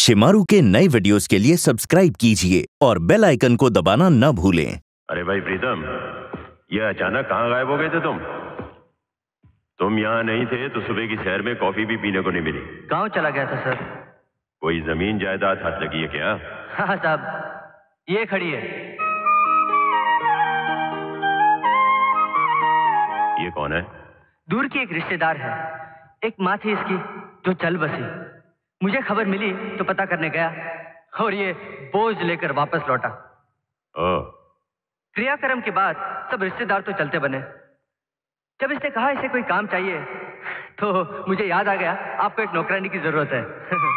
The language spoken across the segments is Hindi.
शिमारू के नए वीडियोस के लिए सब्सक्राइब कीजिए और बेल आइकन को दबाना न भूलें। अरे भाई प्रीतम, ये अचानक कहाँ गायब हो गए थे तुम यहाँ नहीं थे तो सुबह की सैर में कॉफी भी पीने को नहीं मिली। गांव चला गया था सर। कोई जमीन जायदाद हाथ लगी है क्या? हाँ साहब, ये खड़ी है। ये कौन है? दूर की एक रिश्तेदार है। एक माँ थी इसकी जो चल बसी। मुझे खबर मिली तो पता करने गया और ये बोझ लेकर वापस लौटा। क्रियाक्रम के बाद सब रिश्तेदार तो चलते बने। जब इसने कहा इसे कोई काम चाहिए तो मुझे याद आ गया आपको एक नौकरानी की जरूरत है।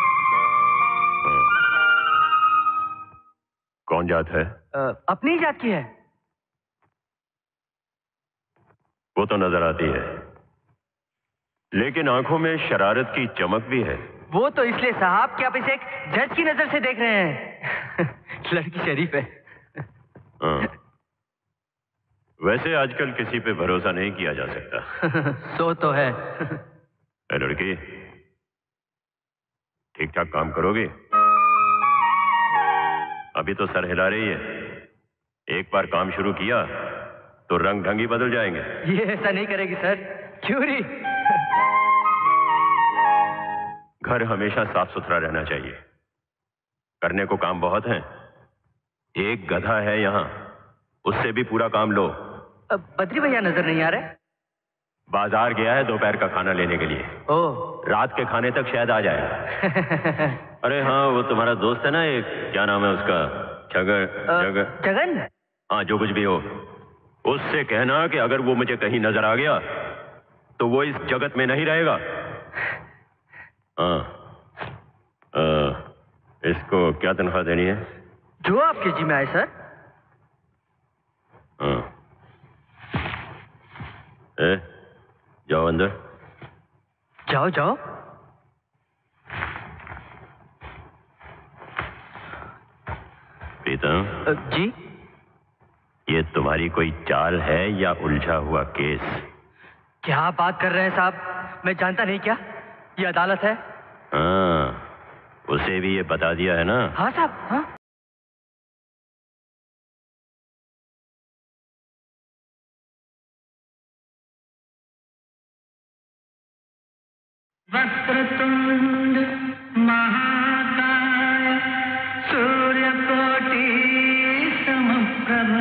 कौन जात है? अपनी ही जात की है। वो तो नजर आती है, लेकिन आंखों में शरारत की चमक भी है। वो तो इसलिए साहब कि आप इसे एक जज की नजर से देख रहे हैं। लड़की शरीफ है। वैसे आजकल किसी पे भरोसा नहीं किया जा सकता। सो तो है। लड़की, ठीक ठाक काम करोगे? अभी तो सर हिला रही है, एक बार काम शुरू किया तो रंग ढंग ही बदल जाएंगे। ये ऐसा नहीं करेगी सर। क्यों नहीं? घर हमेशा साफ सुथरा रहना चाहिए। करने को काम बहुत है। एक गधा है यहाँ, उससे भी पूरा काम लो। बद्री भैया नजर नहीं आ रहे? बाजार गया है दोपहर का खाना लेने के लिए। ओह, रात के खाने तक शायद आ जाए। अरे हाँ, वो तुम्हारा दोस्त है ना, एक क्या नाम है उसका? जगन। हाँ, जो कुछ भी हो, उससे कहना कि अगर वो मुझे कहीं नजर आ गया तो वो इस जगत में नहीं रहेगा। इसको क्या तनख्वाह देनी है? जो आपके जी में आए सर। जाओ अंदर। जाओ जाओ। प्रीतम जी, ये तुम्हारी कोई चाल है या उलझा हुआ केस? क्या बात कर रहे हैं साहब? मैं जानता नहीं क्या ये अदालत है? हाँ, उसे भी ये बता दिया है ना? हाँ साहब, हाँ। वक्रतुंड महाकाय सूर्यकोटि समप्रभ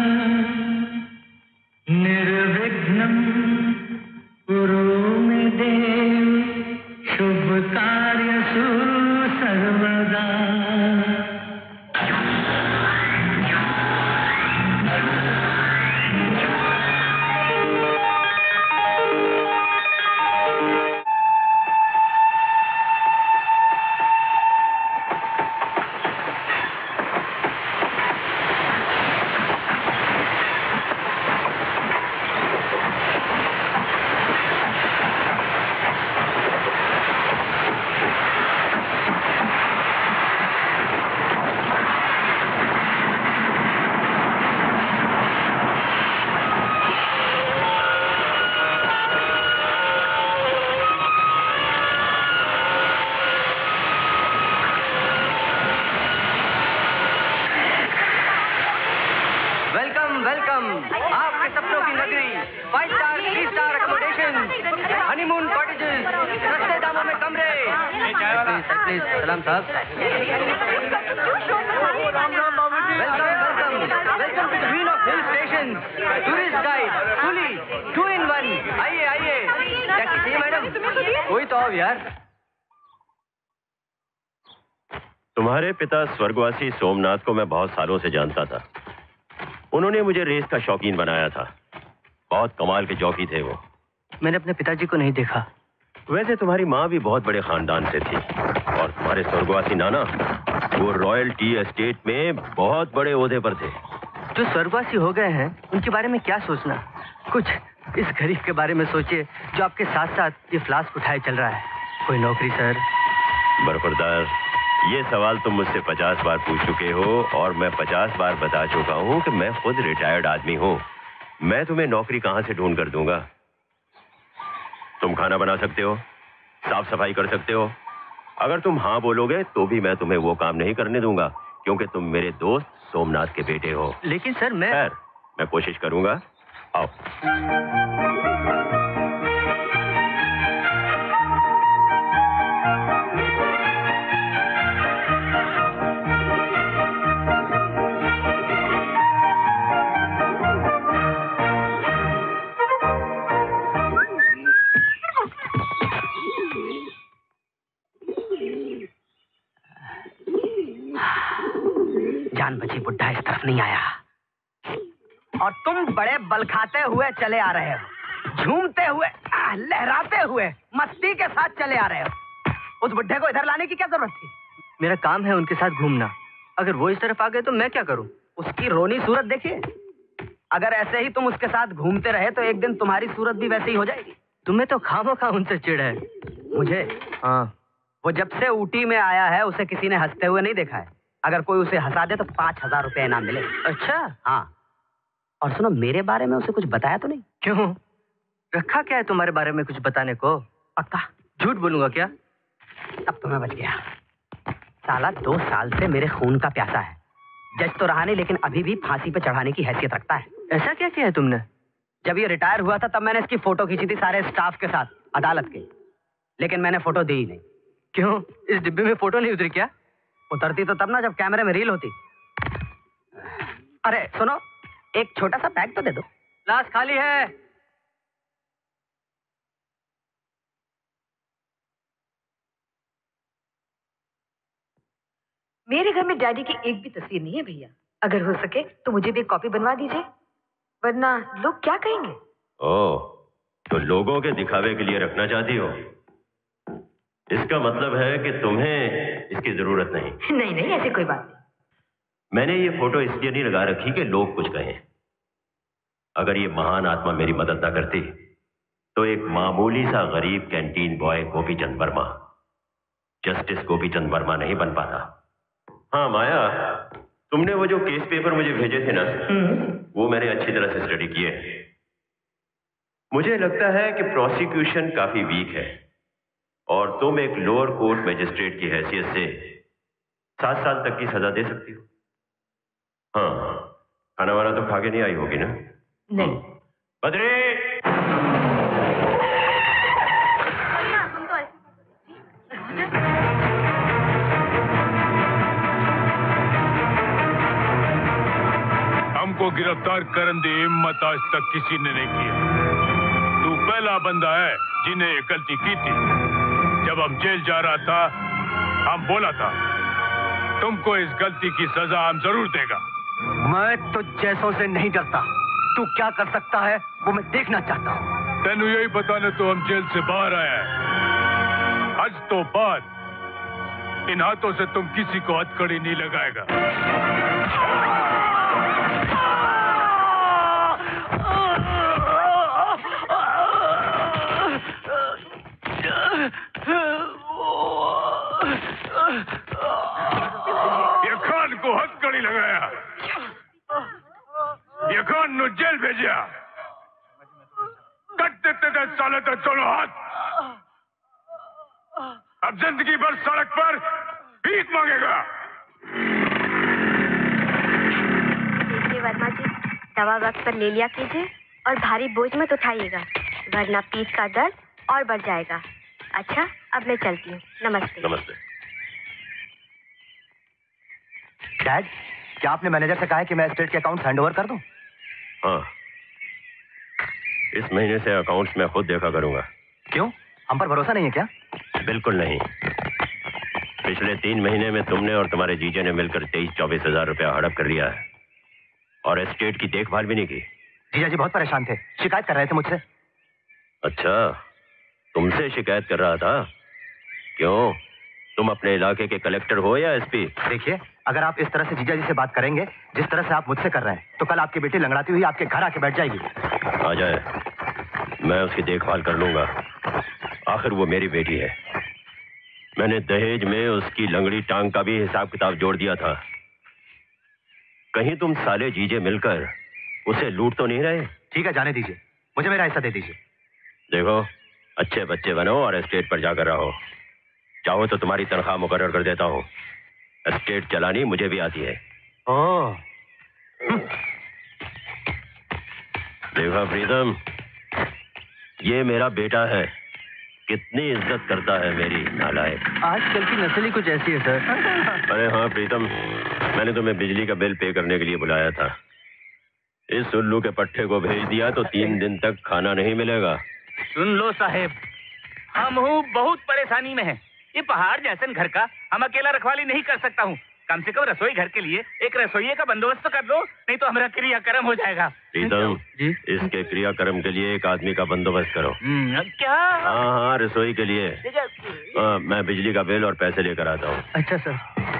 निर्विघ्नं कुरु मे देव शुभ कार्यसु सर्वदा। वेलकम आपके सपनों की नगरी, 5 star 3 star accommodation, honeymoon cottages, सस्ते दामों में कमरे। प्लीज सलाम साहब। Welcome to the queen of hill station, tourist guide fully 2 in 1। आइए आइए। क्या चाहिए मैडम? कोई तो आओ यार। तुम्हारे पिता स्वर्गवासी सोमनाथ को मैं बहुत सालों से जानता था। उन्होंने मुझे रेस का शौकीन बनाया था। बहुत कमाल के जॉकी थे वो। मैंने अपने पिताजी को नहीं देखा। वैसे तुम्हारी माँ भी बहुत बड़े खानदान से थी, और तुम्हारे स्वर्गवासी नाना वो रॉयल टी एस्टेट में बहुत बड़े ओहदे पर थे। जो स्वर्गवासी हो गए हैं उनके बारे में क्या सोचना? कुछ इस गरीब के बारे में सोचिए जो आपके साथ साथ ये फ्लास्क उठाए चल रहा है। कोई नौकरी सर? बरखुरदार, ये सवाल तुम मुझसे 50 बार पूछ चुके हो और मैं 50 बार बता चुका हूं कि मैं खुद रिटायर्ड आदमी हूं। मैं तुम्हें नौकरी कहां से ढूंढ कर दूंगा? तुम खाना बना सकते हो, साफ सफाई कर सकते हो, अगर तुम हाँ बोलोगे तो भी मैं तुम्हें वो काम नहीं करने दूंगा, क्योंकि तुम मेरे दोस्त सोमनाथ के बेटे हो। लेकिन सर मैं कोशिश करूंगा। आओ। जान बची, बुड्ढा इस तरफ नहीं आया। और तुम बड़े बल खाते हुए चले आ रहे हो, झूमते हुए, लहराते हुए, मस्ती के साथ चले आ रहे हो। उस बुड्ढे को इधर लाने की क्या जरूरत थी? मेरा काम है उनके साथ घूमना। अगर वो इस तरफ आ गए तो मैं क्या करूं? उसकी रोनी सूरत देखिए। अगर ऐसे ही तुम उसके साथ घूमते रहे तो एक दिन तुम्हारी सूरत भी वैसे ही हो जाएगी। तुम्हें तो खामोखा उनसे चिढ़ है। मुझे? हाँ। वो जब से ऊटी में आया है उसे किसी ने हंसते हुए नहीं देखा है। अगर कोई उसे हंसा दे तो 5,000 रुपए इनाम मिले। अच्छा? हाँ। और सुनो, मेरे बारे में उसे कुछ बताया तो नहीं? क्यों? रखा क्या है तुम्हारे बारे में कुछ बताने को? पक्का? झूठ बोलूंगा क्या? अब तो मैं बच गया। साला 2 साल से मेरे खून का प्यासा है। जज तो रहा नहीं, लेकिन अभी भी फांसी पे चढ़ाने की हैसियत रखता है। ऐसा क्या किया है तुमने? जब ये रिटायर हुआ था तब मैंने इसकी फोटो खींची थी सारे स्टाफ के साथ अदालत के, लेकिन मैंने फोटो दी ही नहीं। क्यों? इस डिब्बे में फोटो नहीं उतरी क्या? उतरती तो तब ना जब कैमरे में रील होती। अरे सुनो, एक छोटा सा पैक तो दे दो। ग्लास खाली है। मेरे घर में डैडी की एक भी तस्वीर नहीं है भैया। अगर हो सके तो मुझे भी एक कॉपी बनवा दीजिए, वरना लोग क्या कहेंगे? ओह, तो लोगों के दिखावे के लिए रखना चाहती हो? इसका मतलब है कि तुम्हें इसकी जरूरत नहीं। नहीं नहीं, ऐसी कोई बात नहीं। मैंने ये फोटो इसलिए नहीं लगा रखी कि लोग कुछ कहें। अगर ये महान आत्मा मेरी मदद ना करती तो एक मामूली सा गरीब canteen boy Gopichand Verma justice Gopichand Verma नहीं बन पाता। हाँ माया, तुमने वो जो केस पेपर मुझे भेजे थे ना, वो मैंने अच्छी तरह से स्टडी किए। मुझे लगता है कि प्रोसिक्यूशन काफी वीक है और तुम एक लोअर कोर्ट मजिस्ट्रेट की हैसियत से 7 साल तक की सजा दे सकती हो। हाँ, खाना वाना तो खा के नहीं आई होगी ना? नहीं। बद्री! हमको गिरफ्तार करने की हिम्मत आज तक किसी ने नहीं किया। तू पहला बंदा है जिन्हें ये गलती की थी। जब हम जेल जा रहा था, हम बोला था तुमको इस गलती की सजा हम जरूर देगा। मैं तो जैसों से नहीं डरता। तू क्या कर सकता है वो मैं देखना चाहता हूँ। तेनू यही बताने तो हम जेल से बाहर आए हैं। आज तो बाद इन हाथों से तुम किसी को हथकड़ी नहीं लगाएगा। ये खान को हथकड़ी लगाया, ये खान नु जेल भेजा। कट देते थे साले तो चलो हाथ। अब जिंदगी भर सड़क पर भीख मांगेगा। देखिए वर्मा जी, दवा वक्त पर ले लिया कीजिए और भारी बोझ मत उठाइएगा, वरना पीठ का दर्द और बढ़ जाएगा। अच्छा, अब मैं चलती हूँ। नमस्ते। नमस्ते। डैड, क्या आपने मैनेजर से कहा है कि मैं एस्टेट के अकाउंट्स हैंडओवर कर दूं? हाँ, इस महीने से अकाउंट्स मैं खुद देखा करूंगा। क्यों? हम पर भरोसा नहीं है क्या? बिल्कुल नहीं। पिछले 3 महीने में तुमने और तुम्हारे जीजे ने मिलकर 23-24 हजार रुपया हड़प कर लिया है और एस्टेट की देखभाल भी नहीं की। जीजा जी बहुत परेशान थे, शिकायत कर रहे थे मुझसे। अच्छा, तुमसे शिकायत कर रहा था? क्यों, तुम अपने इलाके के कलेक्टर हो या एसपी? देखिए, अगर आप इस तरह से जीजा जी से बात करेंगे जिस तरह से आप मुझसे कर रहे हैं, तो कल आपकी बेटी लंगड़ाती हुई आपके घर आके बैठ जाएगी। आ जाए, मैं उसकी देखभाल कर लूंगा। आखिर वो मेरी बेटी है। मैंने दहेज में उसकी लंगड़ी टांग का भी हिसाब किताब जोड़ दिया था। कहीं तुम साले जीजे मिलकर उसे लूट तो नहीं रहे? ठीक है, जाने दीजिए, मुझे मेरा हिस्सा दे दीजिए। देखो, अच्छे बच्चे बनो और एस्टेट पर जाकर रहो। चाहो तो तुम्हारी तनख्वाह मुकर्रर कर देता हूँ। एस्टेट चलानी मुझे भी आती है। ओह, देखा प्रीतम, ये मेरा बेटा है, कितनी इज्जत करता है मेरी। नालायक, आजकल की नस्ल ही कुछ ऐसी है सर। अरे हाँ प्रीतम, मैंने तुम्हें बिजली का बिल पे करने के लिए बुलाया था। इस उल्लू के पट्टे को भेज दिया तो 3 दिन तक खाना नहीं मिलेगा। सुन लो साहेब, हम हूँ बहुत परेशानी में है। ये पहाड़ जैसे घर का हम अकेला रखवाली नहीं कर सकता हूँ। कम से कम रसोई घर के लिए एक रसोइये का बंदोबस्त कर दो, नहीं तो हमारा क्रियाक्रम हो जाएगा। प्रीतम, इसके क्रियाक्रम के लिए एक आदमी का बंदोबस्त करो। क्या? हाँ, रसोई के लिए। मैं बिजली का बिल और पैसे लेकर आता हूँ। अच्छा सर।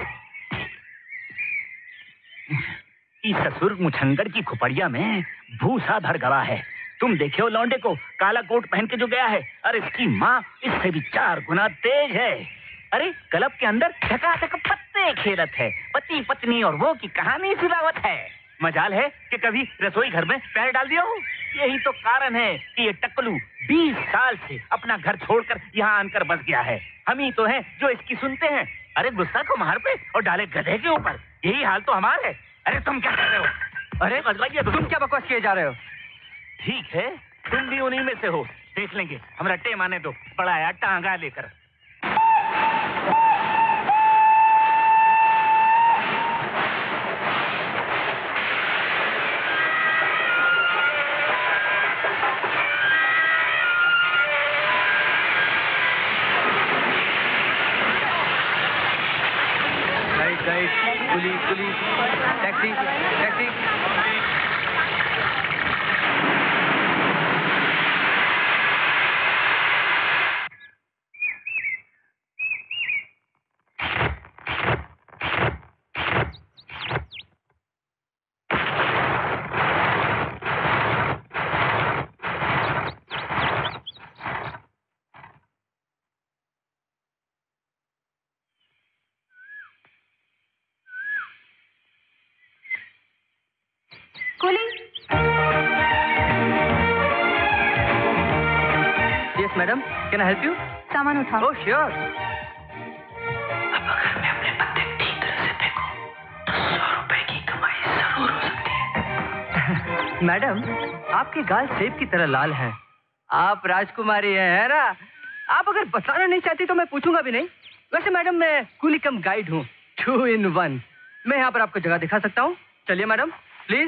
इस ससुर मुछंगर की खुपड़िया में भूसा भर गवा है। तुम देखे हो लौंडे को, काला कोट पहन के जो गया है, और इसकी माँ इससे भी 4 गुना तेज है। अरे क्लब के अंदर धकाधक पत्ते खेलत है, पति पत्नी और वो की कहानी सुनावत है। मजाल है कि कभी रसोई घर में पैर डाल दिया हो। यही तो कारण है कि ये टकलू 20 साल से अपना घर छोड़कर यहाँ आकर बस गया है। हम ही तो हैं जो इसकी सुनते हैं। अरे गुस्सा को मार पे और डाले गधे के ऊपर, यही हाल तो हमारा है। अरे तुम क्या कर रहे हो? अरे बदलाइए, तुम क्या बकवास किए जा रहे हो? ठीक है, तुम भी उन्हीं में से हो। देख लेंगे, हमरा टेम आने दो, बड़ा आया टांगा लेकर। Police, taxi, taxi. Yes, madam. Can I help you? सामान उठाओ। Oh, sure. अब अगर मैं अपने पत्ते ठीक तरह से फेंकूं, तो 100 रुपए की कमाई जरूर हो सकती है। मैडम, आपके गाल सेब की तरह लाल हैं। आप राजकुमारी हैं, है ना? आप अगर बताना नहीं चाहती तो मैं पूछूंगा भी नहीं। वैसे मैडम, मैं कूली कम गाइड हूँ, 2 in 1। मैं यहाँ पर आपको जगह दिखा सकता हूँ। चलिए मैडम, प्लीज।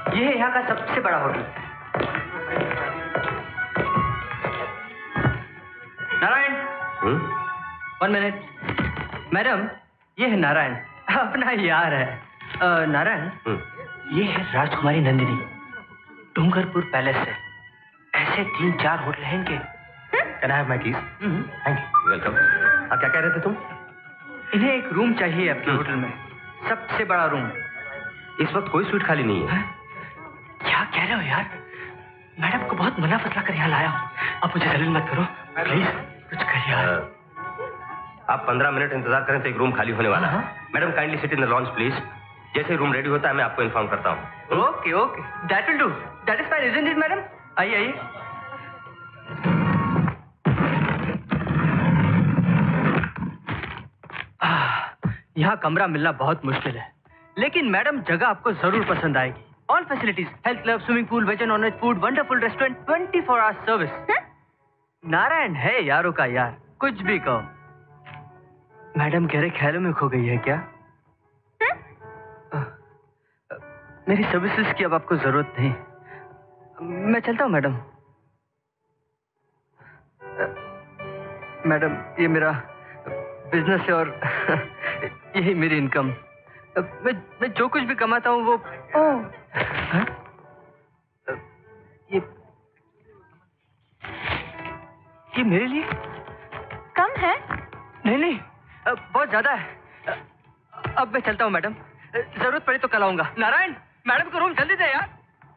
ये है यहाँ का सबसे बड़ा होटल। नारायण, 1 मिनट। मैडम, ये है नारायण, अपना यार है। नारायण, ये है राजकुमारी नंदिनी, डूंगरपुर पैलेस से। ऐसे 3-4 होटल हैं इनके। Can I have my keys? Thank you. Welcome. अब क्या कह रहे थे तुम? इन्हें एक रूम चाहिए आपके होटल में, सबसे बड़ा रूम। इस वक्त कोई स्वीट खाली नहीं है। क्या कह रहे हो यार? मैडम को बहुत मना फसला कर यहाँ लाया हूँ। आप मुझे जलील मत करो प्लीज, कुछ करिए। आप 15 मिनट इंतजार करें तो एक रूम खाली होने वाला है। Madam kindly sit in the lounge please. जैसे रूम रेडी होता है मैं आपको इन्फॉर्म करता हूँ। Okay okay, that will do. That is fine, isn't it madam? आइए आइए। यहाँ कमरा मिलना बहुत मुश्किल है, लेकिन मैडम जगह आपको जरूर पसंद आएगी। All facilities, health club, swimming pool, veg and non-veg food, wonderful restaurant, 24 hours service. Narayan है यारों का यार, कुछ भी कहो। मैडम गहरे ख्यालों में खो गई है क्या? मेरी सर्विसेज की अब आपको जरूरत नहीं। मैं चलता हूँ मैडम। मैडम, ये मेरा बिजनेस है और यही मेरी इनकम। मैं जो कुछ भी कमाता हूँ वो ये मेरे लिए कम है? नहीं, बहुत ज्यादा है। अब मैं चलता हूँ मैडम, जरूरत पड़ी तो कल आऊंगा। नारायण, मैडम को रूम जल्दी दे यार।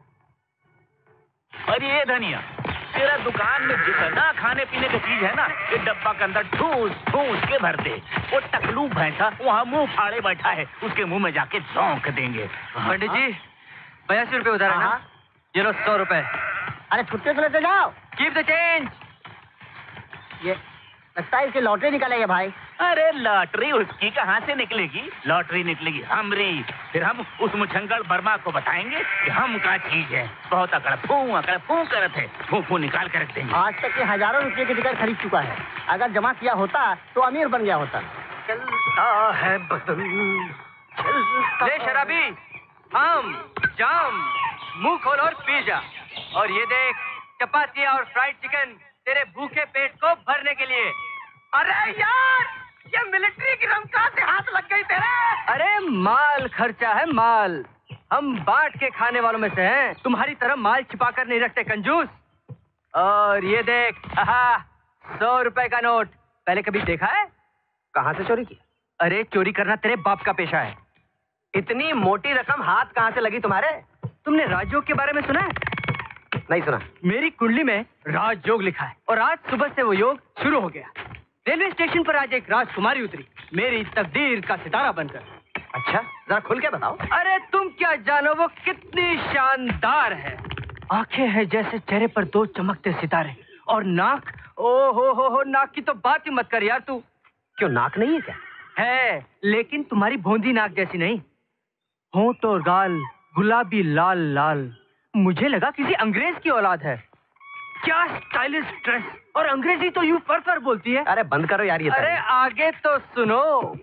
अरे ये धनिया, तेरा दुकान में जितना खाने पीने की चीज है ना, ये डब्बा के अंदर ठूस ठूस के भर दे। वो टकलू भैंसा वहाँ मुंह फाड़े बैठा है, उसके मुंह में जाके झोंक देंगे। पंडित जी, 82 रुपए उधार है ना? ये लो 100 रुपए। अरे छुट्टे से लेते जाओ। Keep the change. ये लगता है इसकी लॉटरी निकलेगी भाई। अरे लॉटरी उसकी कहाँ से निकलेगी? लॉटरी निकलेगी हमरी। फिर हम उस मुछंगड़ वर्मा को बताएंगे कि हम क्या चीज है। बहुत अकड़ फू करत है, फू निकाल कर रख देंगे। आज तक ये हजारों रुपए की टिकट खरीद चुका है, अगर जमा किया होता तो अमीर बन गया होता। चलता है बदन, ले शराबी, आम जाम, मुंह खोल और पी जा। और ये देख, चपाती और फ्राइड चिकन तेरे भूखे पेट को भरने के लिए। अरे यार, ये मिलिट्री की रमका से हाथ लग गई तेरे। अरे माल खर्चा है माल, हम बांट के खाने वालों में से हैं। तुम्हारी तरह माल छिपा कर नहीं रखते कंजूस। और ये देख, 100 रुपए का नोट, पहले कभी देखा है? कहाँ से चोरी किया? अरे चोरी करना तेरे बाप का पेशा है। इतनी मोटी रकम हाथ कहाँ से लगी तुम्हारे? तुमने राजयोग के बारे में सुना है? नहीं सुना। मेरी कुंडली में राजयोग लिखा है और आज सुबह से वो योग शुरू हो गया। रेलवे स्टेशन पर आज एक राजकुमारी उतरी, मेरी तकदीर का सितारा बनकर। अच्छा, जरा खुल के बताओ। अरे तुम क्या जानो वो कितनी शानदार है। आंखें हैं जैसे चेहरे पर 2 चमकते सितारे, और नाक, ओ हो, नाक की तो बात ही मत कर यार तू। क्यों, नाक नहीं है क्या? है, लेकिन तुम्हारी भोंदी नाक जैसी नहीं। होंठ और गाल गुलाबी लाल लाल, मुझे लगा किसी अंग्रेज की औलाद है। क्या स्टाइलिश ड्रेस, और अंग्रेजी तो यूं फर बोलती है। अरे बंद करो यार ये। अरे आगे तो सुनो।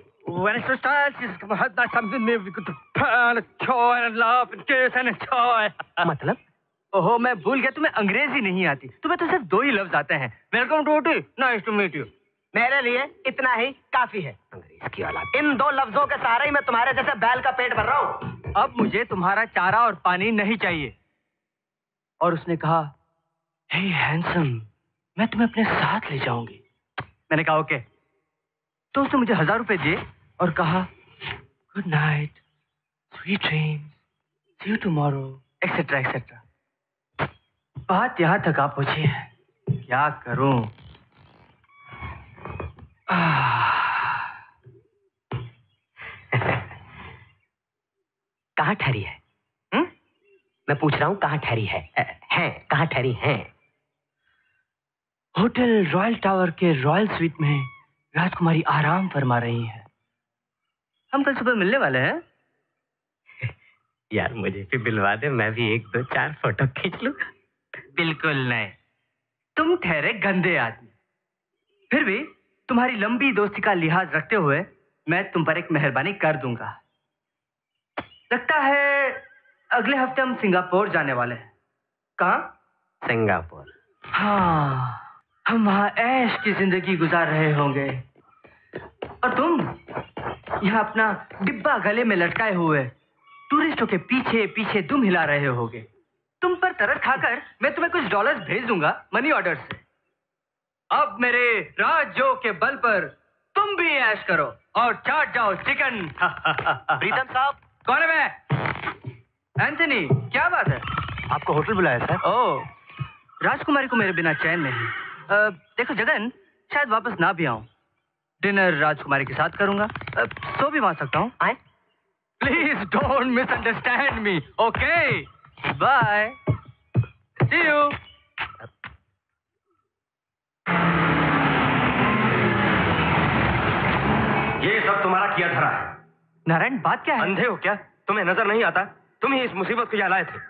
मतलब? ओहो, मैं भूल गया तुम्हें अंग्रेजी नहीं आती। तुम्हें तो सिर्फ 2 ही लफ्ज आते हैं, welcome to Ooty, nice to meet you. मेरे लिए इतना ही काफी है। अंग्रेज की औलाद। इन 2 लफ्जों के सहारे ही मैं तुम्हारे जैसे बैल का पेट भर रहा हूँ। अब मुझे तुम्हारा चारा और पानी नहीं चाहिए। और उसने कहा, हे हैंडसम, मैं तुम्हें अपने साथ ले जाऊंगी। मैंने कहा ओके। तो उसने मुझे 1000 रुपए दिए और कहा, good night, sweet dreams, see you tomorrow, etcetera etcetera. बात यहाँ तक आ पहुंची है, क्या करूं? कहाँ ठहरी है? मैं पूछ रहा हूँ कहाँ ठहरी है? कहाँ ठहरी है? होटल रॉयल टावर के रॉयल स्वीट में राजकुमारी आराम फरमा रही है। हम कल सुबह मिलने वाले हैं। यार मुझे भी मिलवा दे, मैं भी 1, 2, 4 फोटो खींच लूं। बिल्कुल नहीं, तुम ठहरे गंदे आदमी। फिर भी तुम्हारी लंबी दोस्ती का लिहाज रखते हुए मैं तुम पर एक मेहरबानी कर दूंगा। लगता है अगले हफ्ते हम सिंगापुर जाने वाले हैं। कहाँ? सिंगापुर। हाँ, हम वहाँ ऐश की जिंदगी गुजार रहे होंगे और तुम यहाँ अपना डिब्बा गले में लटकाए हुए टूरिस्टों के पीछे पीछे दुम हिला रहे होगे। तुम पर तरस खाकर मैं तुम्हें कुछ डॉलर्स भेज दूंगा मनी ऑर्डर से। अब मेरे राजो के बल पर तुम भी ऐश करो और चाट जाओ चिकन। प्रीतम साहब। कौन है? मैं एंथनी। क्या बात है? आपको होटल बुलाया सर। ओह, राजकुमारी को मेरे बिना चैन नहीं। देखो जगन, शायद वापस ना भी आऊं। डिनर राजकुमारी के साथ करूंगा, सो भी वहां सकता हूँ। आए? Please don't misunderstand me, okay? Bye, see you. ये सब तुम्हारा किया धरा है। नारायण, बात क्या है? अंधे हो क्या? तुम्हें नजर नहीं आता? तुम ही इस मुसीबत को यहाँ लाए थे।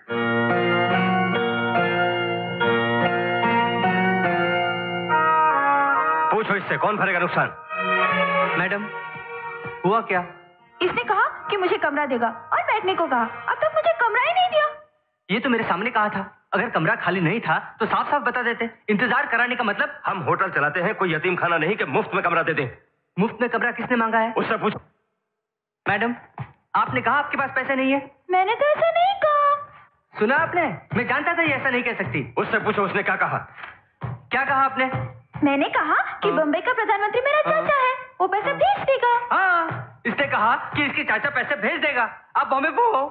पूछो इससे, कौन भरेगा नुकसान? मैडम, हुआ क्या? इसने कहा कि मुझे कमरा देगा और बैठने को कहा। अब तक मुझे कमरा ही नहीं दिया। ये तो मेरे सामने कहा था। अगर कमरा खाली नहीं था तो साफ साफ बता देते। इंतजार कराने का मतलब? हम होटल चलाते हैं, कोई यतीम खाना नहीं कि मुफ्त में कमरा दे दें। मुफ्त में कमरा किसने मांगा है? उससे पूछो। मैडम, आपने कहा आपके पास पैसे नहीं है। मैंने तो ऐसा नहीं कहा। सुना आपने? मैं जानता था ये ऐसा नहीं कह सकती। उससे पूछो उसने क्या कहा। क्या कहा आपने? मैंने कहा कि बम्बई का प्रधानमंत्री मेरा चाचा है, वो पैसे भेज देगा। हाँ, इसने कहा कि इसके चाचा पैसे भेज देगा। आप बॉम्बे वो हो।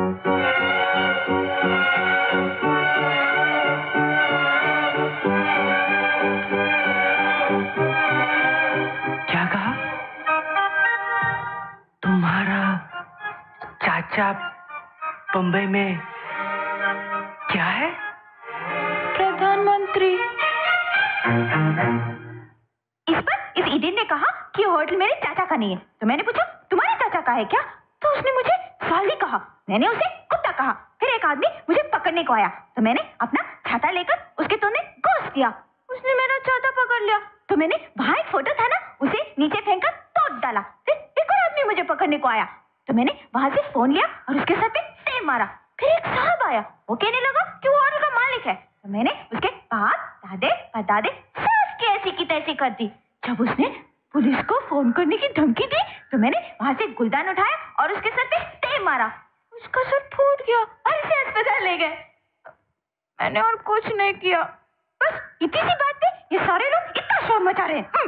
क्या कहा? तुम्हारा चाचा बम्बई में क्या है? प्रधानमंत्री। इस इडियट ने कहा कि होटल मेरे चाचा का नहीं है। तो मैंने पूछा तुम्हारे चाचा का है क्या? तो उसने मुझे साली कहा। मैंने उसे कुत्ता कहा। फिर एक आदमी मुझे पकड़ने को आया तो मैंने अपना छाता लेकर उसके तोड़ने घोंस दिया। उसने मेरा छाता पकड़ लिया तो मैंने वहां एक फोटो था ना, उसे नीचे फेंक कर तोड़ डाला। फिर एक और आदमी मुझे पकड़ने को आया तो मैंने वहां से फोन लिया और उसके सर पे तेल मारा। फिर एक साहब आया, वो कहने लगा कि वो होटल का मालिक है। तो मैंने उसके बाप दादे परदादे सबकी ऐसी की तैसी कर दी। जब उसने पुलिस को फोन करने की धमकी दी तो मैंने वहां से गुलदान उठाया और उसके सर पे तेल मारा। उसका सर फूट गया और इसे अस्पताल ले गए। मैंने और कुछ नहीं किया। बस इतनी सी बात पे ये सारे लोग इतना शोर मचा रहे हैं।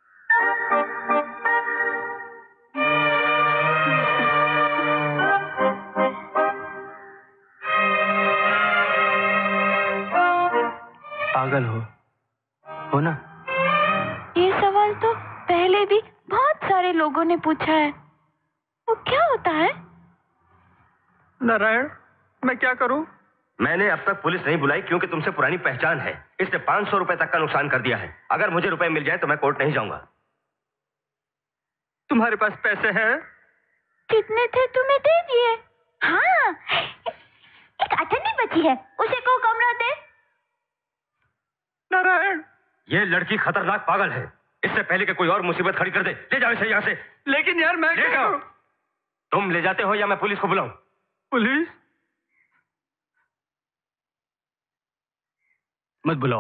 पागल हो ना? ये सवाल तो पहले भी बहुत सारे लोगों ने पूछा है। वो क्या होता है? नारायण, मैं क्या करूं? मैंने अब तक पुलिस नहीं बुलाई क्योंकि तुमसे पुरानी पहचान है। इसने 500 रुपए तक का नुकसान कर दिया है। अगर मुझे रुपए मिल जाए तो मैं कोर्ट नहीं जाऊंगा। तुम्हारे पास पैसे हैं? कितने थे तुम्हें दे दिए। हाँ, एक अठन्नी बची है, उसे को कमरा दे। नारायण, ये लड़की खतरनाक पागल है। इससे पहले कि कोई और मुसीबत खड़ी कर दे, ले जाओ इसे यहाँ से। लेकिन यार मैं ले जाओ। तुम ले जाते हो या मैं पुलिस को बुलाऊं? पुलिस? मत बुलाओ।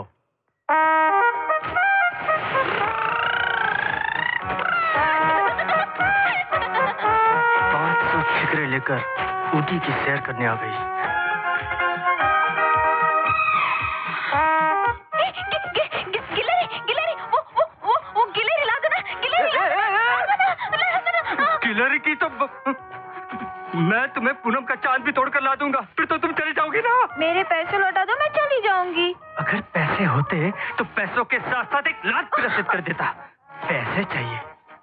500 ठिकरे लेकर ऊटी की सैर करने आ गई। गिलहरी की तो मैं तुम्हें पूनम का चांद भी तोड़कर ला दूंगा, फिर तो तुम चली जाओगी ना। मेरे पैसे लौटा दो, मैं चली जाऊंगी। अगर पैसे होते तो पैसों के साथ साथ एक लात प्रदर्शित कर देता। पैसे चाहिए।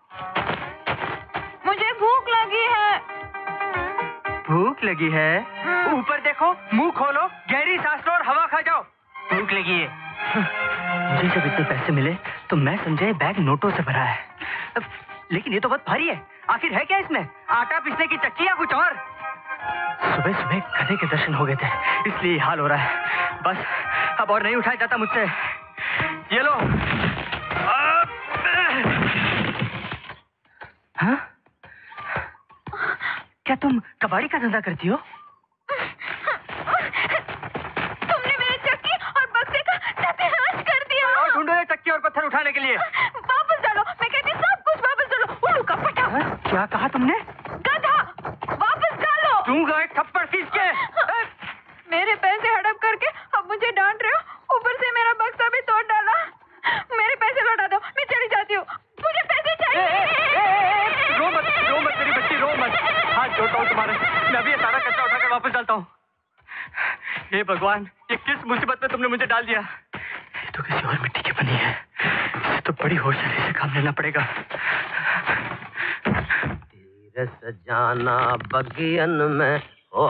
मुझे भूख लगी है। भूख लगी है? ऊपर देखो, मुंह खोलो, गहरी सांस लो और हवा खा जाओ। भूख लगी है। मुझे जब इतने पैसे मिले तो मैं समझे बैग नोटों से भरा है। लेकिन ये तो बहुत भारी है। आखिर है क्या इसमें? आटा पीसने की चक्की या कुछ और? सुबह सुबह गधे के दर्शन हो गए थे, इसलिए हाल हो रहा है। बस अब और नहीं उठाया जाता मुझसे। ये लो। हाँ? क्या तुम कबाड़ी का धंधा करती हो? क्या कहा तुमने? गधा, वापस डालो। दूंगा एक थप्पड़ खींच के। मेरे पैसे हड़प करके अब मुझे डांट रहे हो, ऊपर से मेरा बक्सा भी तोड़ डाला। मेरे पैसे लौटा दो, मैं चली जाती हूँ, मुझे पैसे चाहिए। रो मत मेरी बच्ची, रो मत। हाथ जोड़ता हूँ तुम्हारे, मैं अभी ये सारा कचरा उठाकर वापस डालता हूँ। हे भगवान, ये किस मुसीबत में तुमने मुझे डाल दिया? ये तो किसी और मिट्टी की बनी है, इसे तो बड़ी होशियारी से काम लेना पड़ेगा। धीरे से जाना बगियन में ओ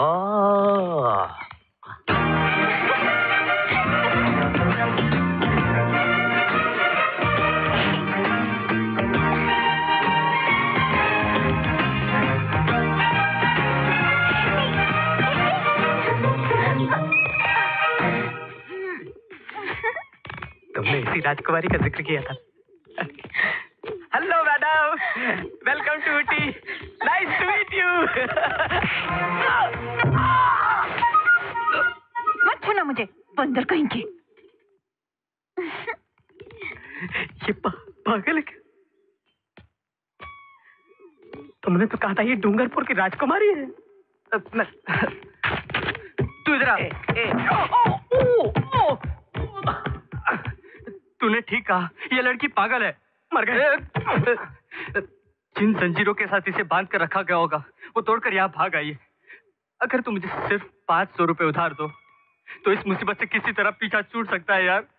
तुमने इसी राजकुमारी का जिक्र किया था। Hello madam, welcome to Ooty, nice to meet you. मत छूना मुझे, बंदर कहीं के। ये पागल है क्या? तुमने तो कहा था ये डूंगरपुर की राजकुमारी है। तू इधर आ। तूने ठीक कहा, ये लड़की पागल है, मर गए। जिन जंजीरों के साथ इसे बांध कर रखा गया होगा वो तोड़कर यहाँ भाग आई है। अगर तू मुझे सिर्फ 500 रुपए उधार दो तो इस मुसीबत से किसी तरह पीछा छूट सकता है यार।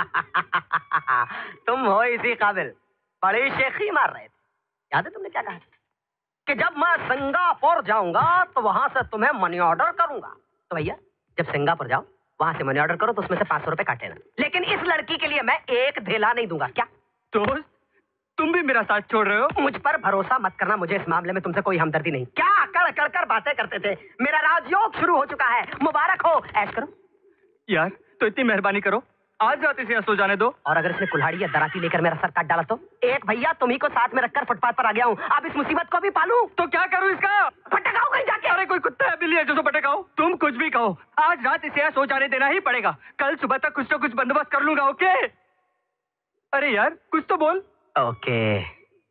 तुम हो इसी काबिल, बड़ी शेखी मार रहे थे। याद है तुमने क्या कहा कि जब मैं सिंगापुर जाऊंगा तो वहां से तुम्हें मनी ऑर्डर करूंगा। तो भैया जब सिंगापुर जाओ वहां से मनी ऑर्डर करो तो उसमें से 500 रुपए काटे ना, लेकिन इस लड़की के लिए मैं एक धेला नहीं दूंगा। क्या दोस्त, तुम भी मेरा साथ छोड़ रहे हो? मुझ पर भरोसा मत करना, मुझे इस मामले में तुमसे कोई हमदर्दी नहीं। क्या अकड़ अकड़ कर बातें करते थे? मेरा राजयोग शुरू हो चुका है, मुबारक हो, ऐश करो। यार तो इतनी मेहरबानी करो, आज रात इसे यहाँ सो जाने दो। और अगर इसने कुल्हाड़ी या दराती लेकर मेरा सर काट डाला तो? एक भैया तुम्ही को साथ में रखकर फुटपाथ पर आ गया हूँ, अब इस मुसीबत को भी पालूं तो क्या करूँ इसका? भटकाओ कहीं जाके। अरे कोई कुत्ता है, बिल्ली है जो भटकाओ? तुम कुछ भी कहो, आज रात इसे यहाँ सो जाने देना ही पड़ेगा। कल सुबह तक कुछ तो कुछ बंदोबस्त कर लूंगा। ओके? अरे यार कुछ तो बोल। ओके।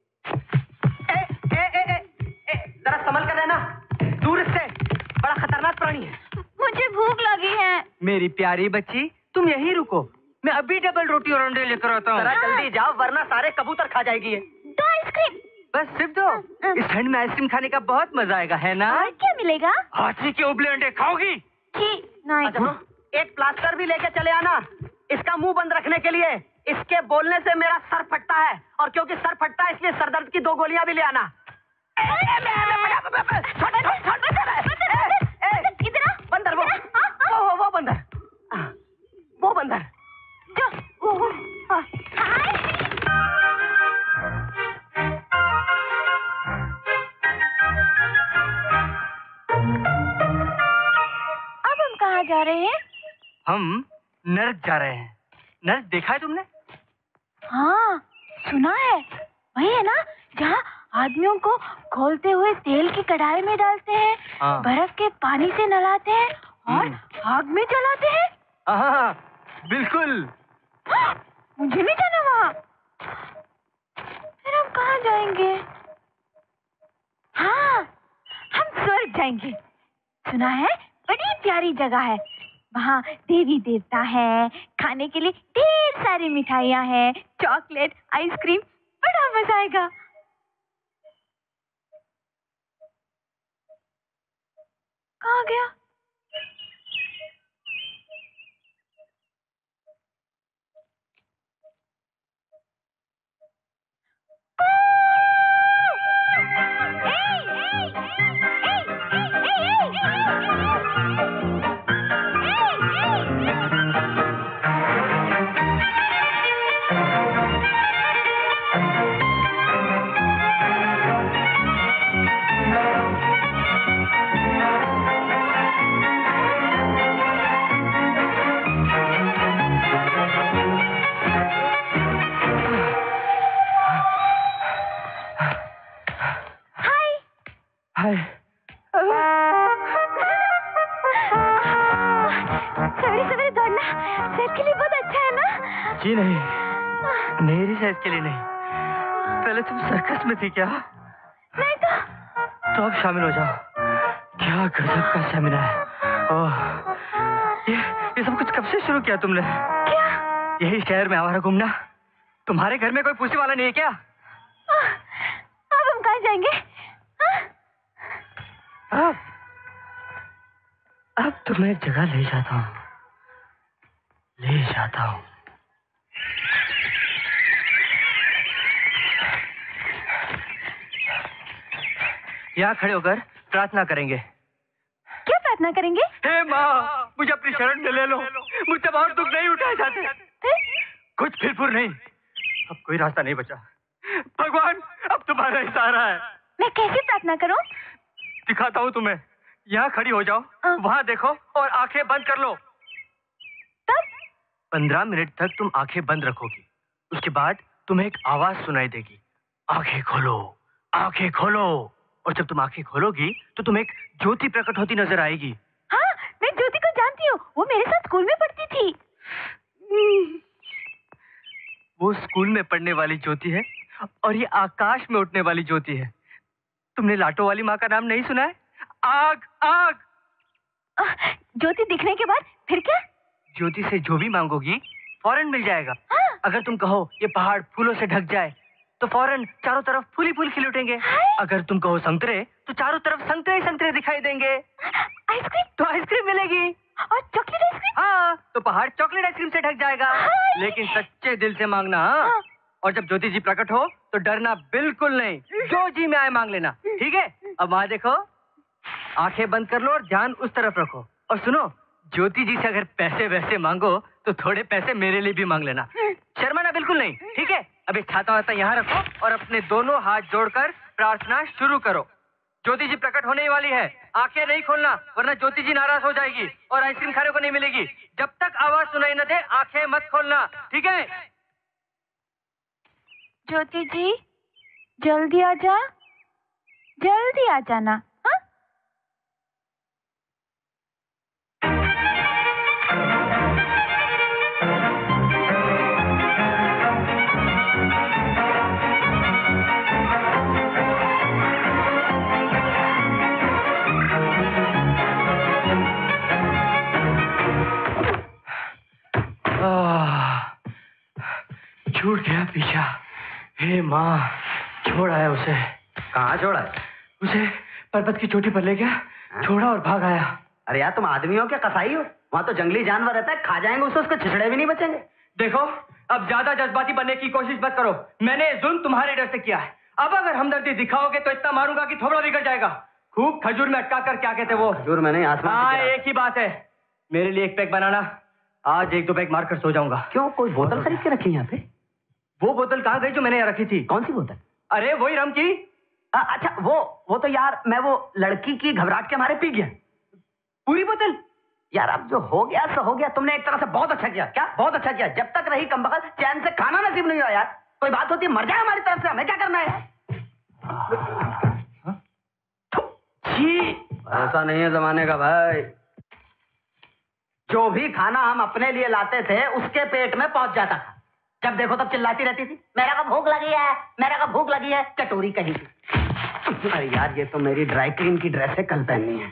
जरा संभल कर रहना, दूर इससे, बड़ा खतरनाक प्राणी है। मुझे भूख लगी है। मेरी प्यारी बच्ची तुम यहीं रुको, मैं अभी डबल रोटी और अंडे लेकर आता हूँ। जरा जल्दी जाओ वरना सारे कबूतर खा जाएगी ये। दो आइसक्रीम। बस सिर्फ दो? इस ठंड में आइसक्रीम खाने का बहुत मजा आएगा, है ना? और क्या मिलेगा? हाथी के उबले अंडे खाओगी? नहीं। एक प्लास्टर भी लेके चले आना, इसका मुंह बंद रखने के लिए। इसके बोलने से मेरा सर फटता है, और क्योंकि सर फटता है इसलिए सरदर्द की 2 गोलियां भी ले आना। बंदर, वो बंदर, वो बंदर। अब हम कहाँ जा रहे हैं? हम नर्क जा रहे हैं। नर्क देखा है तुमने? हाँ सुना है, वही है ना जहाँ आदमियों को खोलते हुए तेल की कढ़ाई में डालते हैं, हाँ। बर्फ के पानी से नहलाते हैं और आग में जलाते हैं। हाँ बिल्कुल। मुझे नहीं जाना वहाँ। फिर हम कहाँ जाएंगे? हाँ हम स्वर्ग जाएंगे। सुना है बड़ी प्यारी जगह है, वहाँ देवी देवता है, खाने के लिए ढेर सारी मिठाइयाँ हैं, चॉकलेट, आइसक्रीम, बड़ा मजा आएगा। कहाँ गया? सवेरे दौड़ना सेहत के लिए बहुत अच्छा है ना? जी नहीं, मेरी सेहत के लिए नहीं। पहले तुम सर्कस में थी क्या? तो अब शामिल हो जाओ। क्या गजब का सेमिनार है। ओह, ये सब कुछ कब से शुरू किया तुमने? क्या? यही शहर में आवारा घूमना। तुम्हारे घर में कोई पूछने वाला नहीं है क्या? अब हम कहाँ जाएंगे? अब तुम्हें एक जगह ले जाता हूँ, ले जाता हूँ। यहाँ खड़े होकर प्रार्थना करेंगे। क्या प्रार्थना करेंगे? हे माँ, मुझे अपनी शरण में ले लो। मुझसे और दुख नहीं उठाए जाते। कुछ फिरफुर नहीं, अब कोई रास्ता नहीं बचा। भगवान, अब तुम्हारा ही सहारा है। मैं कैसे प्रार्थना करूं? दिखाता हूँ तुम्हें। यहाँ खड़ी हो जाओ, वहाँ देखो और आंखें बंद कर लो। तब 15 मिनट तक तुम आंखें बंद रखोगी। उसके बाद तुम्हें एक आवाज सुनाई देगी, आंखें खोलो, आंखें खोलो। और जब तुम आंखें खोलोगी तो तुम्हें एक ज्योति प्रकट होती नजर आएगी। हाँ, मैं ज्योति को जानती हूँ। वो मेरे साथ स्कूल में पढ़ती थी। वो स्कूल में पढ़ने वाली ज्योति है और ये आकाश में उठने वाली ज्योति है। तुमने लाटो वाली माँ का नाम नहीं सुना है? आग, आग। ज्योति दिखने के बाद फिर क्या? ज्योति से जो भी मांगोगी फौरन मिल जाएगा। हाँ? अगर तुम कहो ये पहाड़ फूलों से ढक जाए तो फौरन चारों तरफ फूल ही फूल खिल उठेंगे। अगर तुम कहो संतरे तो चारों तरफ संतरे ही संतरे दिखाई देंगे। आइसक्रीम? तो आइसक्रीम मिलेगी। और चॉकलेट आइसक्रीम? हाँ, तो पहाड़ चॉकलेट आइसक्रीम से ढक जाएगा। लेकिन सच्चे दिल से मांगना। हाँ? और जब ज्योति जी प्रकट हो तो डरना बिल्कुल नहीं, जो जी में आए मांग लेना, ठीक है? अब वहां देखो, आंखें बंद कर लो और ध्यान उस तरफ रखो। और सुनो, ज्योति जी से अगर पैसे वैसे मांगो तो थोड़े पैसे मेरे लिए भी मांग लेना। शर्माना बिल्कुल नहीं, ठीक है? अभी छाता वाता यहाँ रखो और अपने दोनों हाथ जोड़कर प्रार्थना शुरू करो। ज्योति जी प्रकट होने ही वाली है। आंखें नहीं खोलना, वरना ज्योति जी नाराज हो जाएगी और आइसक्रीम खाने को नहीं मिलेगी। जब तक आवाज सुनाई न दे आंखें मत खोलना, ठीक है? ज्योति जी, जल्दी आ जा, जल्दी आ जाना। हाँ? छूट गया पीछा। हे माँ, छोड़ा है उसे। कहाँ छोड़ा है? उसे पर्वत की चोटी पर ले गया, छोड़ा और भाग आया। अरे यार, तुम आदमी हो क्या कसाई हो? वहाँ तो जंगली जानवर रहता है, खा जाएंगे उसे, उसके छिछड़े भी नहीं बचेंगे। देखो, अब ज्यादा जज्बाती बनने की कोशिश मत करो। मैंने जुल्म तुम्हारे डर से किया है। अब अगर हमदर्दी दिखाओगे तो इतना मारूंगा कि थोड़ा बिगड़ जाएगा। खूब खजूर में अटका कर, क्या कहते वो? खजूर में नहीं, आसमान। हाँ, एक ही बात है। मेरे लिए एक पैक बनाना। आज 1-2 पैक मारकर सो जाऊंगा। क्यों, कोई बोतल खरीद के रखी यहाँ पे? वो बोतल कहाँ गई जो मैंने यहाँ रखी थी? कौन सी बोतल? अरे वही रम की। अच्छा, वो तो यार, मैं वो लड़की की घबराहट के मारे पी गया पूरी बोतल। यार, अब जो हो गया सो हो गया। तुमने एक तरह से बहुत अच्छा किया। क्या बहुत अच्छा किया? जब तक रही कमबख्त, चैन से खाना नसीब नहीं हुआ। यार, कोई बात होती है, मर जाए हमारी तरफ से, हमें क्या करना है? ऐसा नहीं है जमाने का भाई। जो भी खाना हम अपने लिए लाते थे उसके पेट में पहुंच जाता था। जब देखो तब चिल्लाती रहती थी, मेरा का भूख लगी है, मेरा का भूख लगी है, चटोरी कहीं की। अरे यार, ये तो मेरी ड्राई क्लीन की ड्रेस है, कल पहननी है।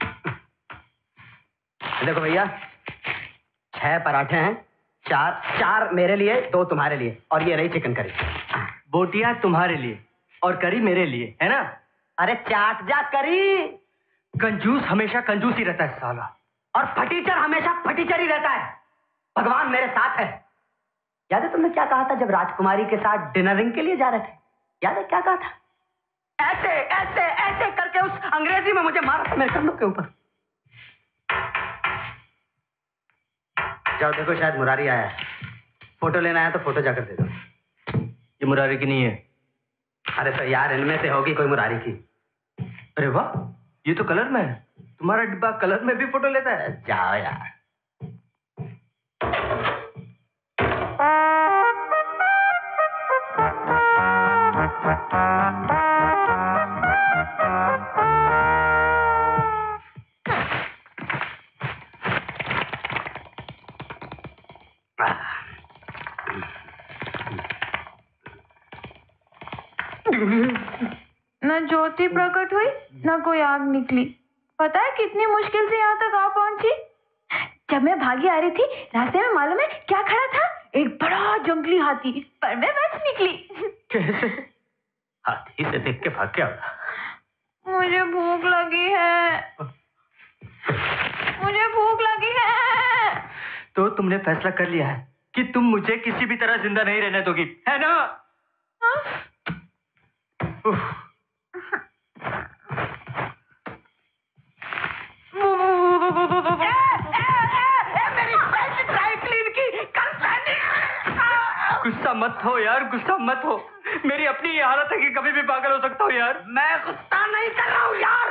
देखो भैया, 6 पराठे हैं, 4 मेरे लिए, 2 तुम्हारे लिए, और ये रही चिकन करी। बोटियां तुम्हारे लिए और करी मेरे लिए, है ना? अरे चाट जा करी। कंजूस हमेशा कंजूस ही रहता है साला, और फटीचर हमेशा फटीचर ही रहता है। भगवान मेरे साथ है। याद है तुमने क्या कहा था जब राजकुमारी के साथ डिनरिंग के लिए जा रहे थे? याद है क्या कहा था? ऐसे ऐसे ऐसे करके उस अंग्रेजी में मुझे मारा था मेरे कंधों के ऊपर। जाओ देखो, शायद मुरारी आया है। फोटो लेना है तो फोटो जाकर दे दो। ये मुरारी की नहीं है। अरे तो यार, इनमें से होगी कोई मुरारी की। अरे वाह, ये तो कलर में है। तुम्हारा डिब्बा कलर में भी फोटो लेता है। जाओ यार। न ज्योति प्रकट हुई न कोई आग निकली। पता है कितनी मुश्किल से यहाँ तक आ पहुंची। जब मैं भागी आ रही थी, रास्ते में मालूम है क्या खड़ा था? एक बड़ा जंगली हाथी, पर मैं बच निकली। कैसे? हाथी से देख के भाग गया? मुझे भूख लगी है, मुझे भूख लगी है। तो तुमने फैसला कर लिया है कि तुम मुझे किसी भी तरह जिंदा नहीं रहने दोगी, है ना? गुस्सा मत हो यार, गुस्सा मत हो। मेरी अपनी ये हालत है कि कभी भी पागल हो सकता हूँ यार। मैं गुस्सा नहीं कर रहा हूँ यार।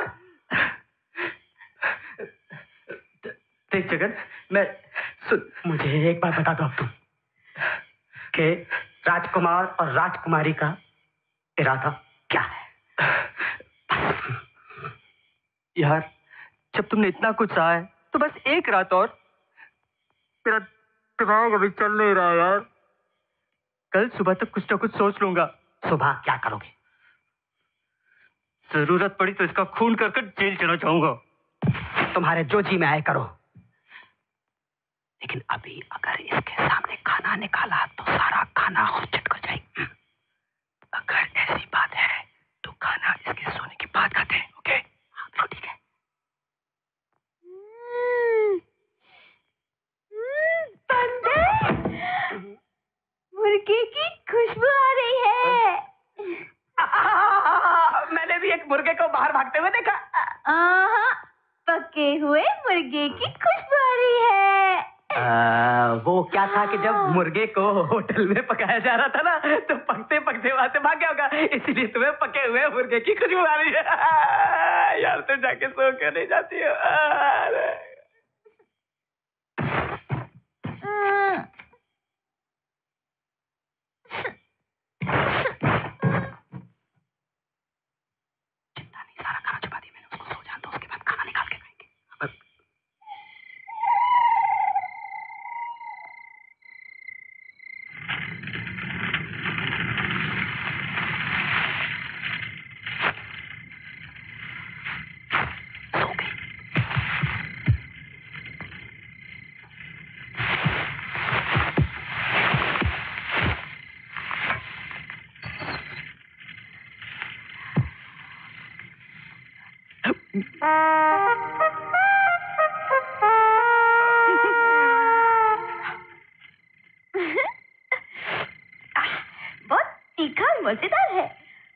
देख जगन, मैं सुन, मुझे एक बात बता दो अब तुम कि राजकुमार और राजकुमारी का इरादा क्या है? यार जब तुमने इतना कुछ सहा है तो बस एक रात और। मेरा दिमाग अभी चल नहीं रहा यार। कल सुबह तक कुछ ना कुछ सोच लूंगा। सुबह क्या करोगे? जरूरत पड़ी तो इसका खून कर जेल चला जाऊंगा। तुम्हारे जो जी में आए करो, लेकिन अभी अगर इसके सामने खाना निकाला तो सारा खाना खुद चट कर जाएगी। अगर ऐसी बात है तो खाना इसके सोने के बाद खाते हैं, ओके? हाँ बिल्कुल ठीक है। मुर्गे की खुशबू आ रही है। मैंने भी एक मुर्गे को बाहर भागते हुए देखा। पके हुए मुर्गे की खुशबू आ रही है। वो क्या था कि जब मुर्गे को होटल में पकाया जा रहा था ना, तो पकते पकते वहां से भाग गया होगा, इसीलिए तुम्हें पके हुए मुर्गे की खुशबू आ रही है। यार तुम जाके सो क्यों नहीं जाती हो? चिंता नहीं, सारा खाना छुपा दिया मैंने। उसको सो जान दो, उसके बाद खाना निकाल के खाएंगे। सो गई। बहुत तीखा और मजेदार है।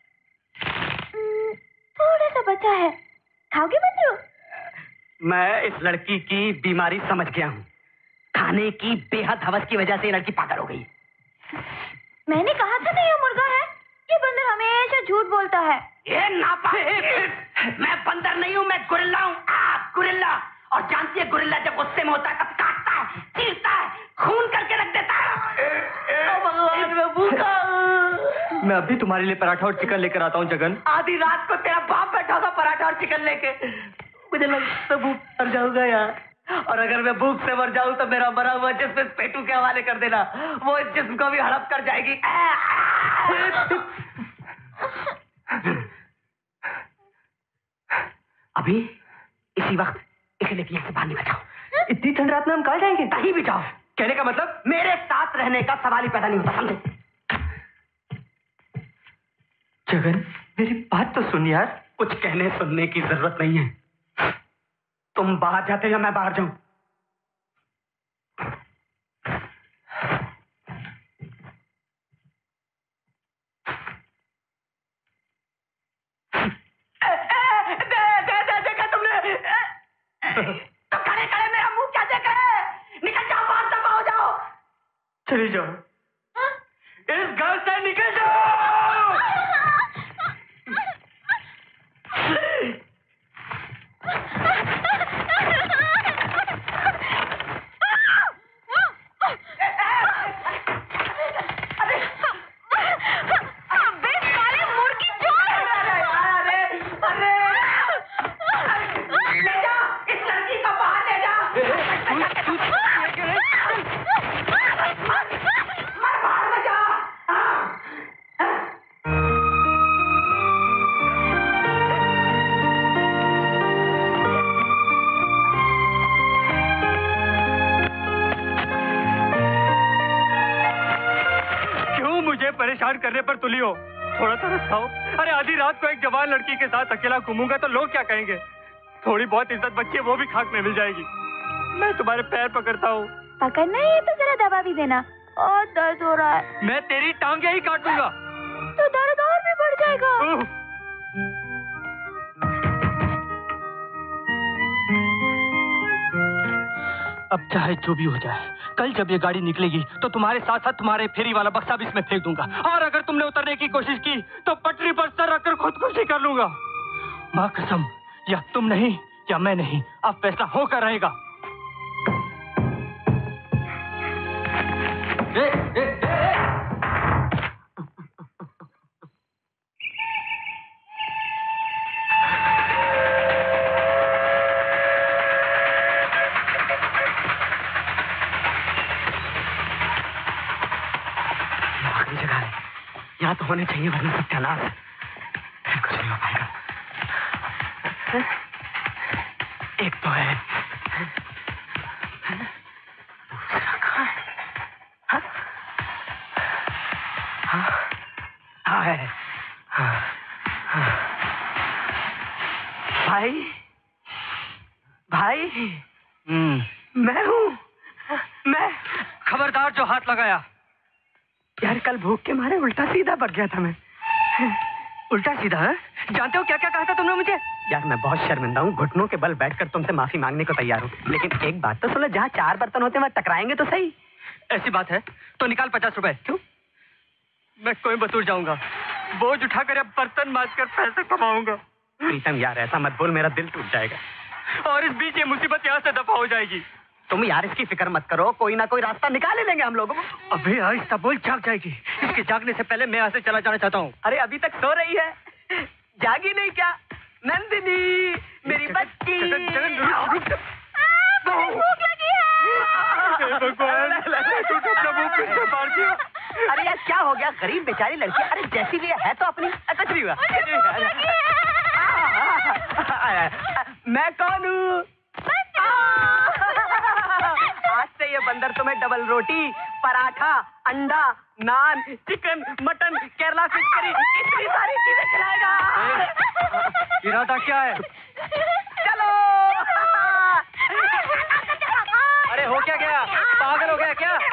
थोड़ा सा बचा है, खाओगे बंदरू? मैं इस लड़की की बीमारी समझ गया हूँ। खाने की बेहद हवस की वजह से ये लड़की पागल हो गई। मैंने कहा था ना ये मुर्गा है। ये बंदर हमेशा झूठ बोलता है। ये नापाक! मैं बंदर नहीं हूँ, मैं गुरिल्ला हूँ। गुरिल्ला। और जानती है गुरिल्ला जब गुस्से में होता है तब काटता है, चीरता है, खून करके रख देता है। भगवान मैं भूखा। मैं अभी तुम्हारे लिए पराठा और चिकन लेकर आता हूँ जगन। आधी रात को तेरा बाप बैठा होगा पराठा और चिकन लेके। मुझे लगता भूख मर जाऊंगा यार। और अगर मैं भूख से मर जाऊं तो मेरा मरा हुआ जिस्म पेटू के हवाले कर देना। वो इस जिस्म को भी हड़प कर जाएगी। अभी इसी वक्त इसे लेके यहाँ से बाहर निकल जाओ। इतनी ठंड रात में हम कहाँ जाएंगे? कहीं भी जाओ। कहने का मतलब मेरे साथ रहने का सवाल ही पैदा नहीं होता, समझे? जगन मेरी बात तो सुन यार। कुछ कहने सुनने की जरूरत नहीं है। तुम बाहर जाते या मैं बाहर जाऊं? देखा तुमने? तो खड़े खड़े मेरा मुंह क्या देख रहे हैं? निकल जाओ बाहर, दफा हो जाओ। चली जाओ। इस घर से निकल जाओ। परेशान करने पर तुली हो। थोड़ा सा रसाओ। अरे आधी रात को एक जवान लड़की के साथ अकेला घूमूंगा तो लोग क्या कहेंगे? थोड़ी बहुत इज्जत बच्ची है वो भी खाक में मिल जाएगी। मैं तुम्हारे पैर पकड़ता हूँ। पकड़ना ही है तो जरा दबा भी देना। और दर्द हो रहा है। मैं तेरी टांगे ही काट दूंगा। तो दर्द और भी बढ़ जाएगा। अब चाहे जो भी हो जाए, कल जब ये गाड़ी निकलेगी तो तुम्हारे साथ साथ तुम्हारे फेरी वाला बक्सा भी इसमें फेंक दूंगा। और अगर तुमने उतरने की कोशिश की तो पटरी पर सर रखकर खुदकुशी कर लूंगा। माँ कसम, या तुम नहीं या मैं नहीं, अब फैसला होकर रहेगा। यहाँ तो होने चाहिए वरना सत्यानाश। फिर कुछ नहीं हो पाएगा। एक तो है, दूसरा कहाँ है? हाँ? हाँ? हाँ है। हाँ। हाँ। भाई भाई मैं हूँ। मैं खबरदार जो हाथ लगाया। यार कल भूख के मारे उल्टा सीधा पड़ गया था मैं। उल्टा सीधा है? जानते हो क्या क्या कहा था तुमने मुझे? यार मैं बहुत शर्मिंदा हूँ, घुटनों के बल बैठकर तुमसे माफी मांगने को तैयार हूँ, लेकिन एक बात तो सुनो, जहाँ 4 बर्तन होते हैं वहाँ टकराएंगे तो सही। ऐसी बात है तो निकाल 50 रुपए। क्यों? मैं कोयम्बतूर जाऊंगा, बोझ उठाकर अब बर्तन मांजकर पैसे कमाऊंगा। प्रीतम यार ऐसा मत बोल, मेरा दिल टूट जाएगा। और इस बीच ये मुसीबत यहाँ से दफा हो जाएगी। तुम यार इसकी फिक्र मत करो, कोई ना कोई रास्ता निकाल ही लेंगे हम लोग। अभी आहिस्ता बोल, जाग जाएगी। इसके जागने से पहले मैं यहाँ से चला जाना चाहता हूँ। अरे अभी तक सो रही है, जागी नहीं क्या? नंदिनी मेरी बच्ची। जगन रुक। भूख लगी है। अरे यार क्या हो गया? गरीब बेचारी लड़की, अरे जैसी भी है तो अपनी। कुछ नहीं हुआ। मैं कौन हूँ? आज से ये बंदर तुम्हें डबल रोटी, पराठा, अंडा, naan, chicken, mutton, Kerala fish curry, इतनी सारी चीजें खिलाएगा। इरादा क्या है? चलो। अरे हो क्या गया? पागल हो गया क्या?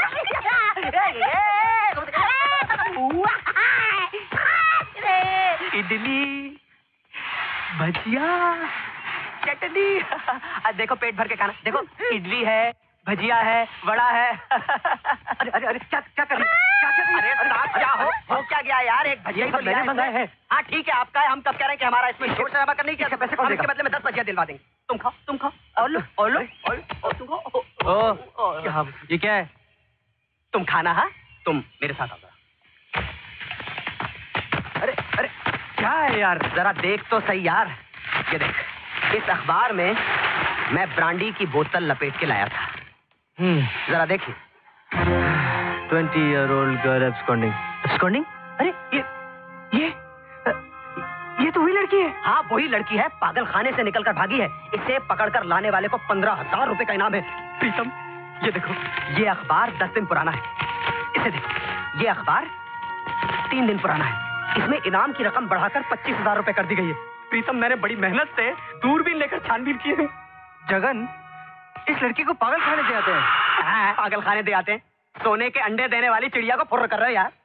इडली, भजिया, चटनी। देखो पेट भर के खाना। देखो इडली है, भजिया है, वड़ा है। अरे अरे अरे क्या क्या कर रही? अरे साहब क्या हो क्या गया यार? एक भजिया ही तो मैंने मंगाया है। हाँ ठीक है आपका है, हम कब कह रहे हैं कि हमारा इसमें शोर शराबा करने की क्या पैसे कौन देगा? बदले में 10 भजिया दिलवा देंगे। तुम खाओ तुम खाओ। और लो तुम खाओ। ये क्या है? तुम खाना। हाँ तुम मेरे साथ आओ। अरे अरे क्या है यार? जरा देख तो सही यार। ये देख, इस अखबार में मैं ब्रांडी की बोतल लपेट के लाया था। जरा देखिए। 20-year-old girl absconding. Absconding? अरे ये तो वही लड़की है। हाँ वही लड़की है, पागल खाने से निकलकर भागी है। इसे पकड़कर लाने वाले को 15,000 रुपए का इनाम है। प्रीतम ये देखो, ये अखबार 10 दिन पुराना है। इसे देखो, ये अखबार 3 दिन पुराना है। इसमें इनाम की रकम बढ़ाकर 25,000 रुपए कर दी गई है। प्रीतम मैंने बड़ी मेहनत से दूरबीन लेकर छानबीन की है। जगन, इस लड़की को पागल खाने दे आते हैं। हाँ, पागल खाने दे आते हैं। सोने के अंडे देने वाली चिड़िया को फुर्र कर रहे हो यार।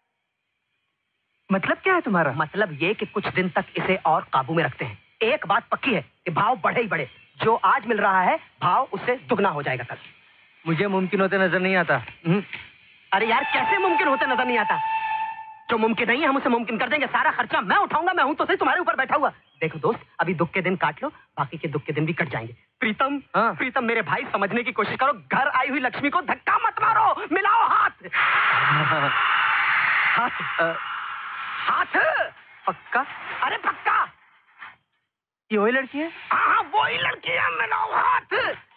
मतलब क्या है तुम्हारा? मतलब ये कि कुछ दिन तक इसे और काबू में रखते हैं। एक बात पक्की है कि भाव बढ़े ही बढ़े। जो आज मिल रहा है भाव उससे दुगना हो जाएगा कल। मुझे मुमकिन होते नजर नहीं आता। अरे यार कैसे मुमकिन होते नजर नहीं आता? जो मुमकिन नहीं है हम उसे मुमकिन कर देंगे। सारा खर्चा मैं उठाऊंगा। मैं हूं तो सही तुम्हारे ऊपर बैठा हुआ। देखो दोस्त, अभी दुख के दिन काट लो, बाकी के दुख के दिन भी कट जाएंगे। प्रीतम प्रीतम मेरे भाई समझने की कोशिश करो। घर आई हुई लक्ष्मी को धक्का मत मारो, मिलाओ हाथ। हाथ पक्का? अरे पक्का। ये वही लड़की है? हाँ वही लड़की है, मिलाओ हाथ।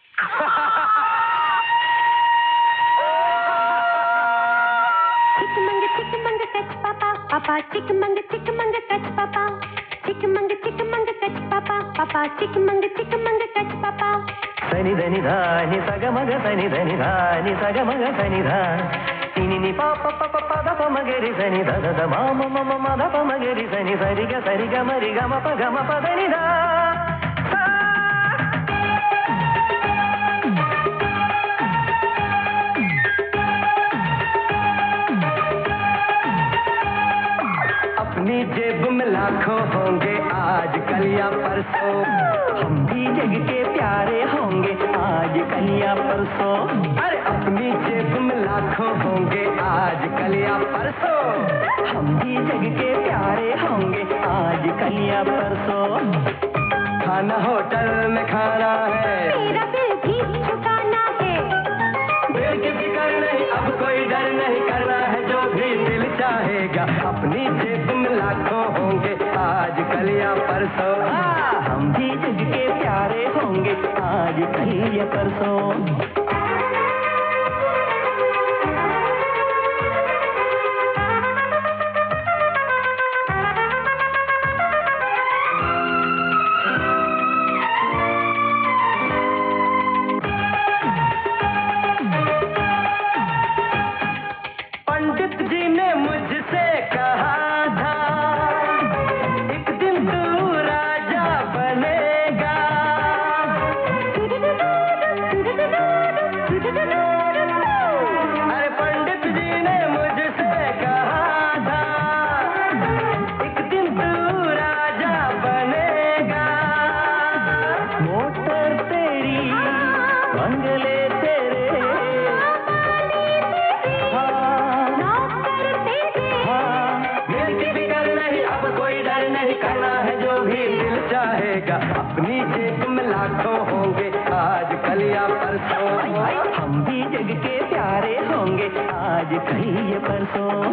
चिकमंग कच पापा पापा चिकमंग कच पापा चिकमंग कच पापा पापा चिकमंग कच पापा सनि धनि धा नि सा ग म ग सनि धनि धा नि सा ग म ग सनि धा नि नि नि पा प प प प द प म ग रि सनि ध ध ध म म म म म ध प म ग रि सनि सा रि ग म रि ग म प ध नि धा अपनी जेब में लाखों होंगे आज कल या परसों, हम भी जग के प्यारे होंगे आज कल या परसों। अरे अपनी जेब में लाखों होंगे आज कल या परसों, हम भी जग के प्यारे होंगे आज कल या परसों। खाना होटल में खाना है, मेरा बिल भी चुकाना है, बिल की फिक्र नहीं अब कोई डर नहीं, करना है जो भी दिल चाहेगा। अपनी जेब में लाखों होंगे आज कल या परसों, हम भी जग के प्यारे होंगे आज कल या परसों। अपनी जेब में लाखों होंगे आज कल या परसों, हम भी जग के प्यारे होंगे आज कल या परसों।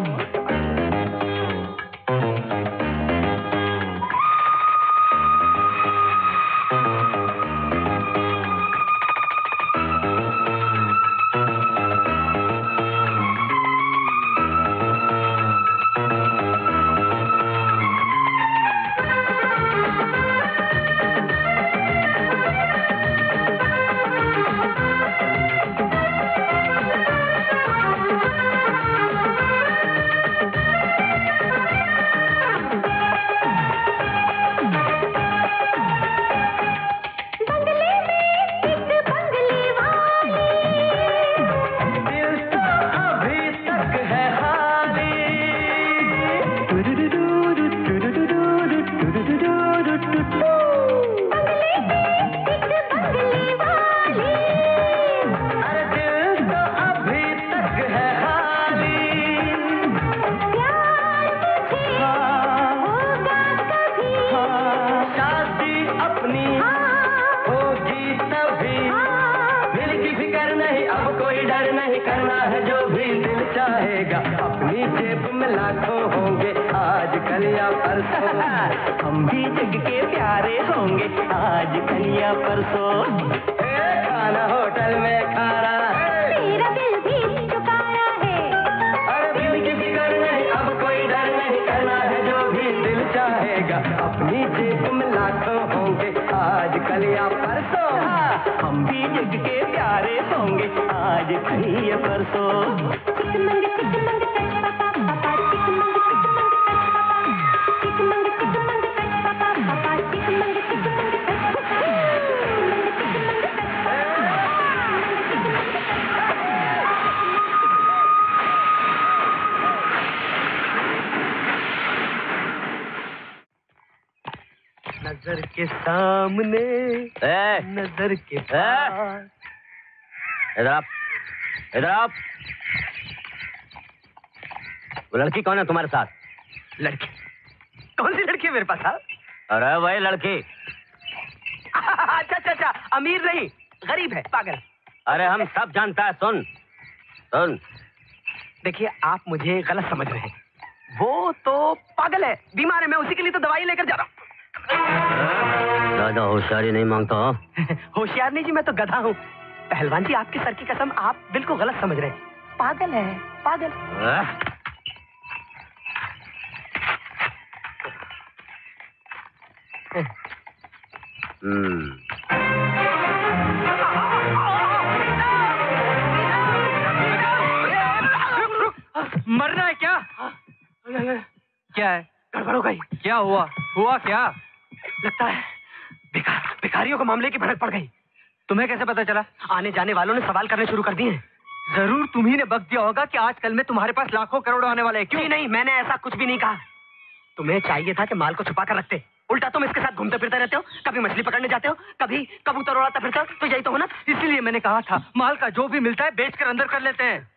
अपनी जेब में लाखों होंगे आज कल या परसों, हम भी जग के प्यारे होंगे आज कल या परसों। खाना होटल में खाना है, मेरा बिल भी चुकाया है, अरे बिल की फिक्र नहीं अब कोई डर नहीं, करना है जो भी दिल चाहेगा। अपनी जेब में लाखों होंगे आज कल या परसों, हम भी जग के प्यारे होंगे आज कल या परसों। नजर के सामने नजर के पास। इधर आप, इधर आप। वो लड़की कौन है तुम्हारे साथ? लड़की? कौन सी लड़की मेरे पास? अरे वही लड़की। अच्छा अच्छा अच्छा, अमीर नहीं, गरीब है, पागल। अरे हम सब जानता है। सुन सुन, देखिए आप मुझे गलत समझ रहे हैं, वो तो पागल है, बीमार है, मैं उसी के लिए तो दवाई लेकर जा रहा हूँ। ज्यादा होशियारी नहीं मांगता। होशियार नहीं जी, मैं तो गधा हूँ। पहलवान जी आपकी सर की कसम, आप बिल्कुल गलत समझ रहे हैं, पागल है, पागल। क्या है? गड़बड़ हो गई। क्या हुआ? हुआ क्या? लगता है भिखारियों के मामले की भनक पड़ गई। तुम्हें कैसे पता चला? आने जाने वालों ने सवाल करने शुरू कर दिए हैं। जरूर तुम्ही ने बक दिया होगा कि आजकल में तुम्हारे पास लाखों करोड़ों आने वाले हैं। क्यों? नहीं, मैंने ऐसा कुछ भी नहीं कहा। तुम्हें चाहिए था कि माल को छुपा कर रखते, उल्टा तुम इसके साथ घूमते फिरते रहते हो। कभी मछली पकड़ने जाते हो, कभी कबूतर उड़ाता फिरते हो। तो यही तो हो ना। इसीलिए मैंने कहा था माल का जो भी मिलता है बेचकर अंदर कर लेते हैं।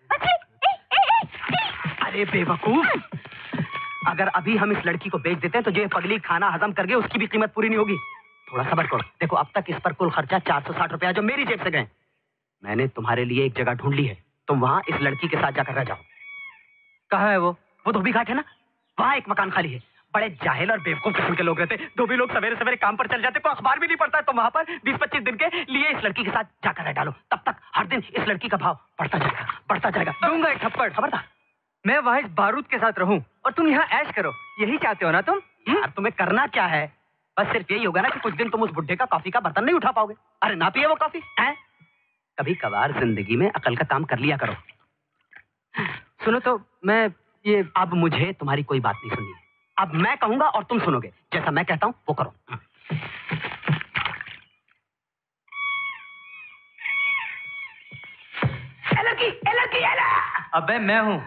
अरे बेवकूफ, अगर अभी हम इस लड़की को बेच देते हैं तो जो ये पगली खाना हजम कर गई उसकी भी कीमत पूरी नहीं होगी। थोड़ा सब्र करो। देखो, अब तक इस पर कुल खर्चा 460 रुपया जो मेरी जेब से गए। मैंने तुम्हारे लिए एक जगह ढूंढ ली है, तुम वहां इस लड़की के साथ जाकर रह जाओ। कहाँ है वो? धोबी घाट है ना, वहां एक मकान खाली है। बड़े जाहिल और बेवकूफ किस्म के लोग रहते। धोबी लोग सवेरे सवेरे काम पर चल जाते, कोई अखबार भी नहीं पढ़ता। तो वहां पर 20-25 दिन के लिए इस लड़की के साथ जाकर रह डालो। तब तक हर दिन इस लड़की का भाव बढ़ता जाएगा। दूंगा एक थप्पड़। खबरदार। मैं वहां इस बारूद के साथ रहूं और तुम यहाँ ऐश करो, यही चाहते हो ना तुम? यार तुम्हें करना क्या है? बस सिर्फ यही होगा ना कि कुछ दिन तुम उस बुड्ढे का कॉफी का बर्तन नहीं उठा पाओगे। अरे ना पिए वो कॉफी है। कभी कभार जिंदगी में अकल का काम कर लिया करो। सुनो तो मैं ये, अब मुझे तुम्हारी कोई बात नहीं सुननी है। अब मैं कहूंगा और तुम सुनोगे। जैसा मैं कहता हूं वो करो। लड़की। अबे मैं हूं।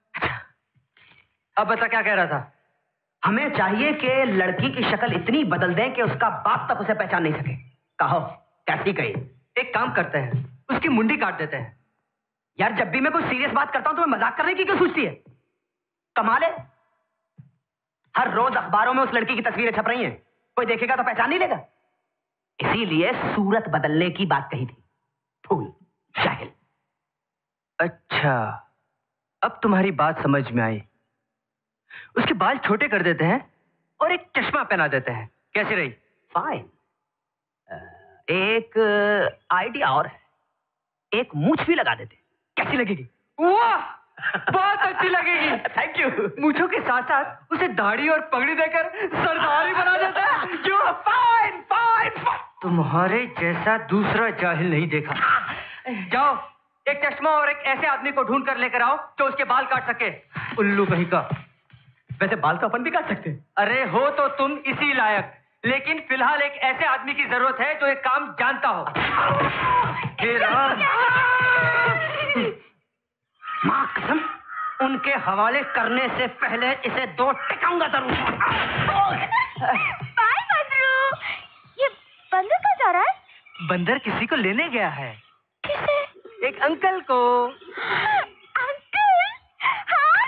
अब बता क्या कह रहा था? हमें चाहिए कि लड़की की शक्ल इतनी बदल दें कि उसका बाप तक उसे पहचान नहीं सके। कहो कैसी कही? एक काम करते हैं, उसकी मुंडी काट देते हैं। यार जब भी मैं कोई सीरियस बात करता हूं तो मैं मजाक करने की क्यों सोचती है? कमाल है, हर रोज अखबारों में उस लड़की की तस्वीरें छप रही हैं। कोई देखेगा तो पहचान नहीं लेगा। इसीलिए सूरत बदलने की बात कही थी। फूल जाहिल। अच्छा, अब तुम्हारी बात समझ में आई। उसके बाल छोटे कर देते हैं और एक चश्मा पहना देते हैं। कैसी रही? फाइन। एक आइडिया और है, एक मूंछ भी लगा देते। कैसी लगेगी? वाह, बहुत अच्छी लगेगी। Thank you. मूंछों के साथ साथ उसे दाढ़ी और पगड़ी देकर सरदारी बना देते हैं। जो फाइन। तुम्हारे जैसा दूसरा जाहिल नहीं देखा। जाओ, एक चश्मा और एक ऐसे आदमी को ढूंढ कर लेकर आओ जो उसके बाल काट सके। उल्लू कहीं का। वैसे बाल तो अपन भी काट सकते हैं। अरे हो तो तुम इसी लायक, लेकिन फिलहाल एक ऐसे आदमी की जरूरत है जो एक काम जानता हो। मां कसम, उनके हवाले करने से पहले इसे 2 टिकाऊंगा जरूर। बाय बंदरू। ये बंदर कहाँ जा रहा है? बंदर किसी को लेने गया है। किसे? एक अंकल को। अंकल? हाँ।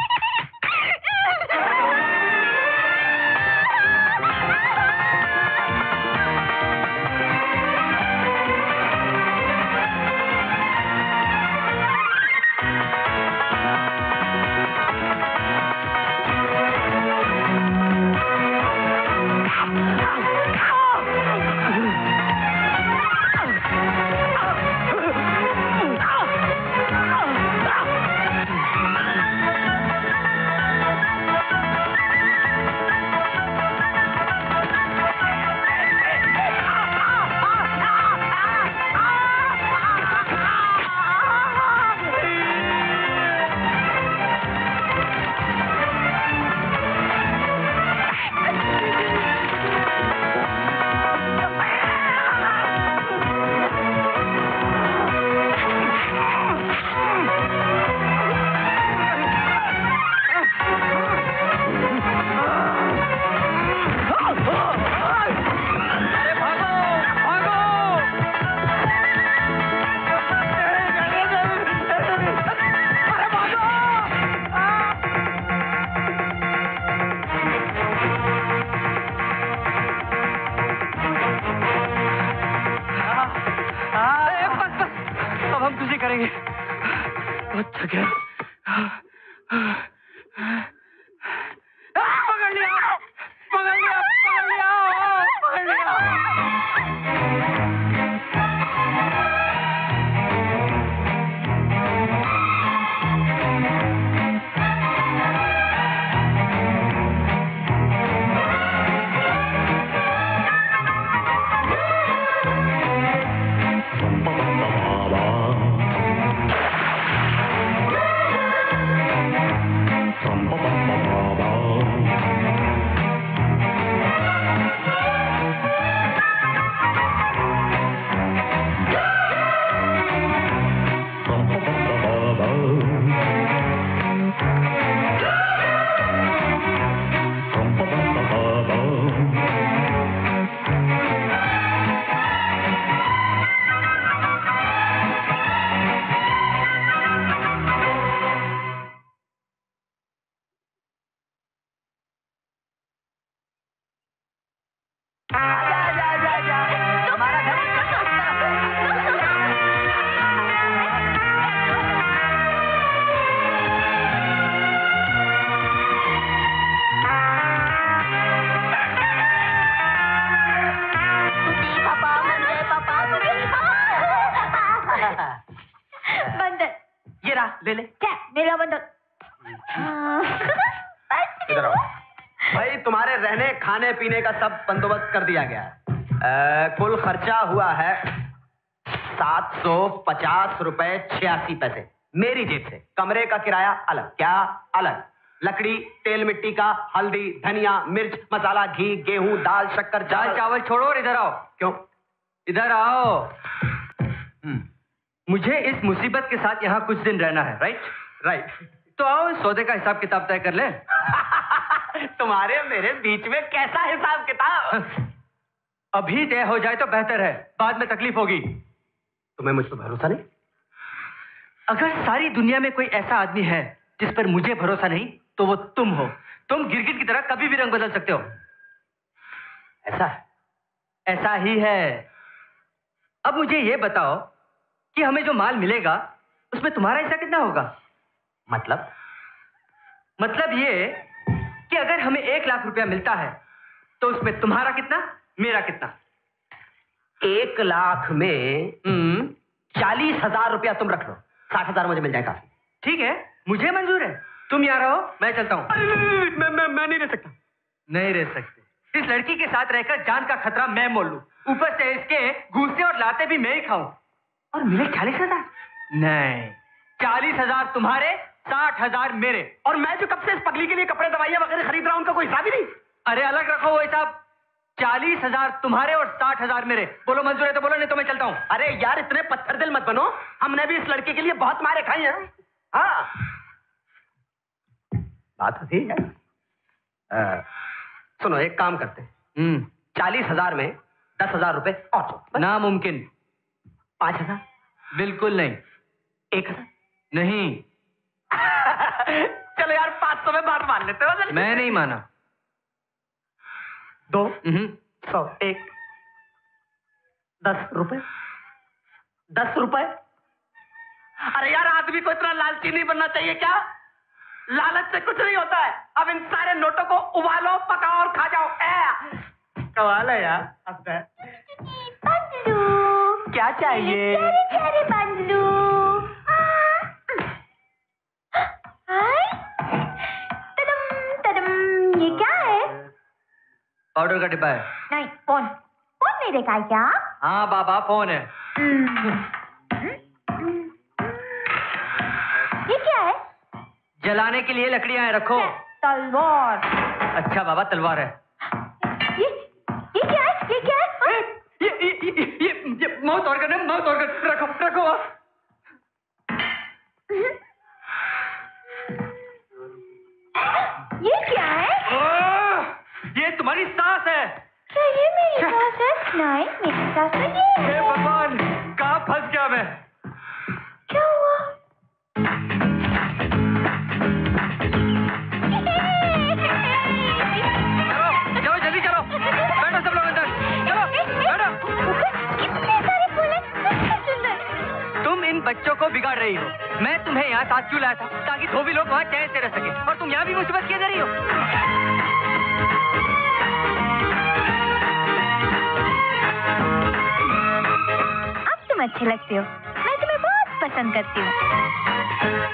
करेंगे। बहुत थक गया। पकड़ लिया, पकड़ लिया, पकड़ लिया, पकड़ लिया। बंदर। ये रहा, ले ले। क्या मेरा बंदर? इधर आओ भाई, तुम्हारे रहने खाने पीने का सब बंदोबस्त कर दिया गया है। कुल खर्चा हुआ है 750 रुपए 86 पैसे मेरी जेब से। कमरे का किराया अलग। क्या अलग? लकड़ी, तेल मिट्टी का, हल्दी, धनिया, मिर्च, मसाला, घी, गेहूं, दाल, शक्कर, दाल चावल छोड़ो और इधर आओ। क्यों? इधर आओ। मुझे इस मुसीबत के साथ यहाँ कुछ दिन रहना है, राइट? राइट। तो आओ इस सौदे का हिसाब किताब तय कर ले। तुम्हारे मेरे बीच में कैसा हिसाब किताब? अभी तय हो जाए तो बेहतर है, बाद में तकलीफ होगी। तुम्हें मुझ पर भरोसा नहीं? अगर सारी दुनिया में कोई ऐसा आदमी है जिस पर मुझे भरोसा नहीं, तो वो तुम हो। तुम गिरगिट की तरह कभी भी रंग बदल सकते हो। ऐसा है? ऐसा ही है। अब मुझे ये बताओ कि हमें जो माल मिलेगा उसमें तुम्हारा हिस्सा कितना होगा? मतलब ये कि अगर हमें 1 लाख रुपया मिलता है तो उसमें तुम्हारा कितना, मेरा कितना? 1 लाख में 40,000 रुपया तुम रख लो, 60,000 मुझे मिल जाएगा। ठीक है, मुझे मंजूर है। तुम यहाँ रहो, मैं चलता हूँ। मैं नहीं रह सकता। नहीं रह सकते। इस लड़की के साथ रहकर जान का खतरा मैं मोल लूं, ऊपर से इसके घूसे और लाते भी मैं ही खाऊं, और मिले 40,000? नहीं, 40,000 तुम्हारे, 60,000 मेरे। और मैं जो कब से इस पगली के लिए कपड़े दवाइयां वगैरह खरीद रहा हूं, उनका कोई हिसाब ही नहीं। अरे अलग रखो वो हिसाब। 40,000 तुम्हारे और 60,000 मेरे। बोलो मंजूर है तो बोलो, नहीं तो मैं चलता हूँ। अरे यार इतने पत्थर दिल मत बनो, हमने भी इस लड़के के लिए बहुत मारे खाए हैं। हाँ बात तो ठीक है। सुनो, एक काम करते हैं, 40,000 में 10,000 रुपए और दो। नामुमकिन। 5,000? बिल्कुल नहीं। 1,000? नहीं। चलो यार 500 में बात मान लेते हो। मैं नहीं माना। 2, 100, 1, 10 रुपए। 10 रुपए? अरे यार आदमी को इतना लालची नहीं बनना चाहिए क्या? लालच से कुछ नहीं होता है। अब इन सारे नोटों को उबालो, पकाओ और खा जाओ। कमाल है यार। बंदलू, क्या चाहिए? प्यारे बंदलू। तदम, ये क्या है? पाउडर का डिब्बा है। नहीं, फोन। फोन मेरे का है क्या? हाँ बाबा, फोन है। ये क्या है? जलाने के लिए लकड़ियां हैं, रखो। तलवार। अच्छा बाबा, तलवार है। ये क्या है? ये क्या है? ये माउथ ऑर्गन है, माउथ ऑर्गन। रखो रखो। ये क्या है? ये तुम्हारी सांस है। क्या ये मेरी सांस है? नहीं, मेरी सांस तो ये है। भगवान, कहाँ फंस गया मैं? क्या हुआ? चलो जल्दी चलो, बैठो सब लोग अंदर। चलो बैठो। कितने सारे फूल हैं। तुम इन बच्चों को बिगाड़ रही हो। मैं तुम्हें यहाँ साथ क्यों लाया था? ताकि धोबी लोग वहाँ चैन से रह सके, और तुम यहाँ भी मुसीबत किए जा रही हो। अब तुम अच्छे लगते हो, मैं तुम्हें बहुत पसंद करती हूँ।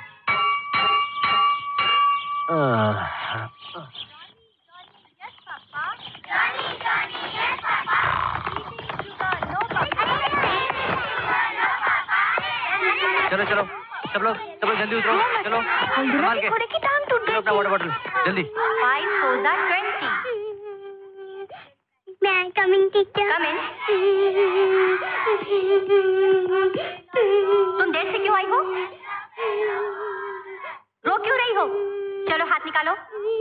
चलो चलो सब लोग जल्दी उतरो। चलो संभाल के। घोड़े की टांग टूट गई। अपना वाटर बॉटल जल्दी। 5 4 20। May I come in, teacher? Come in. तुम देर से क्यों आई हो? रो क्यों रही हो? चलो हाथ निकालो।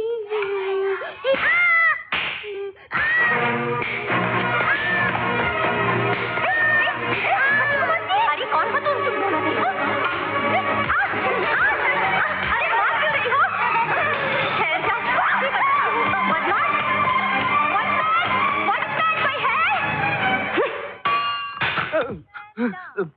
अरे कौन हो तुम? अरे मार क्यों रही हो? ठहर जाओ। कोई है?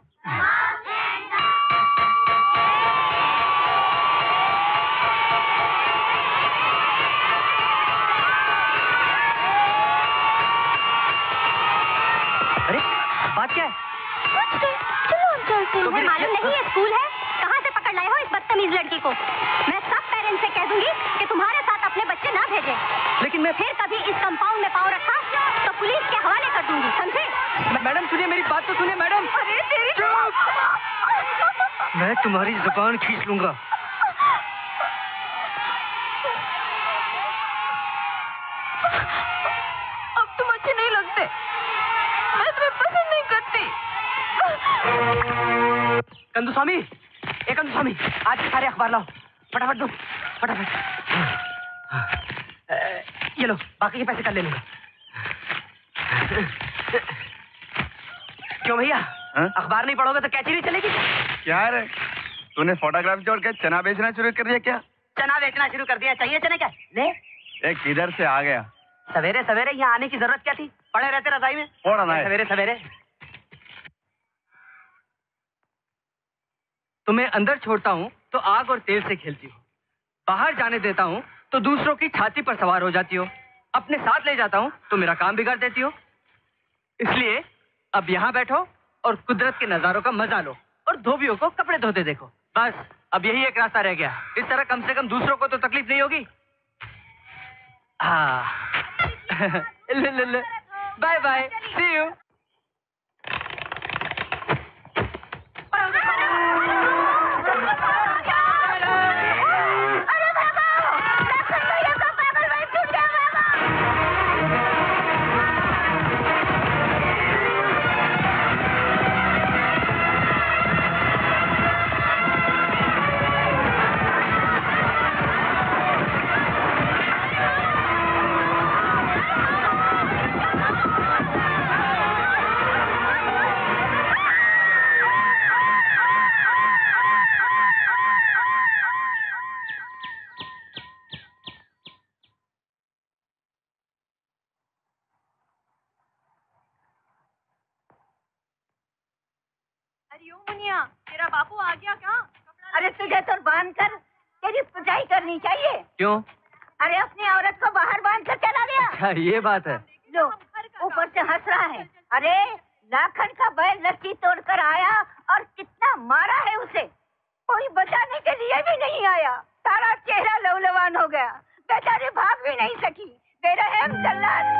मालूम नहीं ये स्कूल है? कहाँ से पकड़ लाए हो इस बदतमीज लड़की को? मैं सब पेरेंट्स से कह दूंगी कि तुम्हारे साथ अपने बच्चे ना भेजें। लेकिन मैं फिर कभी इस कंपाउंड में पाँव रखा तो पुलिस के हवाले कर दूंगी, समझे? मैडम सुनिए, मेरी बात तो सुनिए मैडम। अरे तेरी मैं तुम्हारी जुबान खींच लूंगा। अब तुम अच्छे नहीं लगते, मैं तुम्हें पसंद नहीं करती। कंदुस्वामी, ए कंदुस्वामी, आज के सारे अखबार लाओ, फटाफट दो, फटाफट। ये लो, बाकी के पैसे कल ले लूंगा। क्यों भैया, अखबार नहीं पढ़ोगे तो कैची नहीं चलेगी? क्या रे, तूने फोटोग्राफी छोड़ के चना बेचना शुरू कर दिया क्या? चना बेचना शुरू कर दिया, चाहिए चने क्या? ले। एक किधर से आ गया? सवेरे सवेरे यहाँ आने की जरूरत क्या थी? पड़े रहते रजाई में। सवेरे सवेरे तुम्हें अंदर छोड़ता हूँ तो आग और तेल से खेलती हो, बाहर जाने देता हूँ तो दूसरों की छाती पर सवार हो जाती हो, अपने साथ ले जाता हूँ तो मेरा काम बिगाड़ देती हो। इसलिए अब यहाँ बैठो और कुदरत के नजारों का मजा लो और धोबियों को कपड़े धोते देखो। बस अब यही एक रास्ता रह गया, इस तरह कम से कम दूसरों को तो तकलीफ नहीं होगी। हाँ bye bye, see you. Munia, तेरा बापू आ गया क्या? अरे तुझे तो बांध कर तेरी पिटाई करनी चाहिए। क्यों? अरे अपनी औरत को बाहर बांध कर चला गया। अच्छा ये बात है। लो ऊपर से हंस रहा है। अरे लाखन का बैल लस्सी तोड़कर आया और कितना मारा है उसे, कोई बचाने के लिए भी नहीं आया। सारा चेहरा लवलवान हो गया, बेचारी भाग भी नहीं सकी। बेरहम जल्लाद।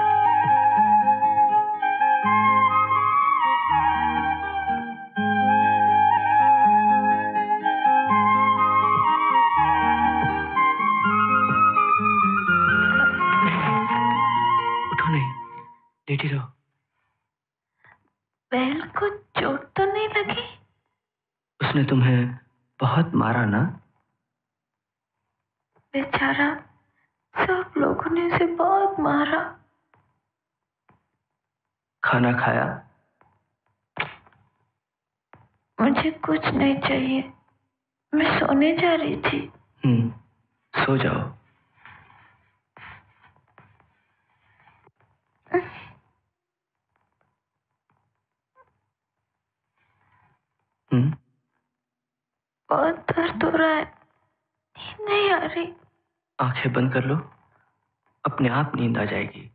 लेटी रहो। बैल को चोट तो नहीं लगी? उसने तुम्हें बहुत मारा ना? बेचारा, सब लोगों ने उसे बहुत मारा। खाना खाया? मुझे कुछ नहीं चाहिए, मैं सोने जा रही थी। सो जाओ। बहुत दर्द हो रहा है, नींद नहीं आ रही। आंखें बंद कर लो, अपने आप नींद आ जाएगी।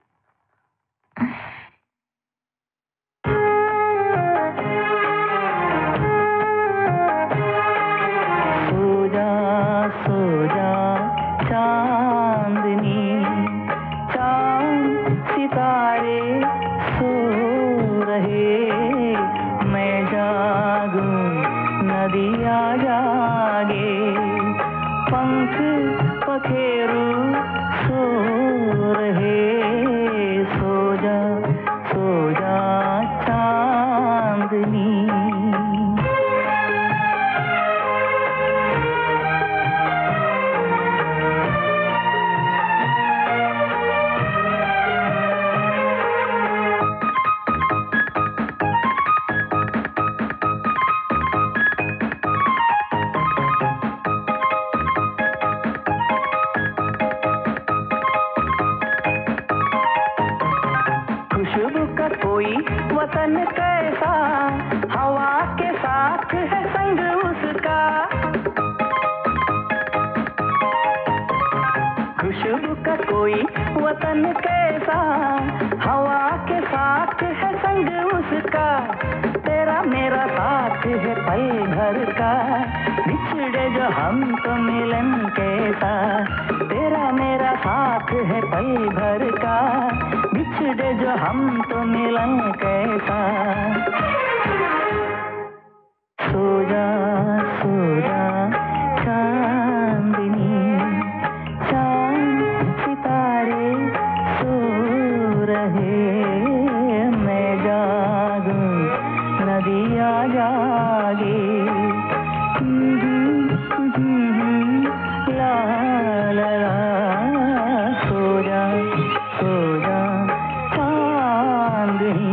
सो जा चांदनी, चांद सितारे सो रहे, मैं जागूं नदिया जागे, पंख पखेरू सो रहे, सो जा चांदनी। वतन कैसा हवा के साथ है संग उसका, खुशबू का कोई वतन कैसा हवा के साथ है संग उसका, तेरा मेरा साथ है पल भर का, बिछड़े जो हम तो मिलन कैसा। तेरा मेरा साथ है पल भर का, बिछड़े जो हम तो मिलन कैसा। सो जा चांदनी, चांद सितारे सो रहे, मैं जागूं नदियाँ जागे। ला ला ला, सो जा चांदनी।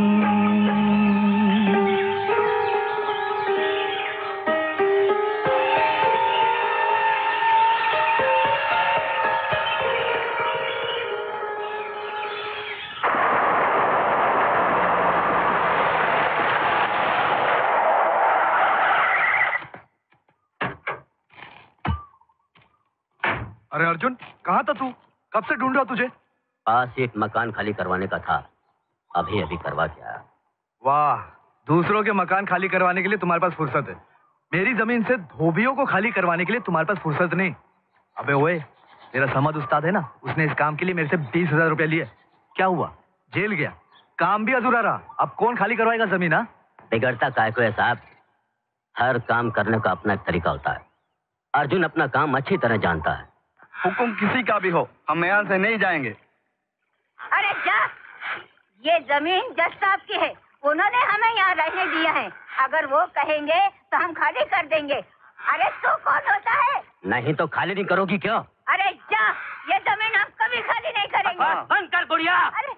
अरे अर्जुन, कहाँ था तू? कब से ढूंढ रहा तुझे? पास एक मकान खाली करवाने का था, अभी अभी करवा के आया। वाह, दूसरों के मकान खाली करवाने के लिए तुम्हारे पास फुर्सत है, मेरी जमीन से धोबियों को खाली करवाने के लिए तुम्हारे पास फुर्सत नहीं। अबे ओए, मेरा समद उस्ताद है ना, उसने इस काम के लिए मेरे से 20,000 रुपए लिए। क्या हुआ? जेल गया, काम भी अधूरा रहा। अब कौन खाली करवाएगा जमीन? हा? बिगड़ता काय को है साहब, हर काम करने का अपना एक तरीका होता है। अर्जुन अपना काम अच्छी तरह जानता है। हुक्म किसी का भी हो, हम यहाँ से नहीं जाएंगे। अरे जा, ये जमीन जज साहब की है, उन्होंने हमें यहाँ रहने दिया है। अगर वो कहेंगे तो हम खाली कर देंगे। अरे तू कौन होता है? नहीं तो खाली नहीं करोगी क्यों? अरे जा, ये जमीन हम कभी खाली नहीं करेंगे। बंद कर गुड़िया। अरे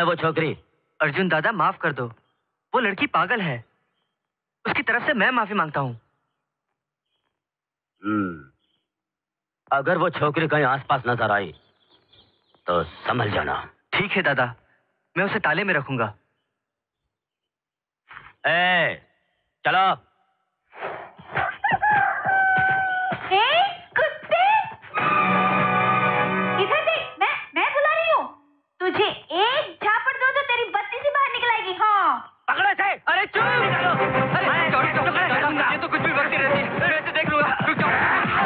वो छोकरी? अर्जुन दादा माफ कर दो, वो लड़की पागल है, उसकी तरफ से मैं माफी मांगता हूँ। अगर वो छोकरी कहीं आसपास नजर आई तो संभल जाना। ठीक है दादा, मैं उसे ताले में रखूंगा। चलो। कुत्ते, इधर देख, मैं बुला रही हूँ। तुझे एक झापड़ दो तो तेरी बत्ती से बाहर निकल आएगी। हाँ, पकड़ो इसे। अरे चुप। ये तो कुछ भी बकती रहती है, मैं इसे देख लूंगा। रुक जाओ।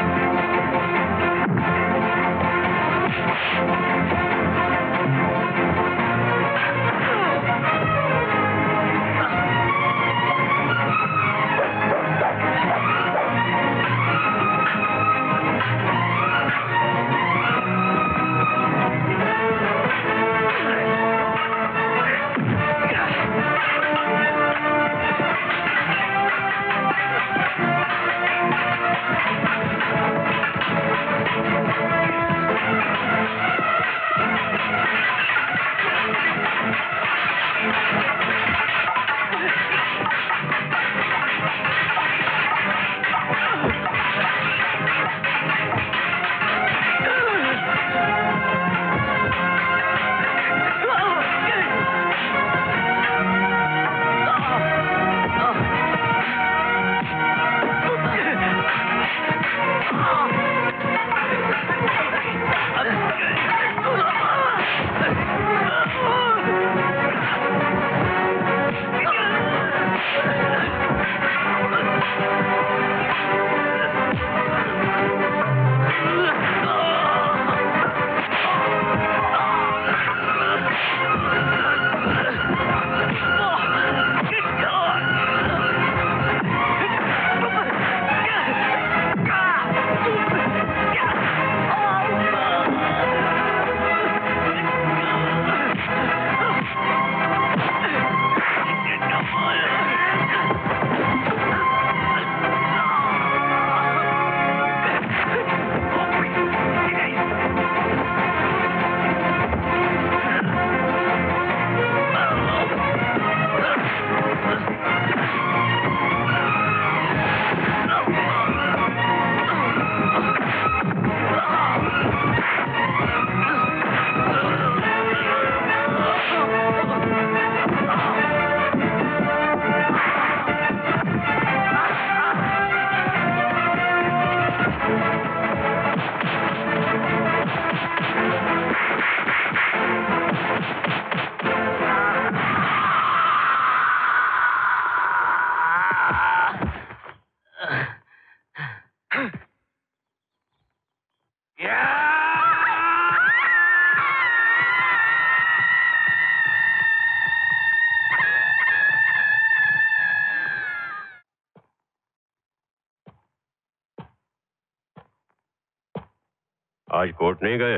आज कोर्ट नहीं गए?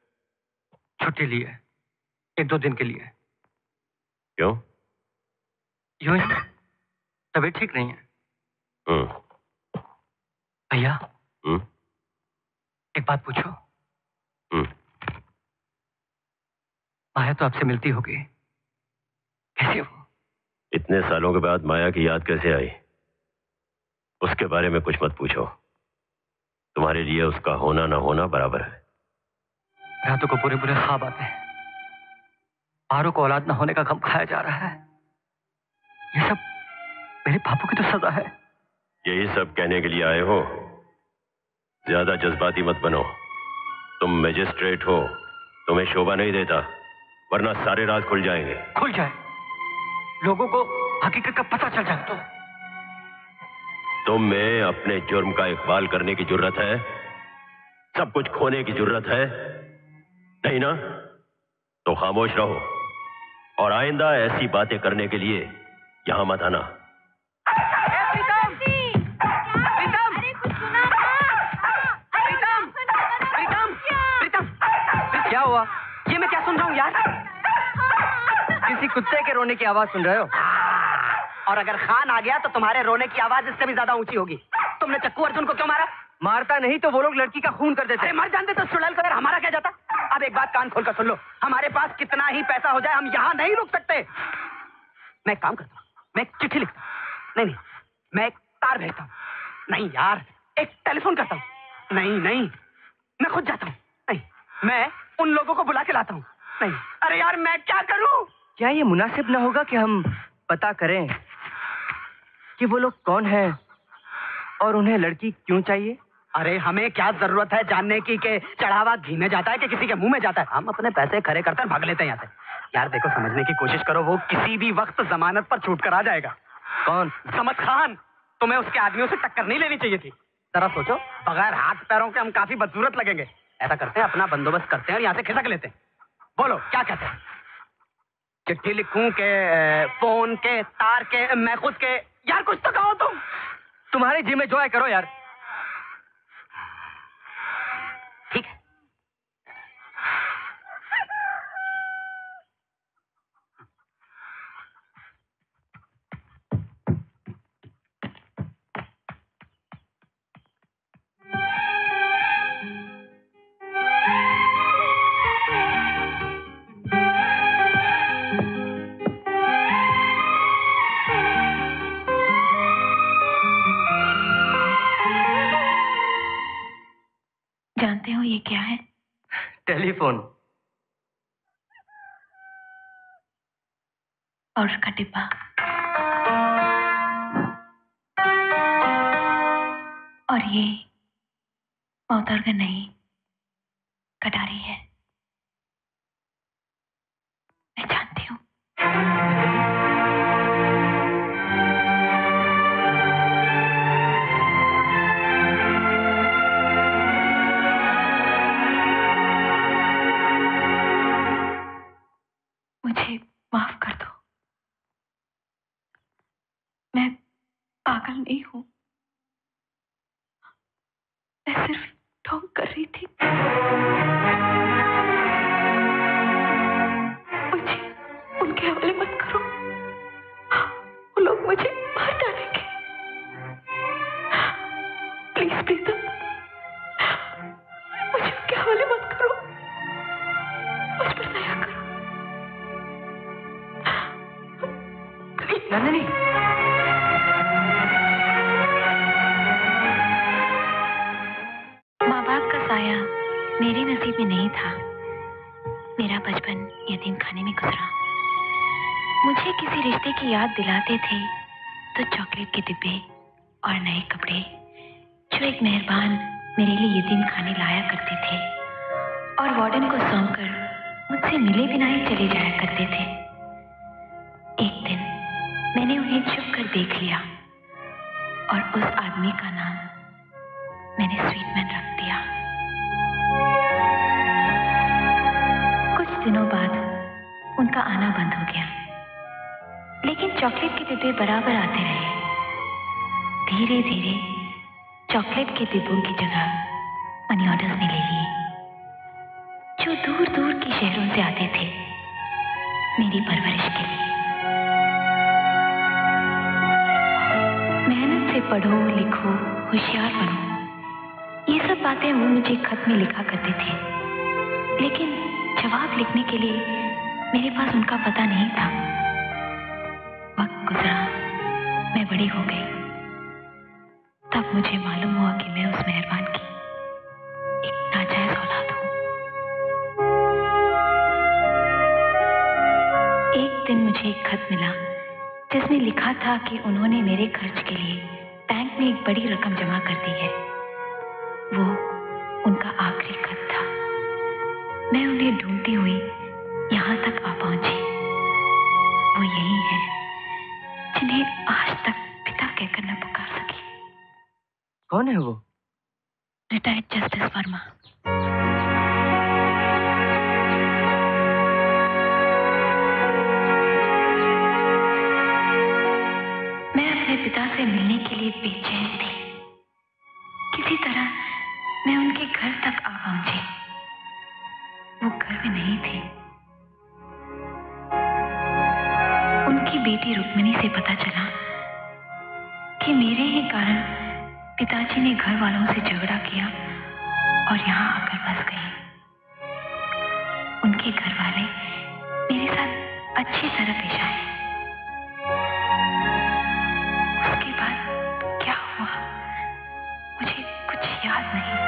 छुट्टी ली है, 1-2 दिन के लिए। क्यों? यूं ही, तबीयत ठीक नहीं है। भैया, एक बात पूछो। माया तो आपसे मिलती होगी, कैसे हो? इतने सालों के बाद माया की याद कैसे आई? उसके बारे में कुछ मत पूछो। तुम्हारे लिए उसका होना ना होना बराबर है। रातों को पूरे पूरे ख्वाब आते हैं, पारों को औलाद न होने का गम खाया जा रहा है। ये सब मेरे पापों की तो सजा है। यही सब कहने के लिए आए हो? ज्यादा जज्बाती मत बनो। तुम मैजिस्ट्रेट हो, तुम्हें शोभा नहीं देता, वरना सारे राज खुल जाएंगे। खुल जाए, लोगों को हकीकत का पता चल जाए तो। तुम में अपने जुर्म का इकबाल करने की जुर्रत है? सब कुछ खोने की जुर्रत है? नहीं ना? तो खामोश रहो और आइंदा ऐसी बातें करने के लिए यहां मत आना। क्या हुआ? ये मैं क्या सुन रहा हूँ यार? किसी कुत्ते के रोने की आवाज सुन रहे हो? और अगर खान आ गया तो तुम्हारे रोने की आवाज इससे भी ज्यादा ऊंची होगी। तुमने चक्कू अर्जुन को क्यों मारा? मारता नहीं तो वो लोग लड़की का खून कर देते। अरे मर जानते तो चुड़ैल कर हमारा क्या जाता? अब एक बात कान खोलकर सुन लो, हमारे पास कितना ही पैसा हो जाए हम यहाँ नहीं रुक सकते। मैं एक काम करता हूँ, मैं एक चिट्ठी लिखता हूँ। नहीं, मैं एक तार भेजता हूँ। नहीं यार, एक टेलीफोन करता हूँ। नहीं, मैं खुद जाता हूँ। नहीं, मैं उन लोगों को बुला के लाता हूँ। नहीं, अरे यार मैं क्या करूँ? क्या ये मुनासिब ना होगा कि हम पता करें कि वो लोग कौन हैं और उन्हें लड़की क्यों चाहिए? अरे हमें क्या जरूरत है जानने की कि चढ़ावा घी में जाता है कि किसी के मुंह में जाता है? हम अपने पैसे खड़े करते हैं, भाग लेते हैं यहाँ से। यार देखो, समझने की कोशिश करो, वो किसी भी वक्त जमानत पर छूट कर आ जाएगा। कौन? समद खान। तुम्हें उसके आदमियों से टक्कर नहीं लेनी चाहिए थी। जरा सोचो, बगैर हाथ पैरों के हम काफी बदसूरत लगेंगे। ऐसा करते हैं, अपना बंदोबस्त करते हैं और यहाँ से खिसक लेते हैं। बोलो क्या कहते हैं? चिट्ठी लिखूं के फोन के तार के मैं खुद के? यार कुछ तो कहो तुम। तुम्हारे जी में जो है करो यार। ठीक है। जानते हो ये क्या है? टेलीफोन। और उसका डिब्बा। और ये मौतरगन नहीं, कटारी है। मैं जानती हूँ। मुझे माफ कर दो, मैं पागल नहीं हूं। मैं सिर्फ ढोंग कर रही थी। मुझे उनके हवाले मत करो, वो लोग मुझे मार डालेंगे। प्लीज प्रीतम, मुझे उनके हवाले मत करो, मुझ पर दया करो। नंदिनी, माँ बाप का साया मेरे नसीब में नहीं था। मेरा बचपन यतीम खाने में गुजरा। मुझे किसी रिश्ते की याद दिलाते थे तो चॉकलेट के डिब्बे और नए कपड़े जो एक मेहरबान मेरे लिए यतीम खाने लाया करते थे और वार्डन को सौंपकर मुझसे मिले बिना ही चले जाया करते थे। एक दिन मैंने उन्हें छुप कर देख लिया और उस आदमी का नाम मैंने स्वीटमैन रख दिया। कुछ दिनों बाद उनका आना बंद हो गया, लेकिन चॉकलेट के डिब्बे बराबर आते रहे। धीरे धीरे चॉकलेट के डिब्बों की जगह मनी ऑर्डर्स ने ले लिए, जो दूर दूर के शहरों से आते थे मेरी परवरिश के लिए। मेहनत से पढ़ो लिखो होशियार बनो, ये सब बातें वो मुझे खत में लिखा करते थे, लेकिन जवाब लिखने के लिए मेरे पास उनका पता नहीं था। वक्त गुजरा, मैं बड़ी हो गई, तब मुझे मालूम हुआ कि मैं उस मेहरबान की एक नाजायज औलाद हूं। एक दिन मुझे एक खत मिला जिसमें लिखा था कि उन्होंने मेरे खर्च के लिए बैंक में एक बड़ी रकम जमा कर दी है। वो उनका आखिरी खत था। मैं उन्हें ढूंढती हुई यहाँ तक आ पहुंची। वो यही है जिन्हें आज तक पिता कहकर न पुकार सकी। कौन है वो? Retired justice Verma. मैं अपने पिता से मिलने के लिए बेचैन थी। किसी तरह मैं उनके घर तक आ पहुंची। वो घर में नहीं थे। उनकी बेटी रुक्मिणी से पता चला कि मेरे ही कारण पिताजी ने घर वालों से झगड़ा किया और यहाँ आकर बस गए। के घर वाले मेरे साथ अच्छी तरह पेश आए। उसके बाद क्या हुआ मुझे कुछ याद नहीं।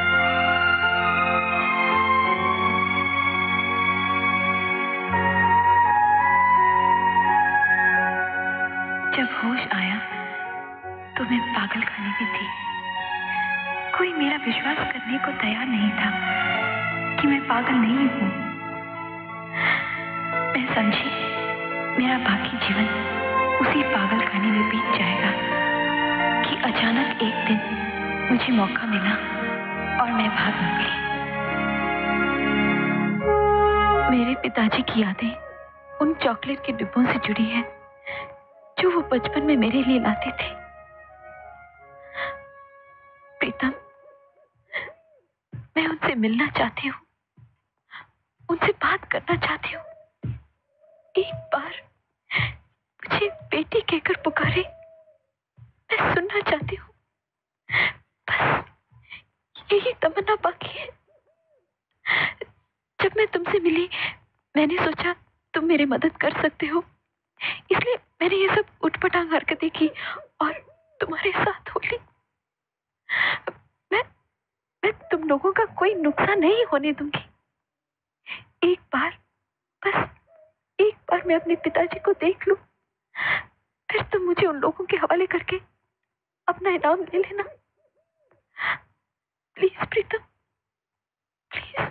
जब होश आया तो मैं पागलखाने में थी। कोई मेरा विश्वास करने को तैयार नहीं था कि मैं पागल नहीं हूं। मैं समझी मेरा बाकी जीवन उसी पागलखाने में बीत जाएगा कि अचानक एक दिन मुझे मौका मिला और मैं भाग निकली। मेरे पिताजी की यादें उन चॉकलेट के डिब्बों से जुड़ी है जो वो बचपन में मेरे लिए लाते थे। प्रीतम, मैं उनसे मिलना चाहती हूँ, उनसे बात करना चाहती हूँ। एक बार मुझे बेटी कहकर पुकारे, मैं सुनना चाहती हूँ। बस यही तमन्ना बाकी है। जब मैं तुमसे मिली मैंने सोचा तुम मेरी मदद कर सकते हो, इसलिए मैंने ये सब उठपटांग हरकतें की और तुम्हारे साथ हो ली। मैं तुम लोगों का कोई नुकसान नहीं होने दूंगी। एक बार, बस एक बार मैं अपने पिताजी को देख लूं, फिर तुम मुझे उन लोगों के हवाले करके अपना इनाम ले लेना। Please Pritam, please.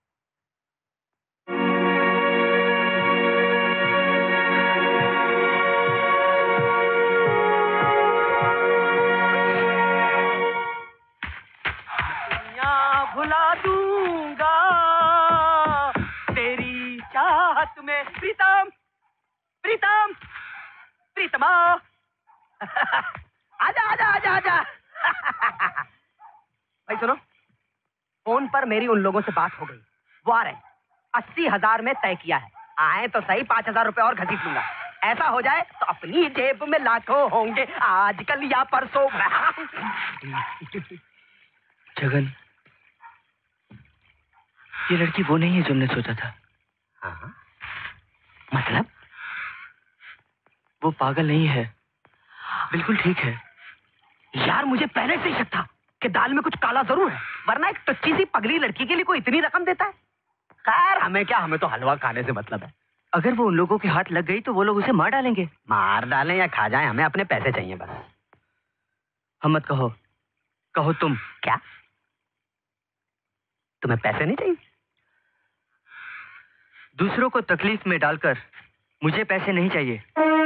भुला दूंगा तेरी चाहत में। प्रीतम, प्रीतम, प्रीतमा, आजा आजा आजा आजा। भाई सुनो, फोन पर मेरी उन लोगों से बात हो गई, वो आ रहे हैं। 80,000 में तय किया है। आए तो सही, 5,000 रुपए और घसीट लूंगा। ऐसा हो जाए तो अपनी जेब में लाखों होंगे, आजकल या परसों। जगन, ये लड़की वो नहीं है जो हमने सोचा था। हाँ? मतलब? वो पागल नहीं है, बिल्कुल ठीक है। यार मुझे पहले से ही शक था कि दाल में कुछ काला जरूर है, वरना एक टच्ची सी पगली लड़की के लिए कोई इतनी रकम देता है। खैर हमें क्या, हमें तो हलवा खाने से मतलब है। अगर वो उन लोगों के हाथ लग गई तो वो लोग उसे मार डालेंगे। मार डालें या खा जाएं, हमें अपने पैसे चाहिए बस। हम मत कहो, कहो तुम। क्या तुम्हें पैसे नहीं चाहिए? दूसरों को तकलीफ में डालकर मुझे पैसे नहीं चाहिए।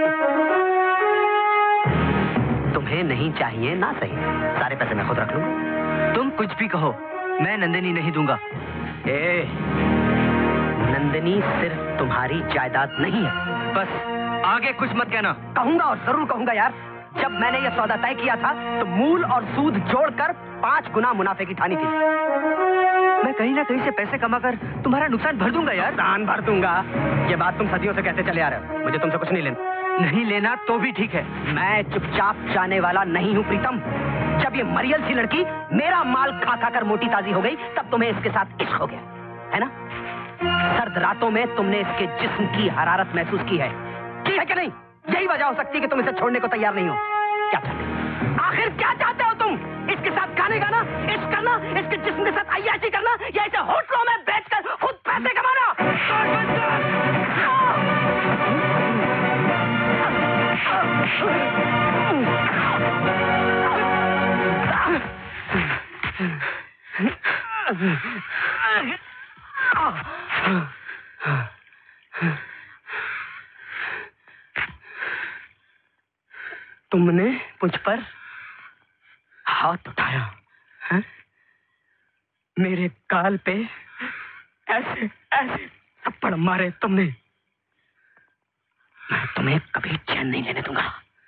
तुम्हें नहीं चाहिए ना सही, सारे पैसे मैं खुद रख लूंगा। तुम कुछ भी कहो, मैं नंदिनी नहीं दूंगा। ए, नंदिनी सिर्फ तुम्हारी जायदाद नहीं है। बस आगे कुछ मत कहना। कहूंगा और जरूर कहूंगा यार। जब मैंने यह सौदा तय किया था तो मूल और सूद जोड़कर 5 गुना मुनाफे की ठानी थी। मैं कहीं ना कहीं से पैसे कमाकर तुम्हारा नुकसान भर दूंगा यार। नुकसान भर दूंगा, ये बात तुम सदियों से कहते चले आ रहे हो। मुझे तुमसे कुछ नहीं लेना। नहीं लेना तो भी ठीक है। मैं चुपचाप जाने वाला नहीं हूँ प्रीतम। जब ये मरियल सी लड़की मेरा माल खा खा कर मोटी ताजी हो गई, तब तुम्हें इसके साथ इश्क हो गया है ना? सर्द रातों में तुमने इसके जिस्म की हरारत महसूस की है कि नहीं? यही वजह हो सकती है कि तुम इसे छोड़ने को तैयार नहीं हो। क्या चाहते हो? आखिर क्या चाहते हो तुम? इसके साथ गाने गाना, इश्क करना, इसके जिस्म के साथ अय्याशी करना, या इसे होटलों में बेचकर खुद पैसे कमाना? तुमने मुझ पर हाथ उठाया है? मेरे गाल पे ऐसे ऐसे थप्पड़ मारे तुमने। मैं तुम्हें कभी चैन नहीं लेने दूंगा।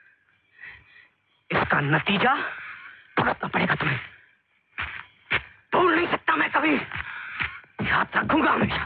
इसका नतीजा भुगतना पड़ेगा तुम्हें। भूल नहीं सकता मैं कभी, याद रखूंगा हमेशा।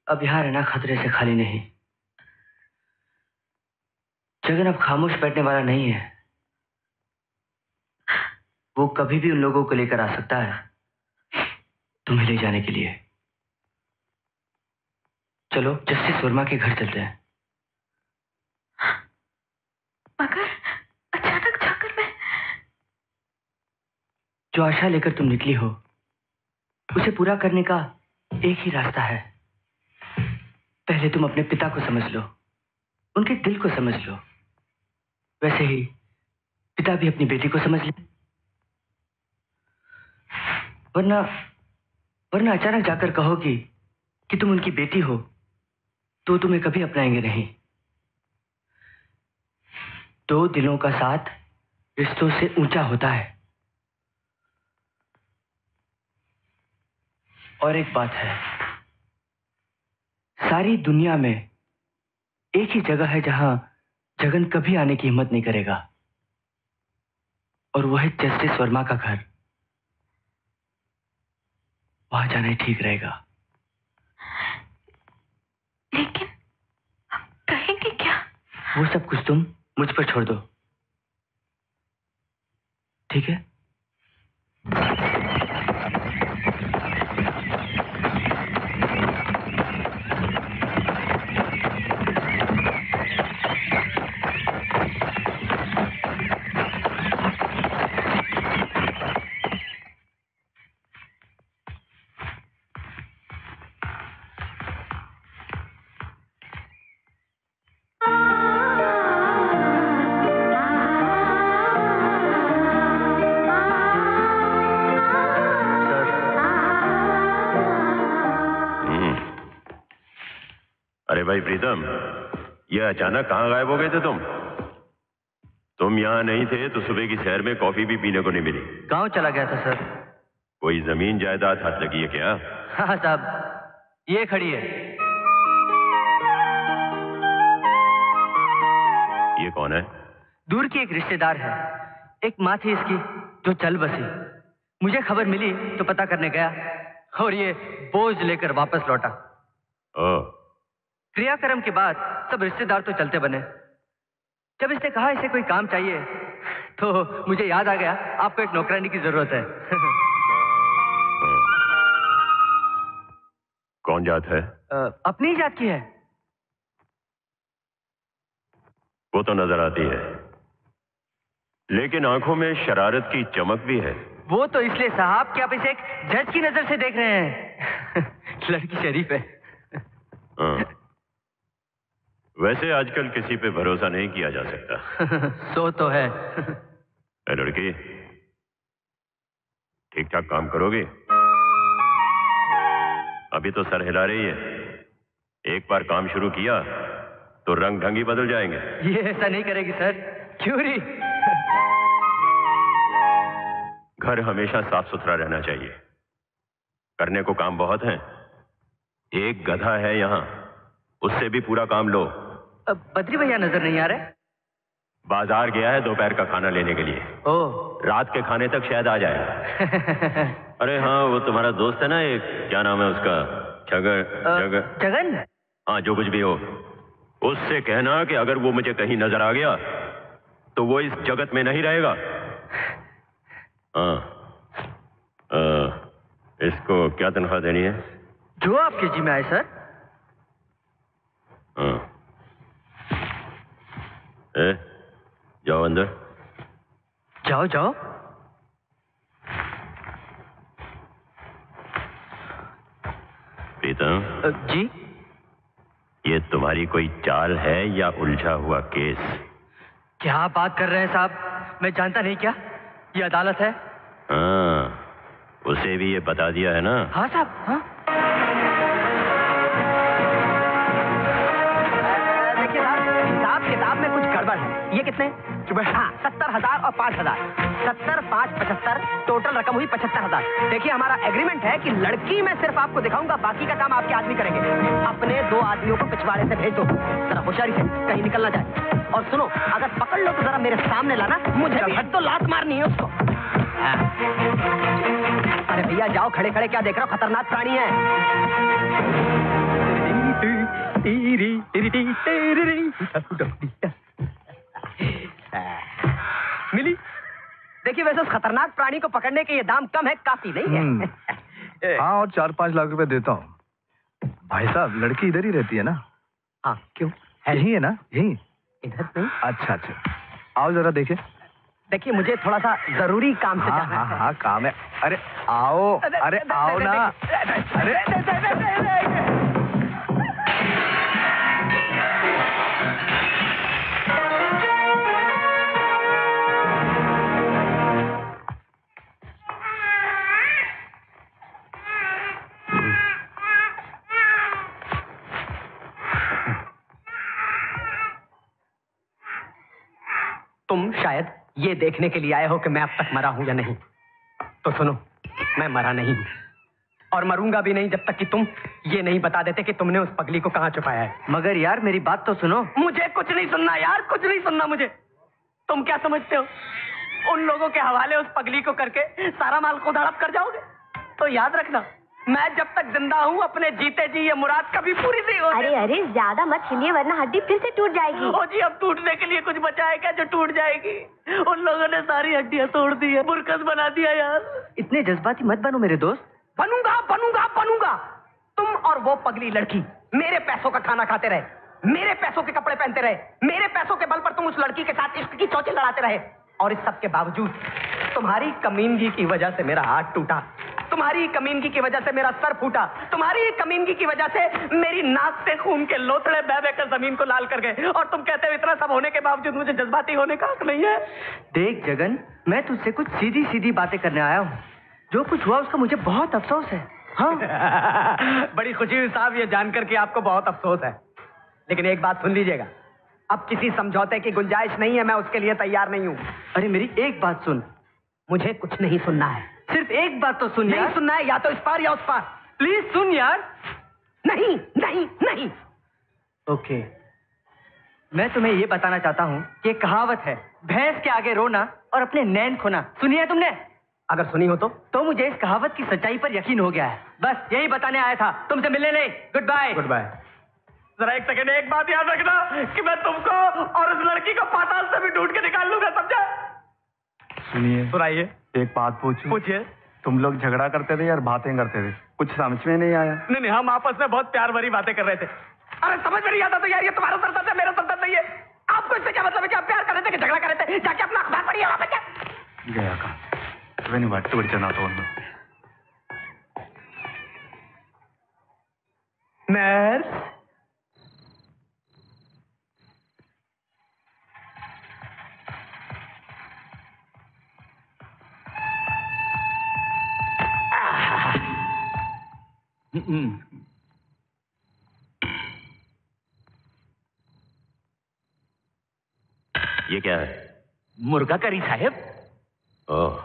अब यहाँ रहना खतरे से खाली नहीं। जगन अब खामोश बैठने वाला नहीं है। वो कभी भी उन लोगों को लेकर आ सकता है तुम्हें ले जाने के लिए। चलो जस्टिस वर्मा के घर चलते हैं। मगर अचानक जाकर मैं जो आशा लेकर तुम निकली हो उसे पूरा करने का एक ही रास्ता है। पहले तुम अपने पिता को समझ लो, उनके दिल को समझ लो। वैसे ही पिता भी अपनी बेटी को समझ ले। वरना अचानक जाकर कहोगी कि तुम उनकी बेटी हो तो तुम्हें कभी अपनाएंगे नहीं। दो दिलों का साथ रिश्तों से ऊंचा होता है। और एक बात है, सारी दुनिया में एक ही जगह है जहां जगन कभी आने की हिम्मत नहीं करेगा, और वह है जस्टिस वर्मा का घर। वहां जाना ही ठीक रहेगा। लेकिन हम कहेंगे क्या? वो सब कुछ तुम मुझ पर छोड़ दो, ठीक है? भाई प्रीतम, ये अचानक कहाँ गायब हो गए थे तुम यहाँ नहीं थे तो सुबह की सैर में कॉफी भी पीने को नहीं मिली। गांव चला गया था सर। कोई जमीन जायदाद हाथ लगी है क्या? हाँ साहब, ये खड़ी है। ये कौन है? दूर की एक रिश्तेदार है। एक माँ थी इसकी जो चल बसी। मुझे खबर मिली तो पता करने गया और ये बोझ लेकर वापस लौटा। क्रियाक्रम के बाद सब रिश्तेदार तो चलते बने। जब इसने कहा इसे कोई काम चाहिए तो मुझे याद आ गया आपको एक नौकरानी की जरूरत है। कौन जात है? अपनी जात की है। वो तो नजर आती है, लेकिन आंखों में शरारत की चमक भी है। वो तो इसलिए साहब कि आप इसे एक जज की नजर से देख रहे हैं। लड़की शरीफ है। वैसे आजकल किसी पे भरोसा नहीं किया जा सकता। सो तो है। लड़की, ठीक ठाक काम करोगे? अभी तो सर हिला रही है, एक बार काम शुरू किया तो रंग ढंग ही बदल जाएंगे। ये ऐसा नहीं करेगी सर। क्यों नहीं? घर हमेशा साफ सुथरा रहना चाहिए। करने को काम बहुत है। एक गधा है यहाँ, उससे भी पूरा काम लो। बद्री भैया नजर नहीं आ रहे? बाजार गया है दोपहर का खाना लेने के लिए। ओह, रात के खाने तक शायद आ जाए। अरे हाँ, वो तुम्हारा दोस्त है ना, एक क्या नाम है उसका? जगन? हाँ, जो कुछ भी हो, उससे कहना कि अगर वो मुझे कहीं नजर आ गया तो वो इस जगत में नहीं रहेगा। हाँ, इसको क्या तनख्वाह देनी है? जो आपके जी में आए सर। हाँ, जाओ अंदर। जाओ जाओ। प्रीतम जी, ये तुम्हारी कोई चाल है या उलझा हुआ केस? क्या बात कर रहे हैं साहब? मैं जानता नहीं क्या ये अदालत है? हाँ, उसे भी ये बता दिया है ना? हाँ साहब। हाँ, देखिए साहब, हिसाब किताब में कुछ गड़बड़ है। ये कितने? हाँ, 70,000 और 5,000। 70, 5, 75, टोटल रकम हुई 75,000। देखिए, हमारा एग्रीमेंट है कि लड़की मैं सिर्फ आपको दिखाऊंगा, बाकी का काम आपके आदमी करेंगे। अपने 2 आदमियों को पिछवाड़े से भेज दो, जरा होशियारी से, कहीं निकल ना जाए। और सुनो, अगर पकड़ लो तो जरा मेरे सामने लाना, मुझे भी तो लात मारनी है उसको। अरे भैया जाओ, खड़े खड़े क्या देख रहे हो? खतरनाक प्राणी है। मिली। देखिए वैसे उस खतरनाक प्राणी को पकड़ने के ये दाम कम है, काफी नहीं है। हाँ, और 4-5 लाख रुपए देता हूँ। भाई साहब, लड़की इधर ही रहती है ना? हाँ, क्यों? यही है ना? यही? इधर नहीं। अच्छा अच्छा, आओ जरा देखे। देखिए मुझे थोड़ा सा जरूरी काम से जाना है। हाँ, काम है। अरे आओ, अरे आओ ना। अरे तुम शायद ये देखने के लिए आए हो कि मैं अब तक मरा हूं या नहीं। तो सुनो, मैं मरा नहीं हूं और मरूंगा भी नहीं जब तक कि तुम ये नहीं बता देते कि तुमने उस पगली को कहां छुपाया है। मगर यार मेरी बात तो सुनो। मुझे कुछ नहीं सुनना यार, कुछ नहीं सुनना मुझे। तुम क्या समझते हो उन लोगों के हवाले उस पगली को करके सारा माल खुद हड़प कर जाओगे? तो याद रखना, मैं जब तक जिंदा हूँ अपने जीते जी ये मुराद कभी पूरी नहीं होगी। अरे अरे ज्यादा मत हिलिए वरना हड्डी फिर से टूट जाएगी। ओ जी, अब टूटने के लिए कुछ बचा है क्या जो टूट जाएगी? उन लोगों ने सारी हड्डियां तोड़ दी है, बुरकस बना दिया यार। इतने जज्बाती मत बनो मेरे दोस्त। बनूंगा बनूंगा बनूंगा। तुम और वो पगली लड़की मेरे पैसों का खाना खाते रहे, मेरे पैसों के कपड़े पहनते रहे, मेरे पैसों के बल पर तुम उस लड़की के साथ इश्क की चौचे लड़ाते रहे, और इस सब के बावजूद तुम्हारी कमीनगी की वजह से मेरा हाथ टूटा, तुम्हारी कमीनगी की वजह से मेरा सर फूटा, तुम्हारी कमीनगी की वजह से मेरी नाक से खून के लोथड़े बह बहकर जमीन को लाल कर गए, और तुम कहते हो इतना सब होने के बावजूद मुझे जज्बाती होने का हक नहीं है। देख जगन, मैं तुझसे कुछ सीधी सीधी बातें करने आया हूँ। जो कुछ हुआ उसका मुझे बहुत अफसोस है। हाँ। बड़ी खुशी हुई साहब ये जानकर कि आपको बहुत अफसोस है, लेकिन एक बात सुन लीजिएगा, अब किसी समझौते की गुंजाइश नहीं है, मैं उसके लिए तैयार नहीं हूँ। अरे मेरी एक बात सुन। मुझे कुछ नहीं सुनना है। सिर्फ एक बात तो सुन। नहीं सुनना है, या तो इस पार या उस पार। प्लीज सुन यार। नहीं नहीं नहीं। ओके, मैं तुम्हें ये बताना चाहता हूँ कि एक कहावत है, भैंस के आगे रोना और अपने नैन खोना। सुनी है तुमने? अगर सुनी हो तो मुझे इस कहावत की सच्चाई पर यकीन हो गया है। बस यही बताने आया था, तुमसे मिलने नहीं। Good bye. Good bye. जरा एक सेकंड, एक बात याद रखना कि मैं तुमको और उस लड़की को पाताल से भी ढूंढ के निकाल लूंगा, समझा? सुनिए, सुनाइए। एक बात पूछूं? पूछिए। तुम लोग झगड़ा करते थे यार बातें करते थे? कुछ समझ में नहीं आया। नहीं, हम आपस में बहुत प्यार भरी बातें कर रहे थे। अरे समझ में नहीं आता तो यार, ये तुम्हारा सर दर्द है, मेरा सर दर्द नहीं है। आपको इससे क्या मतलब है कि आप प्यार कर रहे थे कि झगड़ा कर रहे थे? जाके अपना अखबार पढ़िए वहां पे। क्या गया कहाँ? वाट बिड़चना तो नर्स, ये क्या है? मुर्गा करी साहब। ओह,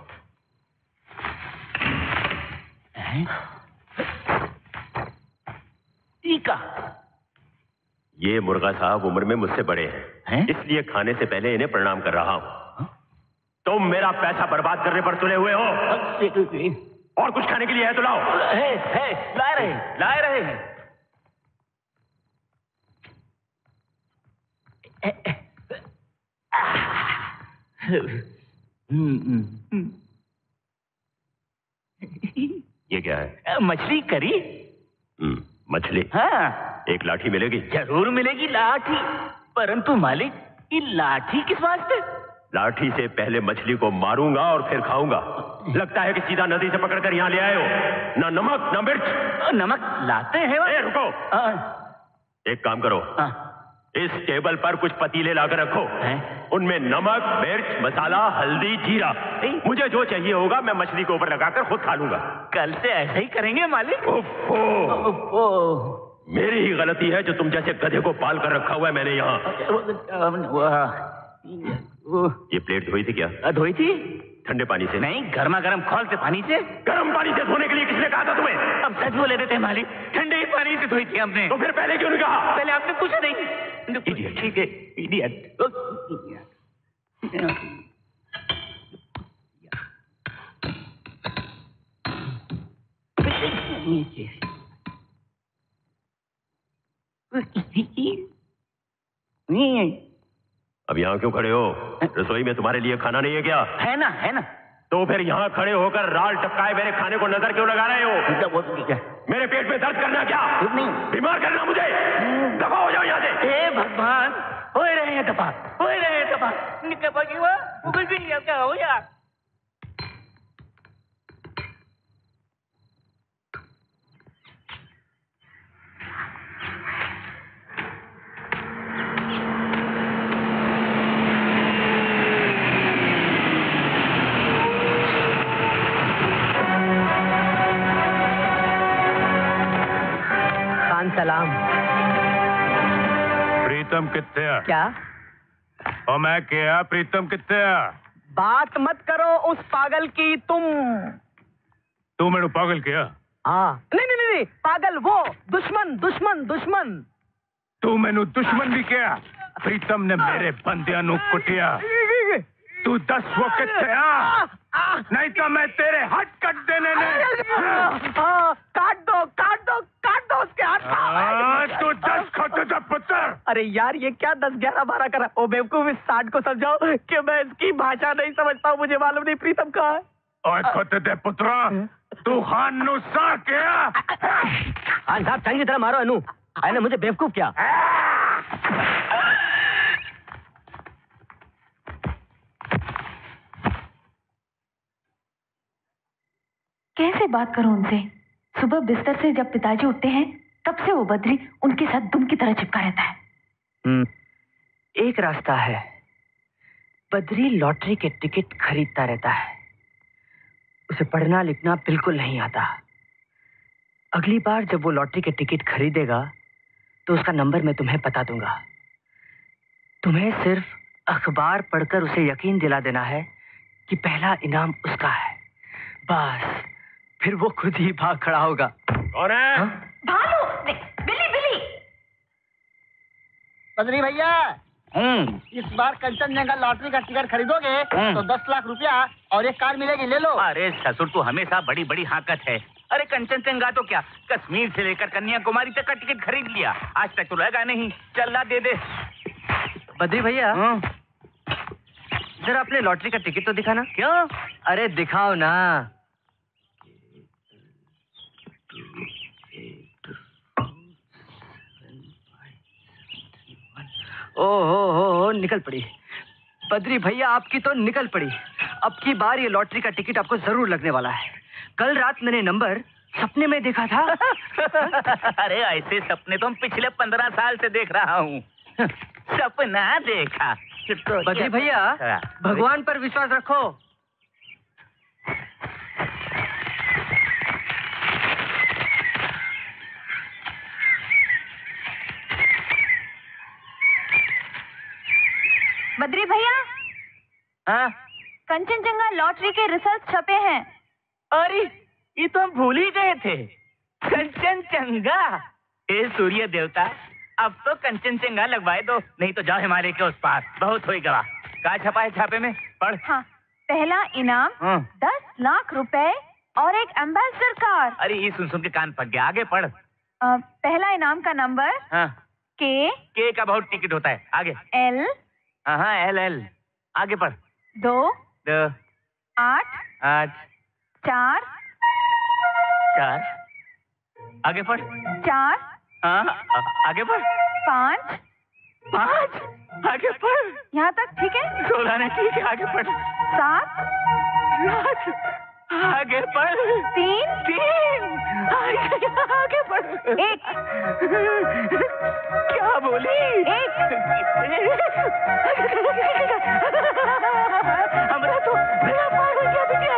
टीका। ये मुर्गा साहब उम्र में मुझसे बड़े हैं, इसलिए खाने से पहले इन्हें प्रणाम कर रहा हूं। तुम मेरा पैसा बर्बाद करने पर तुले हुए हो, और कुछ खाने के लिए है तो लाओ। ला रहे हैं। ये क्या है? मछली करी। मछली? हाँ। एक लाठी मिलेगी? जरूर मिलेगी लाठी, परंतु मालिक ये लाठी किस वास्ते? लाठी से पहले मछली को मारूंगा और फिर खाऊंगा। लगता है कि सीधा नदी से पकड़कर यहाँ ले आए हो। ना नमक ना मिर्च। नमक लाते हैं। रुको, एक काम करो, इस टेबल पर कुछ पतीले लाकर रखो, उनमें नमक, मिर्च, मसाला, हल्दी, जीरा। मुझे जो चाहिए होगा मैं मछली के ऊपर लगाकर खुद खा लूंगा। कल से ऐसा ही करेंगे मालिक। मेरी ही गलती है जो तुम जैसे गधे को पाल कर रखा हुआ है मैंने यहाँ। ये प्लेट धोई थी क्या? धोई थी। ठंडे पानी से? नहीं, गर्मा गर्म खौल से पानी से। गर्म पानी से धोने के लिए किसने कहा था तुम्हें? अब सच बोले थे मालिक, ठंडे ही पानी से धोई थी हमने। तो फिर पहले क्यों नहीं कहा? पहले आपने पूछा नहीं। ठीक है, इडियट। अब यहाँ क्यों खड़े हो? रसोई में तुम्हारे लिए खाना नहीं है क्या? है ना, है ना। तो फिर यहाँ खड़े होकर राल टपकाए मेरे खाने को नजर क्यों लगा रहे हो? मेरे पेट में दर्द करना क्या? नहीं, बीमार करना मुझे। दफा हो जाओ यहाँ से। हे भगवान, हो रहे हैं दफा, हो रहे हैं दफा। कुछ भी नहीं, क्या हो यार? सलाम। प्रीतम कित्ते आ? क्या? और मैं क्या? प्रीतम कित्ते आ? बात मत करो उस पागल की तुम। तू मैंने पागल किया? हाँ। नहीं नहीं नहीं, पागल वो, दुश्मन दुश्मन दुश्मन। तू मैंने दुश्मन भी किया? प्रीतम ने मेरे बंदियां नु कुटिया। तू 10 वो कित्ते आ? नहीं तो मैं तेरे हाथ कट देने नहीं। काट दो काट दो काट दो उसके हाथ। तू 10 खो जा पुत्र। अरे यार ये क्या 10 11 12 करा? ओ बेवकूफ, इस 60 को समझाओ कि मैं इसकी भाषा नहीं समझता हूँ, मुझे मालूम नहीं प्रीतम कहाँ है। ओए खोते दे पुत्रा, तू खान नु सा क्या? खान साहब चंगी तरह मारो अनु। अरे मुझे बेवकूफ क्या? कैसे बात करूं उनसे? सुबह बिस्तर से जब पिताजी उठते हैं तब से वो बद्री उनके साथ दुम की तरह चिपका रहता है। एक रास्ता है, बद्री लॉटरी के टिकट खरीदता रहता है। उसे पढ़ना लिखना बिल्कुल नहीं आता। अगली बार जब वो लॉटरी के टिकट खरीदेगा तो उसका नंबर मैं तुम्हें बता दूंगा। तुम्हें सिर्फ अखबार पढ़कर उसे यकीन दिला देना है कि पहला इनाम उसका है। बस फिर वो खुद ही भाग खड़ा होगा। कौन है? भालू, बिल्ली बिल्ली। बद्री भैया, इस बार कंचनजंगा लॉटरी का टिकट खरीदोगे तो 10 लाख रुपया और एक कार मिलेगी, ले लो। अरे ससुर, तू हमेशा बड़ी बड़ी हाकत है। अरे कंचनजंगा तो क्या, कश्मीर से लेकर कन्याकुमारी तक का टिकट खरीद लिया, आज तक तो लगा नहीं। चल ला दे दे। बद्री भैया, जरा अपने लॉटरी का टिकट तो दिखाना। क्यों? अरे दिखाओ ना। ओ निकल पड़ी। बद्री भैया, आपकी तो निकल पड़ी। अब की बार ये लॉटरी का टिकट आपको जरूर लगने वाला है। कल रात मैंने नंबर सपने में देखा था। अरे ऐसे सपने तो हम पिछले 15 साल से देख रहा हूँ। सपना देखा। बद्री भैया, भगवान पर विश्वास रखो। बद्री भैया, हाँ? कंचनजंगा लॉटरी के रिजल्ट छपे हैं। अरे ये तो हम भूल ही गए थे। कंचनजंगा। हे सूर्य देवता, अब तो कंचनजंगा लगवाए दो, नहीं तो जाओ हिमालय के उस पार। बहुत होई गवा। क्या छपा है छापे में? पढ़। हाँ, पहला इनाम 10 लाख रुपए और एक एम्बेसडर कार। अरे ये सुन सुन के कान पक गया, आगे पढ़। पहला इनाम का नंबर के का बहुत टिकट होता है। आगे L। हाँ L। आगे पढ़। 2 8 4 आगे पढ़। 4 हाँ आगे पढ़। 5 आगे पढ़। यहाँ तक ठीक है? 16 ने ठीक है, आगे पढ़। 7 आगे पढ़। 3 आगे पढ़। 1 क्या बोली? 1 हमारा तो मेरा पार हो गया बेटा।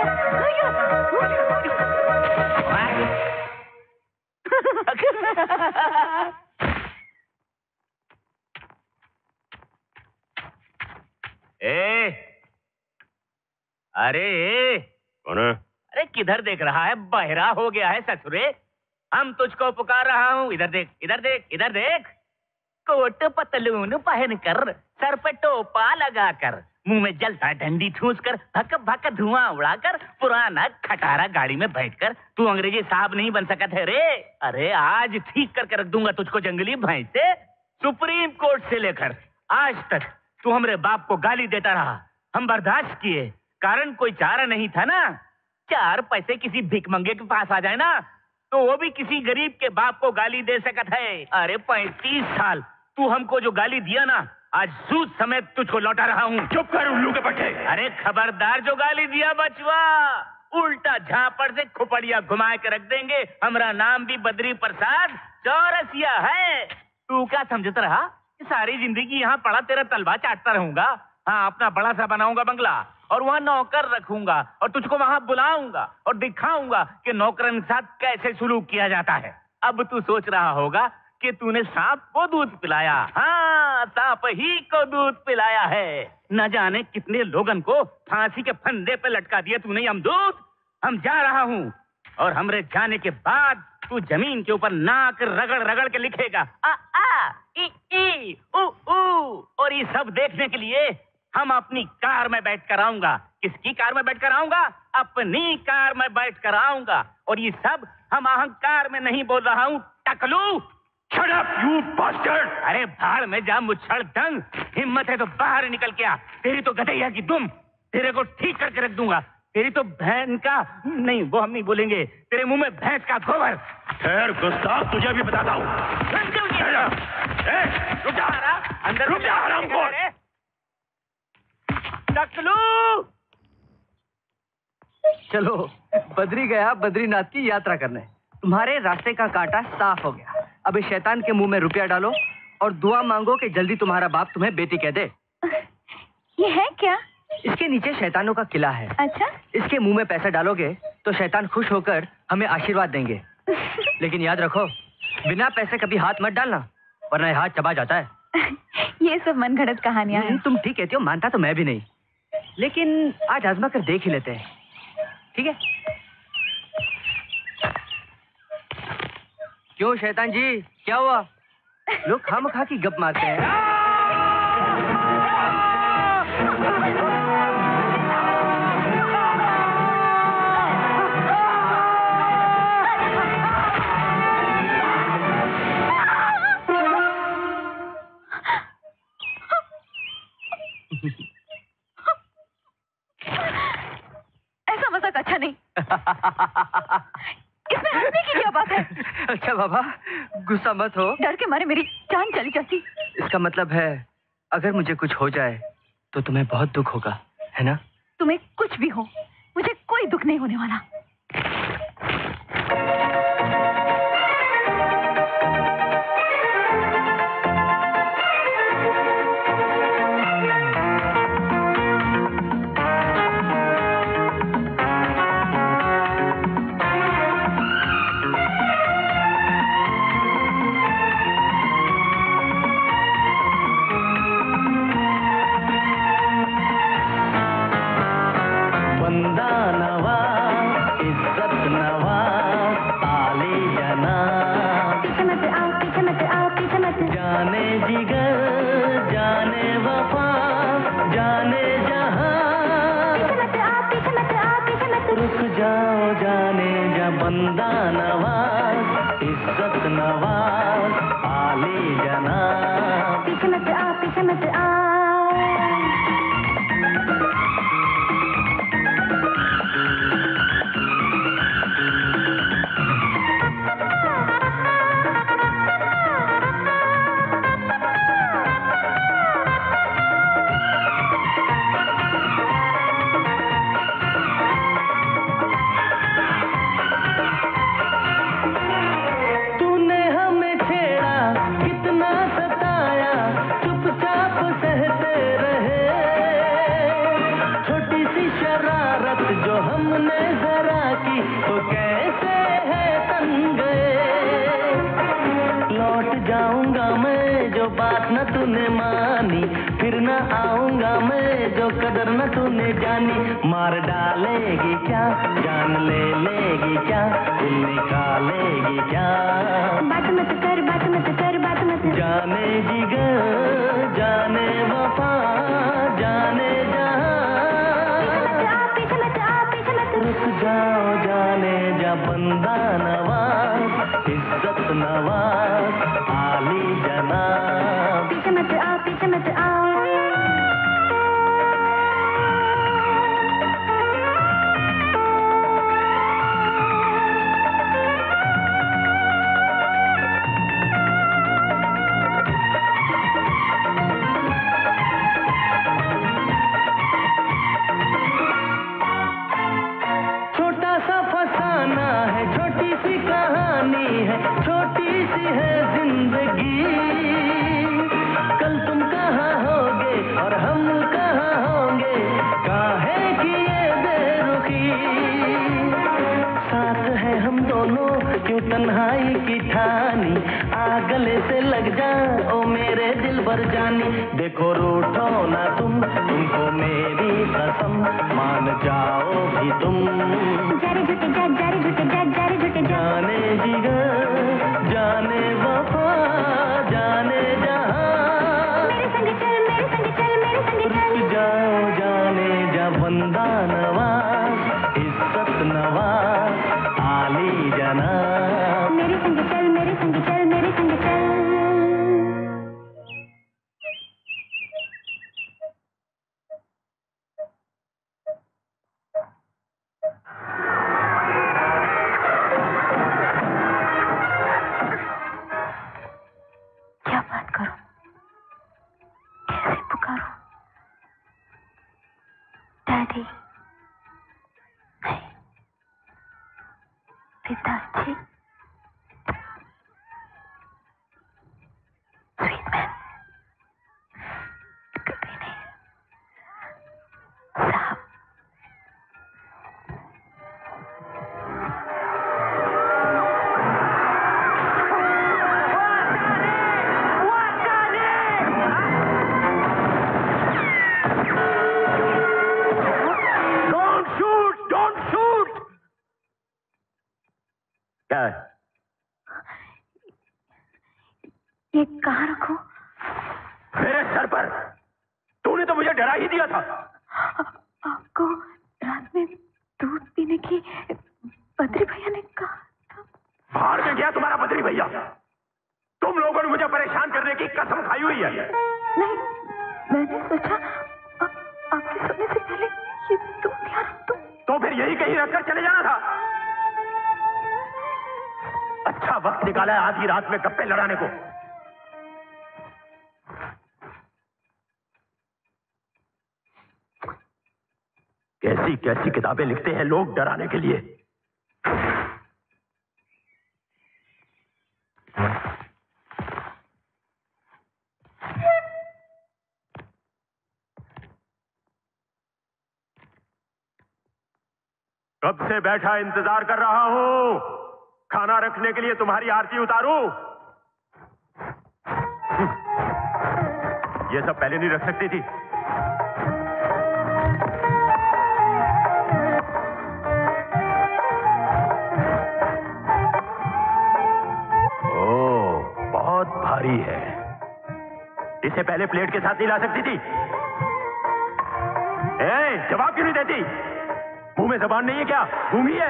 अरे कौन है? अरे किधर देख रहा है? बहरा हो गया है ससुरे। हम तुझको पुकार रहा हूँ, इधर देख इधर देख इधर देख। कोट पतलून पहन कर, सर पे टोपा लगा कर, मुंह में जलता डंडी ठूस कर भक भक धुआं उड़ाकर पुराना खटारा गाड़ी में बैठकर तू अंग्रेजी साहब नहीं बन सका थे रे। अरे आज ठीक करके रख दूंगा तुझको जंगली भैंस से। सुप्रीम कोर्ट से लेकर आज तक तू हमरे बाप को गाली देता रहा, हम बर्दाश्त किए, कारण कोई चारा नहीं था ना। 4 पैसे किसी भिखमंगे के पास आ जाए ना तो वो भी किसी गरीब के बाप को गाली दे सकता है। अरे 35 साल तू हमको जो गाली दिया ना, आज सूद समेत तुझको लौटा रहा हूँ। चुप कर उल्लू के पट्टे। अरे खबरदार जो गाली दिया बचवा, उल्टा झापड़ से खोपड़िया घुमा के रख देंगे। हमारा नाम भी बद्री प्रसाद चौरसिया है। तू क्या समझता रहा सारी जिंदगी यहाँ पड़ा तेरा तलवा चाटता रहूंगा? हाँ, अपना बड़ा सा बनाऊंगा बंगला और वहाँ नौकर रखूंगा और तुझको वहाँ बुलाऊंगा और दिखाऊंगा कि नौकरन के साथ कैसे सुलूक किया जाता है। अब तू सोच रहा होगा कि तूने सांप को दूध पिलाया। हाँ, सांप ही को दूध पिलाया है। न जाने कितने लोगन को फांसी के फंदे पे लटका दिया तूने यमदूत। हम जा रहा हूँ और हमरे जाने के बाद तू जमीन के ऊपर नाक रगड़ रगड़ के लिखेगा आ आ ई ई उ उ। और ये सब देखने के लिए हम अपनी कार में बैठ कर आऊंगा। किसकी कार में बैठ कर आऊंगा? अपनी कार में बैठ कर आऊंगा। और ये सब हम अहंकार में नहीं बोल रहा हूँ टकलू। Shut up, you bastard! अरे भाड़ में जा मुच्छड़ दंग। हिम्मत है तो बाहर निकल के आ। तेरी तो गधैया की दुम, तेरे को ठीक करके रख दूंगा। तेरी तो भैंस का नहीं, वो हम नहीं बोलेंगे, तेरे मुंह में भैंस का गोबर। खैर गुस्ताख, तुझे भी बताता हूँ। अंदर रुक जा हरामखोर। टकलू चलो, बद्री गया बद्रीनाथ की यात्रा करने। तुम्हारे रास्ते का कांटा साफ हो गया। अब इस शैतान के मुंह में रुपया डालो और दुआ मांगो कि जल्दी तुम्हारा बाप तुम्हें बेटी कह दे। ये है क्या? इसके नीचे शैतानों का किला है। अच्छा? इसके मुंह में पैसा डालोगे तो शैतान खुश होकर हमें आशीर्वाद देंगे। लेकिन याद रखो, बिना पैसे कभी हाथ मत डालना, वरना हाथ चबा जाता है। ये सब मनगढ़ंत कहानियां हैं। तुम ठीक कहती हो, मानता तो मैं भी नहीं, लेकिन आज आजमा कर देख ही लेते हैं। ठीक है? क्यों शैतान जी, क्या हुआ? लोग खामखा की गप मारते हैं। ऐसा मजाक अच्छा नहीं। इसमें हंसने की क्या बात है? अच्छा बाबा, गुस्सा मत हो। डर के मारे मेरी जान चली जाती। इसका मतलब है अगर मुझे कुछ हो जाए तो तुम्हें बहुत दुख होगा, है ना? तुम्हें कुछ भी हो, मुझे कोई दुख नहीं होने वाला। बंदा नवाज, इज्जत नवाज, आले जनाब। पीछे मत आ, पीछे मत आ। न तूने मानी फिर न आऊंगा मैं, जो कदर न तूने जानी। मार डालेगी क्या, जान ले लेगी क्या, दिल निकालेगी क्या। बात मत कर, बात मत कर, बात मत। जाने जिगर, जाने वफा, जाने जा इज्जत नवाज आली जनाब। पीछे मत आओ, पीछे मत आओ। छोटा सा फसाना है, छोटी सी कहानी है, छोटी सी है जिंदगी। कल तुम कहाँ होगे और हम कहाँ होंगे, काहे की ये बेरुखी। साथ है हम दोनों क्यों तन्हाई की ठानी, आ गले से लग जा ओ मेरे दिल भर जानी। देखो रूठो ना तुमको मेरी कसम, मान जाओ भी तुम। जारे झूठे जा, जारे झूठे जा, जारे झूठे जा। जाने जिगर जाने वफा जाने जहां, मेरे संग चल, मेरे संग चल, मेरे संग चल। रुक जाओ जाने जा बंदा नवाज, इज्जत नवाज आली जनाब। मेरे संग चल, मेरे संग चल, मेरे संग चल। क्या बात करूं, कैसे पुकारूं? डैडी नहीं, पिताजी, स्वीट मैन, कभी नहीं, साहब। Don't shoot! Don't shoot! क्या है? ये कहाँ रखूं? मेरे सर पर। तूने तो मुझे डरा ही दिया था। आपको रात में दूध पीने की बद्री भैया ने कहा। बाहर में गया तुम्हारा बद्री भैया। तुम लोगों ने मुझे परेशान करने की कसम खाई हुई है। नहीं, मैंने सोचा आपके सोने से पहले ये दूध यहाँ रख दूं। तो फिर यही कहीं रखकर चले जाना था। अच्छा वक्त निकाला है आधी रात में गप्पे लड़ाने को। कैसी कैसी किताबें लिखते हैं लोग डराने के लिए। कब से बैठा इंतजार कर रहा हूं, खाना रखने के लिए तुम्हारी आरती उतारूं। ये सब पहले नहीं रख सकती थी। ओह, बहुत भारी है। इसे पहले प्लेट के साथ नहीं ला सकती थी? जवाब क्यों नहीं देती? मुंह में जबान नहीं है क्या? गूंगी है?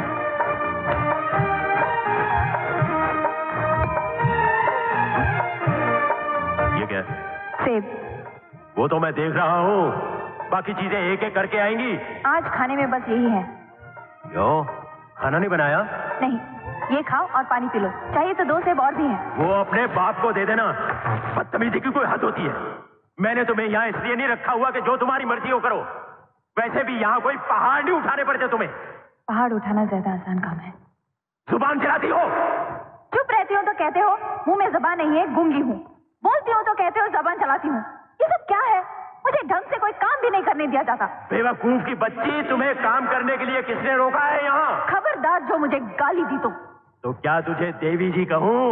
ये क्या है? सेब। वो तो मैं देख रहा हूँ, बाकी चीजें एक एक करके आएंगी। आज खाने में बस यही है। क्यों? खाना नहीं बनाया? नहीं, ये खाओ और पानी पी लो। चाहिए तो 2 सेब और भी हैं। वो अपने बाप को दे देना। बदतमीजी की कोई हद होती है। मैंने तुम्हें यहाँ इसलिए नहीं रखा हुआ कि जो तुम्हारी मर्जी हो करो। वैसे भी यहाँ कोई पहाड़ नहीं उठाने पड़ते तुम्हें। पहाड़ उठाना ज्यादा आसान काम है। जुबान चलाती हो। चुप रहती हो तो कहते हो मुंह में जबान नहीं है, गूंगी हूँ। बोलती हो तो कहते हो जबान चलाती हूँ। ये सब क्या है? मुझे ढंग से कोई काम भी नहीं करने दिया जाता। बेवकूफ की बच्ची, तुम्हें काम करने के लिए किसने रोका है यहाँ? खबरदार जो मुझे गाली दी तो क्या तुझे देवी जी कहूँ?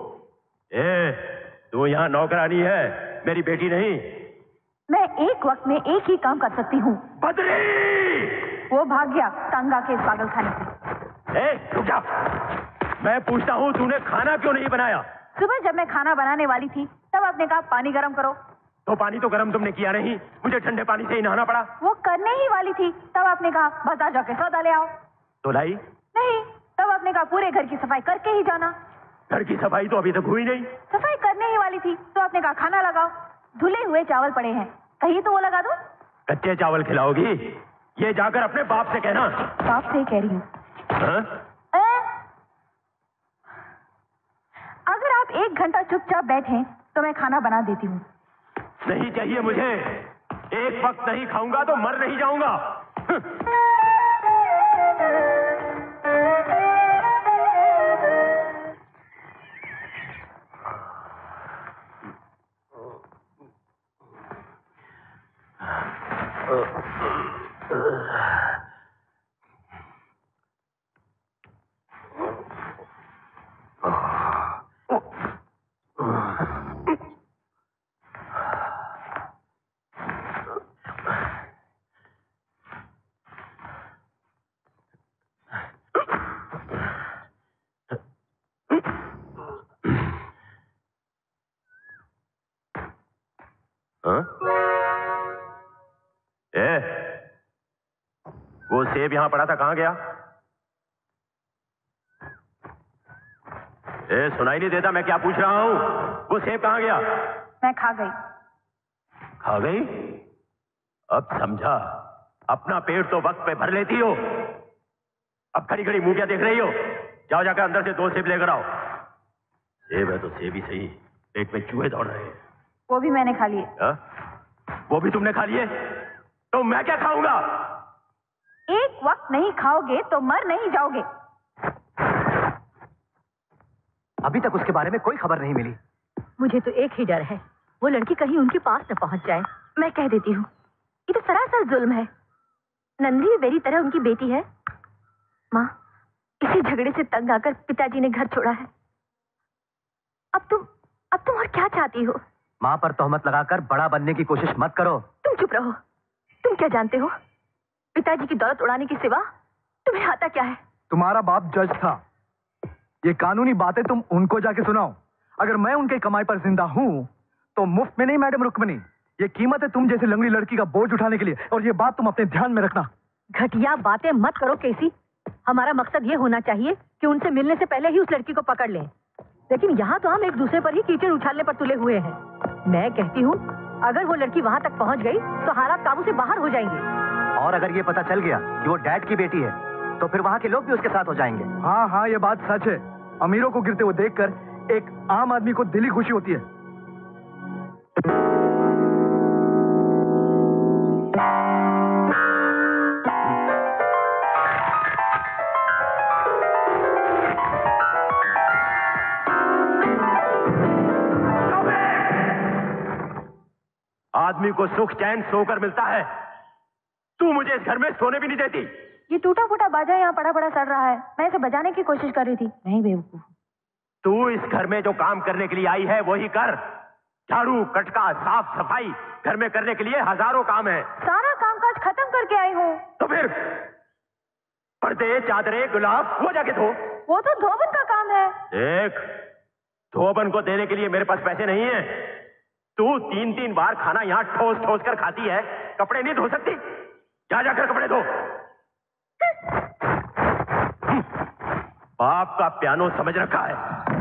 तू यहाँ नौकरानी है, मेरी बेटी नहीं। मैं एक वक्त में एक ही काम कर सकती हूँ। बद्री! वो भाग गया तंगा के पागल खाने से। रुक जा। मैं पूछता हूँ तूने खाना क्यों नहीं बनाया? सुबह जब मैं खाना बनाने वाली थी तब आपने कहा पानी गर्म करो। तो पानी तो गर्म तुमने किया नहीं, मुझे ठंडे पानी से ही नहाना पड़ा। वो करने ही वाली थी तब आपने कहा बाजार जाके सौदा ले आओ। तो लाई? नहीं, तब आपने कहा पूरे घर की सफाई करके ही जाना। घर की सफाई तो अभी तक हुई नहीं। सफाई करने ही वाली थी तो आपने कहा खाना लगाओ। धुले हुए चावल पड़े हैं, कहिए तो वो लगा दो। कच्चे चावल खिलाओगी? ये जाकर अपने बाप से कहना। बाप से ही कह रही हूँ। अगर आप 1 घंटा चुपचाप बैठे तो मैं खाना बना देती हूँ। नहीं चाहिए मुझे। एक वक्त नहीं खाऊंगा तो मर नहीं जाऊंगा। वो सेब यहां पड़ा था, कहां गया? सुनाई नहीं देता मैं क्या पूछ रहा हूं? वो सेब कहां गया? मैं खा गई। खा गई? अब समझा। अपना पेट तो वक्त पे भर लेती हो, अब खड़ी खड़ी मुंह क्या देख रही हो? जाओ जाकर अंदर से 2 सेब लेकर आओ। सेब है तो सेब ही सही, पेट में चूहे दौड़ रहे हैं। वो भी मैंने खा लिए। वो भी तुमने खा लिए? तो मैं क्या खाऊंगा? एक वक्त नहीं खाओगे तो मर नहीं जाओगे। अभी तक उसके बारे में कोई खबर नहीं मिली। मुझे तो एक ही डर है, वो लड़की कहीं उनके पास न पहुंच जाए। मैं कह देती हूँ, ये तो सरासर जुल्म है। नंदी भी मेरी तरह उनकी बेटी है। माँ, इसी झगड़े से तंग आकर पिताजी ने घर छोड़ा है। अब तुम और क्या चाहती हो? माँ पर तोहमत लगाकर बड़ा बनने की कोशिश मत करो। तुम चुप रहो। तुम क्या जानते हो? पिताजी की दौलत उड़ाने के सिवा तुम्हें आता क्या है? तुम्हारा बाप जज था। ये कानूनी बातें तुम उनको जाके सुनाओ। अगर मैं उनके कमाई पर जिंदा हूँ तो मुफ्त में नहीं मैडम रुक्मणी। ये कीमत है तुम जैसे लंगड़ी लड़की का बोझ उठाने के लिए, और ये बात तुम अपने ध्यान में रखना। घटिया बातें मत करो केसी। हमारा मकसद ये होना चाहिए कि उनसे मिलने से पहले ही उस लड़की को पकड़ लें। लेकिन यहाँ तो हम एक दूसरे पर ही कीचड़ उछालने पर तुले हुए हैं। मैं कहती हूँ, अगर वो लड़की वहाँ तक पहुँच गई तो हालात काबू से बाहर हो जाएंगे। और अगर ये पता चल गया कि वो डैड की बेटी है तो फिर वहाँ के लोग भी उसके साथ हो जाएंगे। हाँ हाँ, ये बात सच है। अमीरों को गिरते हुए देखकर एक आम आदमी को दिली खुशी होती है। आदमी को सुख चैन सोकर मिलता है, तू मुझे इस घर में सोने भी नहीं देती। ये टूटा फूटा बाजा यहाँ पड़ा पड़ा सड़ रहा है, मैं इसे बजाने की कोशिश कर रही थी। नहीं बेवकूफ, तू इस घर में जो काम करने के लिए आई है वही कर। झाड़ू, कटका, साफ सफाई घर में करने के लिए हजारों काम है। सारा कामकाज खत्म करके आई हूँ। तो फिर पर्दे, चादरें, गुलाब वो जाके धो। वो तो धोबन का काम है। देख, धोबन को देने के लिए मेरे पास पैसे नहीं है। तू 3-3 बार खाना यहाँ ठोस ठोस कर खाती है, कपड़े नहीं धो सकती? जा जाकर कपड़े धो। बाप का पियानो समझ रखा है।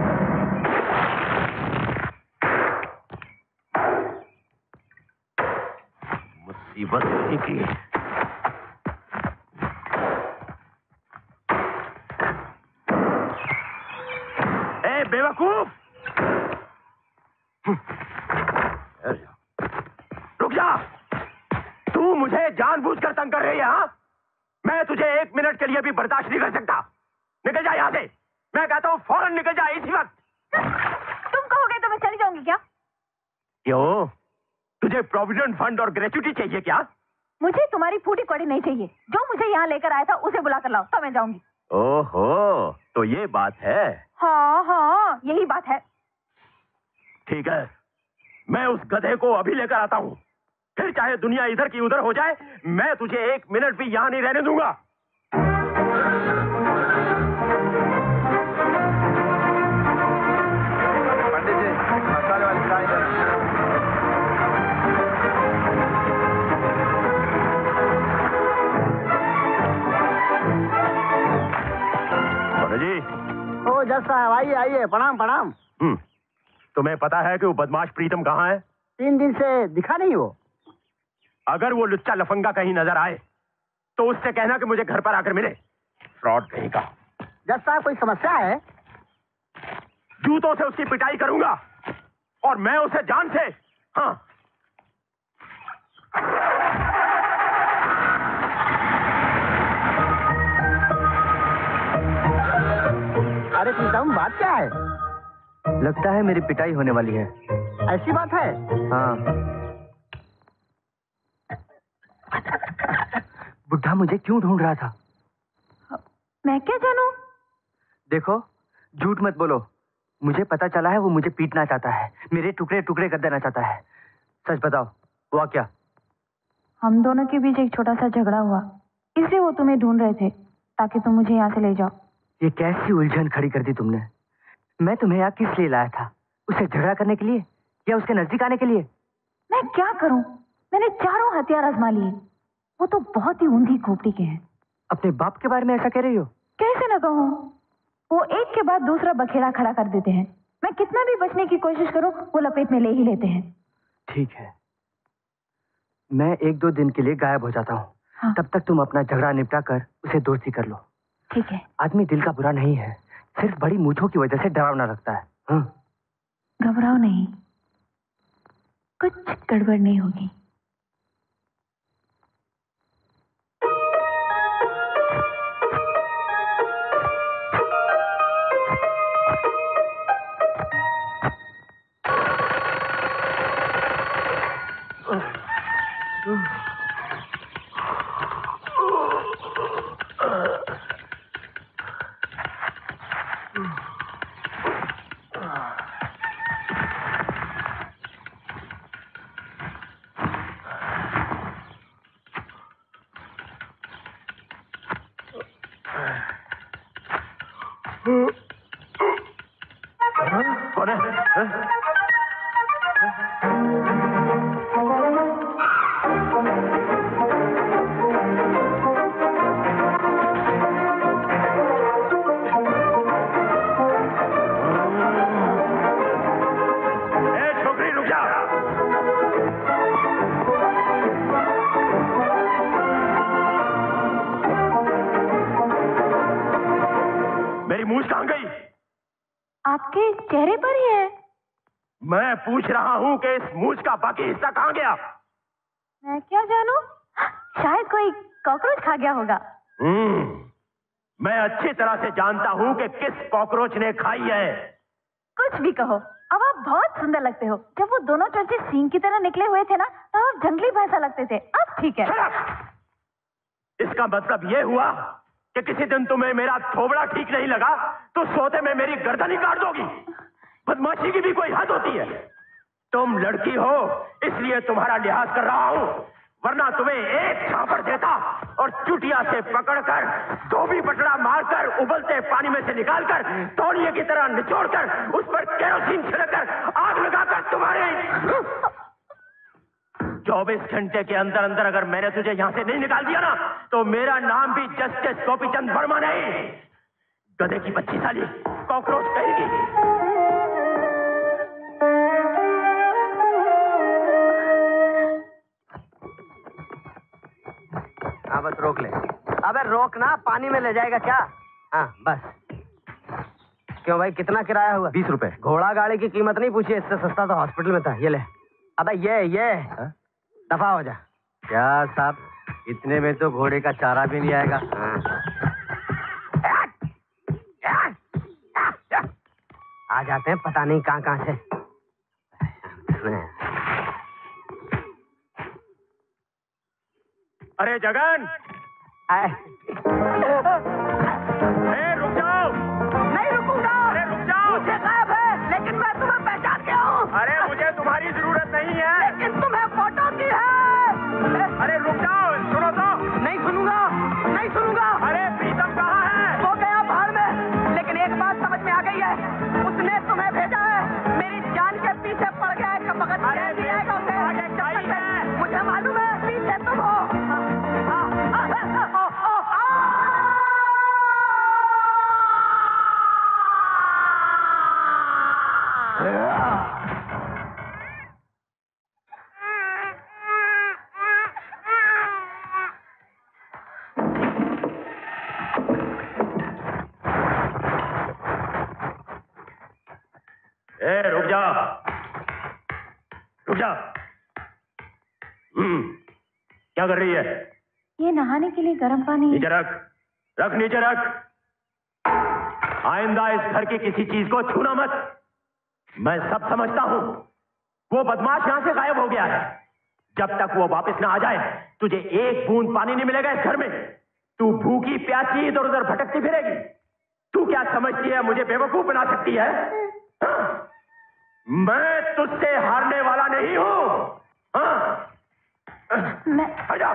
मुसीबत नहीं की। ए बेवकूफ, रुक जा। तू मुझे जानबूझकर तंग कर रही है? हाँ, मैं तुझे 1 मिनट के लिए भी बर्दाश्त नहीं कर सकता। निकल जा यहाँ से। मैं कहता हूँ फौरन निकल जा इसी वक्त। तुम कहोगे तो मैं चली जाऊंगी क्या? क्यों? तुझे प्रोविडेंट फंड और ग्रेच्युटी चाहिए क्या? मुझे तुम्हारी फूटी कौड़ी नहीं चाहिए। जो मुझे यहाँ लेकर आया था उसे बुला कर लाओ तो मैं जाऊंगी। ओहो, तो ये बात है। हाँ हाँ, यही बात है। ठीक है, मैं उस गधे को अभी लेकर आता हूँ। फिर चाहे दुनिया इधर की उधर हो जाए, मैं तुझे 1 मिनट भी यहाँ नहीं रहने दूंगा। पंडित जी, मसाले वाली चाय देना। जज साहब आइए आइए, प्रणाम प्रणाम। तुम्हें पता है कि वो बदमाश प्रीतम कहाँ है? 3 दिन से दिखा नहीं वो। अगर वो लुच्चा लफंगा कहीं नजर आए तो उससे कहना कि मुझे घर पर आकर मिले। फ्रॉड कहीं का। जज साहब कोई समस्या है? जूतों से उसकी पिटाई करूंगा और मैं उसे जान से। हाँ, अरे प्रीतम बात क्या है? लगता है मेरी पिटाई होने वाली है। ऐसी बात है? हाँ। बुढ़ा मुझे क्यों ढूंढ रहा था? मैं क्या जानूं? देखो, झूठ मत बोलो। मुझे पता चला है वो मुझे पीटना चाहता है, मेरे टुकड़े टुकड़े कर देना चाहता है। सच बताओ, हुआ क्या? हम दोनों के बीच एक छोटा सा झगड़ा हुआ, इसलिए वो तुम्हें ढूंढ रहे थे ताकि तुम मुझे यहाँ से ले जाओ। ये कैसी उलझन खड़ी कर दी तुमने? मैं तुम्हें यहाँ किस लिए लाया था? उसे झगड़ा करने के लिए या उसके नजदीक आने के लिए? मैं क्या करूं? मैंने चारों हथियार आजमा लिए। वो तो बहुत ही ऊंधी खोपड़ी के हैं। अपने बाप के बारे में ऐसा कह रही हो? कैसे न कहूं? वो एक के बाद दूसरा बखेड़ा खड़ा कर देते हैं। मैं कितना भी बचने की कोशिश करूं, वो लपेट में ले ही लेते हैं। ठीक है, मैं 1-2 दिन के लिए गायब हो जाता हूँ। हाँ। तब तक तुम अपना झगड़ा निपटा कर उसे दोस्ती कर लो। ठीक है। आदमी दिल का बुरा नहीं है, सिर्फ बड़ी मूंछों की वजह से डरावना लगता है। हाँ। घबराओ नहीं, कुछ गड़बड़ नहीं होगी। कौन है? छोकरी रुक जा। मेरी मूंछ कहाँ गई? आपके चेहरे पर ही है। मैं पूछ रहा हूँ कि इस मूंछ का बाकी हिस्सा कहाँ गया? मैं क्या जानूं? शायद कोई कॉकरोच खा गया होगा। मैं अच्छी तरह से जानता हूँ कि किस कॉकरोच ने खाई है। कुछ भी कहो, अब आप बहुत सुंदर लगते हो। जब वो दोनों चोचे सींग की तरह निकले हुए थे ना, तब आप जंगली भैंसा लगते थे। अब ठीक है। इसका मतलब ये हुआ कि किसी दिन तुम्हें मेरा थोबड़ा ठीक नहीं लगा तो सोते में मेरी गर्दन ही काट दोगी। बदमाशी की भी कोई हद होती है। तुम लड़की हो इसलिए तुम्हारा लिहाज कर रहा हूं, वरना तुम्हें एक झापड़ देता और चुटिया से पकड़कर धोबी पटड़ा मारकर उबलते पानी में से निकालकर तौलिए की तरह निचोड़कर उस पर केरोसिन छिड़ककर आग लगाकर तुम्हारे 24 घंटे के अंदर अंदर अगर मैंने तुझे यहां से नहीं निकाल दिया ना तो मेरा नाम भी जस्टिस गोपीचंद वर्मा नहीं, गधे की बच्ची साली कॉकरोच कहेगी। हाँ बस रोक ले। अबे रोक ना, पानी में ले जाएगा क्या? हाँ बस। क्यों भाई, कितना किराया हुआ? 20 रुपए। घोड़ा गाड़ी की कीमत नहीं पूछी, इससे सस्ता तो हॉस्पिटल में था। ये ले। अबे ये दफा हो जा। क्या साहब, इतने में तो घोड़े का चारा भी नहीं आएगा। आ जाते हैं पता नहीं कहाँ से। अरे जगन, रुक जाओ। नहीं रुकूंगा। अरे रुक जाओ। मुझे गायब है, लेकिन मैं तुम्हें पहचान गया हूँ। अरे मुझे तुम्हारी जरूरत नहीं है, लेकिन तुम्हें फोटो की है। अरे रुक जाओ, सुनो तो। नहीं सुनूंगा, नहीं सुनूंगा। अरे प्रीतम कहाँ है? वो गया भाड़ में, लेकिन एक बात समझ में आ गई है, उसने तुम्हें भेजा है। मेरी जान के पीछे पड़ गया है, कपकत नहीं आएगा उसे। मुझे मालूम है पीछे तुम हो। रुक जा, रुक जा। क्या कर रही है? ये नहाने के लिए गर्म पानी। नीचे रख, रख नीचे रख। आइंदा इस घर की किसी चीज को छूना मत। मैं सब समझता हूं। वो बदमाश यहां से गायब हो गया है। जब तक वो वापस ना आ जाए तुझे एक बूंद पानी नहीं मिलेगा इस घर में। तू भूखी प्यासी इधर उधर भटकती फिरेगी। तू क्या समझती है मुझे बेवकूफ बना सकती है? हाँ? मैं तुझसे हारने वाला नहीं हूं। हाँ? मैं आजा।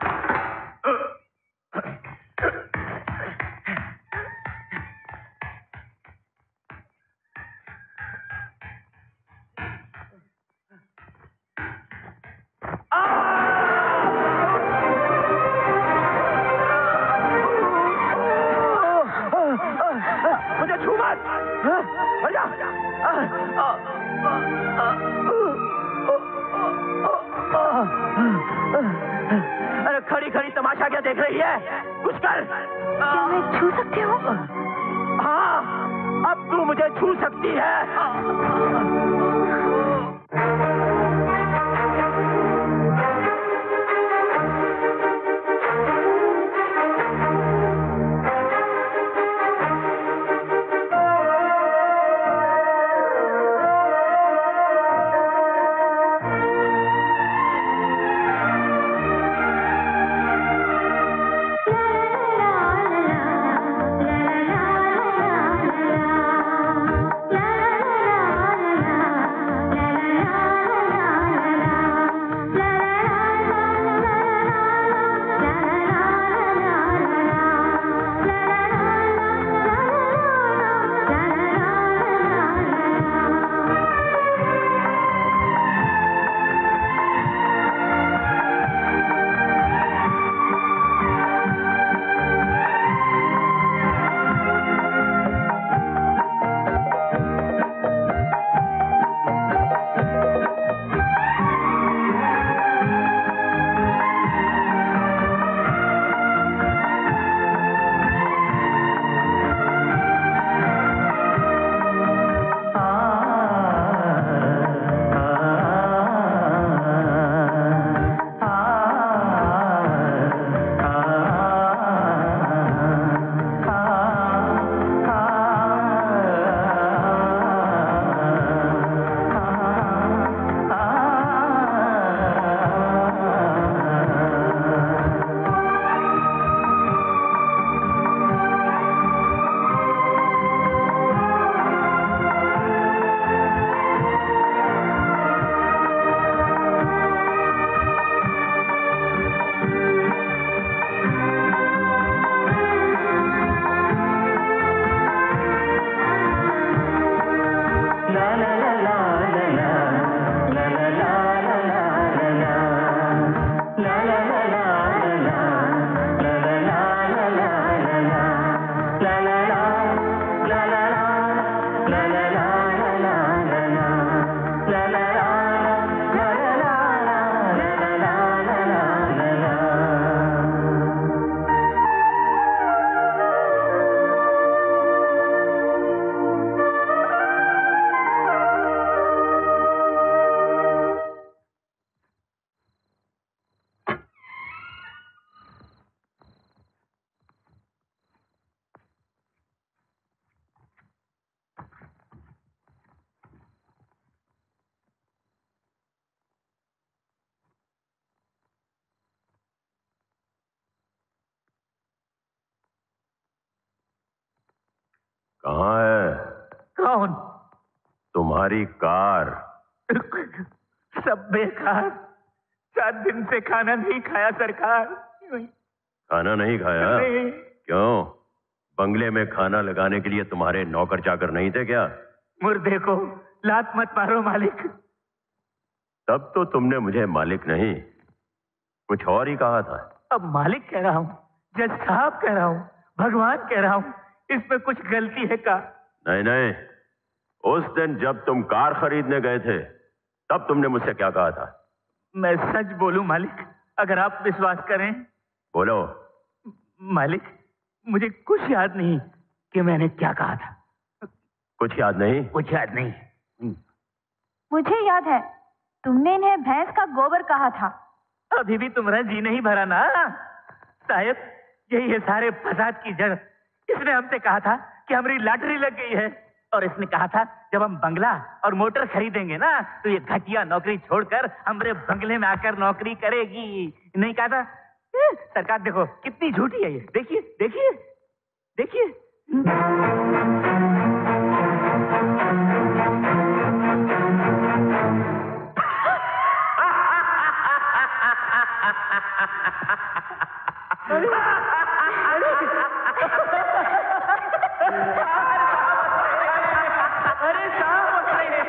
मुझे छू मत। आजा। अरे खड़ी खड़ी तमाशा क्या देख रही है? कुछ कर। क्या मैं छू सकती हूँ? हाँ, अब तू मुझे छू सकती है। कहाँ है? कौन? तुम्हारी कार। सब बेकार। 7 दिन से खाना नहीं खाया सरकार। खाना नहीं खाया? नहीं। क्यों? बंगले में खाना लगाने के लिए तुम्हारे नौकर चाकर नहीं थे क्या? मुर्दे को लात मत मारो मालिक। तब तो तुमने मुझे मालिक नहीं कुछ और ही कहा था। अब मालिक कह रहा हूँ, जज साहब कह रहा हूँ, भगवान कह रहा हूँ, इसमें कुछ गलती है का? नहीं नहीं, उस दिन जब तुम कार खरीदने गए थे तब तुमने मुझसे क्या कहा था? मैं सच बोलूं मालिक, अगर आप विश्वास करें। बोलो। मालिक, मुझे कुछ याद नहीं कि मैंने क्या कहा था। कुछ याद नहीं? कुछ याद नहीं। मुझे याद है, तुमने इन्हें भैंस का गोबर कहा था। अभी भी तुम्हारा जी नहीं भरा ना? शायद यही है सारे फसाद की जड़। इसने हमसे कहा था कि हमारी लॉटरी लग गई है, और इसने कहा था जब हम बंगला और मोटर खरीदेंगे ना तो ये घटिया नौकरी छोड़कर हमारे बंगले में आकर नौकरी करेगी। नहीं कहा था? सरकार देखो कितनी झूठी है ये। देखिए देखिए देखिए। अरे साहब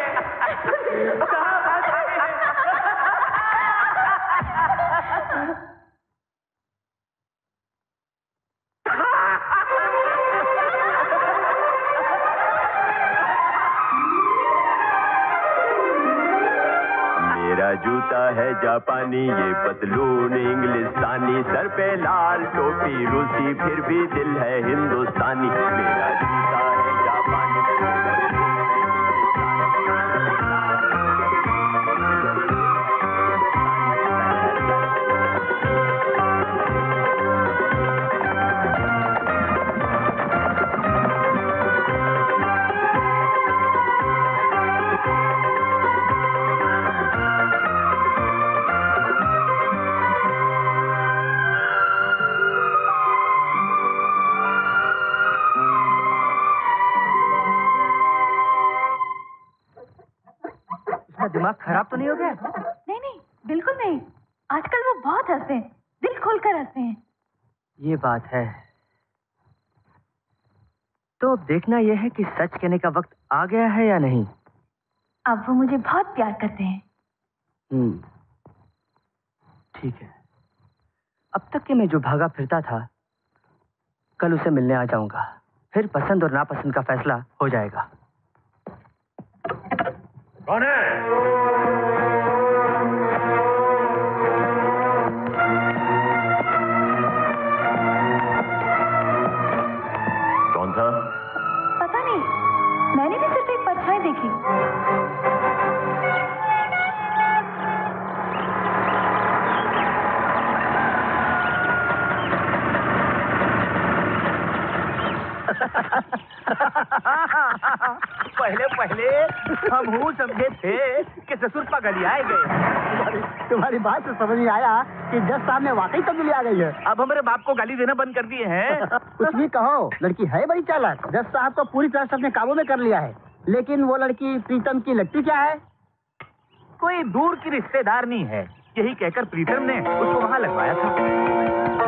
मेरा जूता है जापानी, ये पतलून इंग्लिस्तानी, सर पे लाल टोपी रूसी, फिर भी दिल है हिंदुस्तानी। मेरा जूता है जापानी। दिमाग खराब तो नहीं हो गया? नहीं नहीं, बिल्कुल नहीं। आजकल वो बहुत हंसते हैं, दिल खोलकर हंसते हैं। ये बात है। तो अब देखना यह है कि सच कहने का वक्त आ गया है या नहीं। अब वो मुझे बहुत प्यार करते हैं। ठीक है। अब तक के मैं जो भागा फिरता था, कल उसे मिलने आ जाऊंगा। फिर पसंद और नापसंद का फैसला हो जाएगा। कौन है? कौन था? पता नहीं, मैंने भी सिर्फ एक परछाई देखी। पहले पहले हम समझे थे कि ससुर पगलियाए गए। तुम्हारी बात से समझ में आया कि जज साहब ने वाकई तब्दीली आ गई है। अब हमारे बाप को गाली देना बंद कर दिए हैं। कुछ भी कहो, लड़की है बड़ी चालाक। जज साहब तो पूरी तरह से अपने काबू में कर लिया है। लेकिन वो लड़की प्रीतम की लगती क्या है? कोई दूर की रिश्तेदार नहीं है, यही कहकर प्रीतम ने उसको वहां लगवाया था।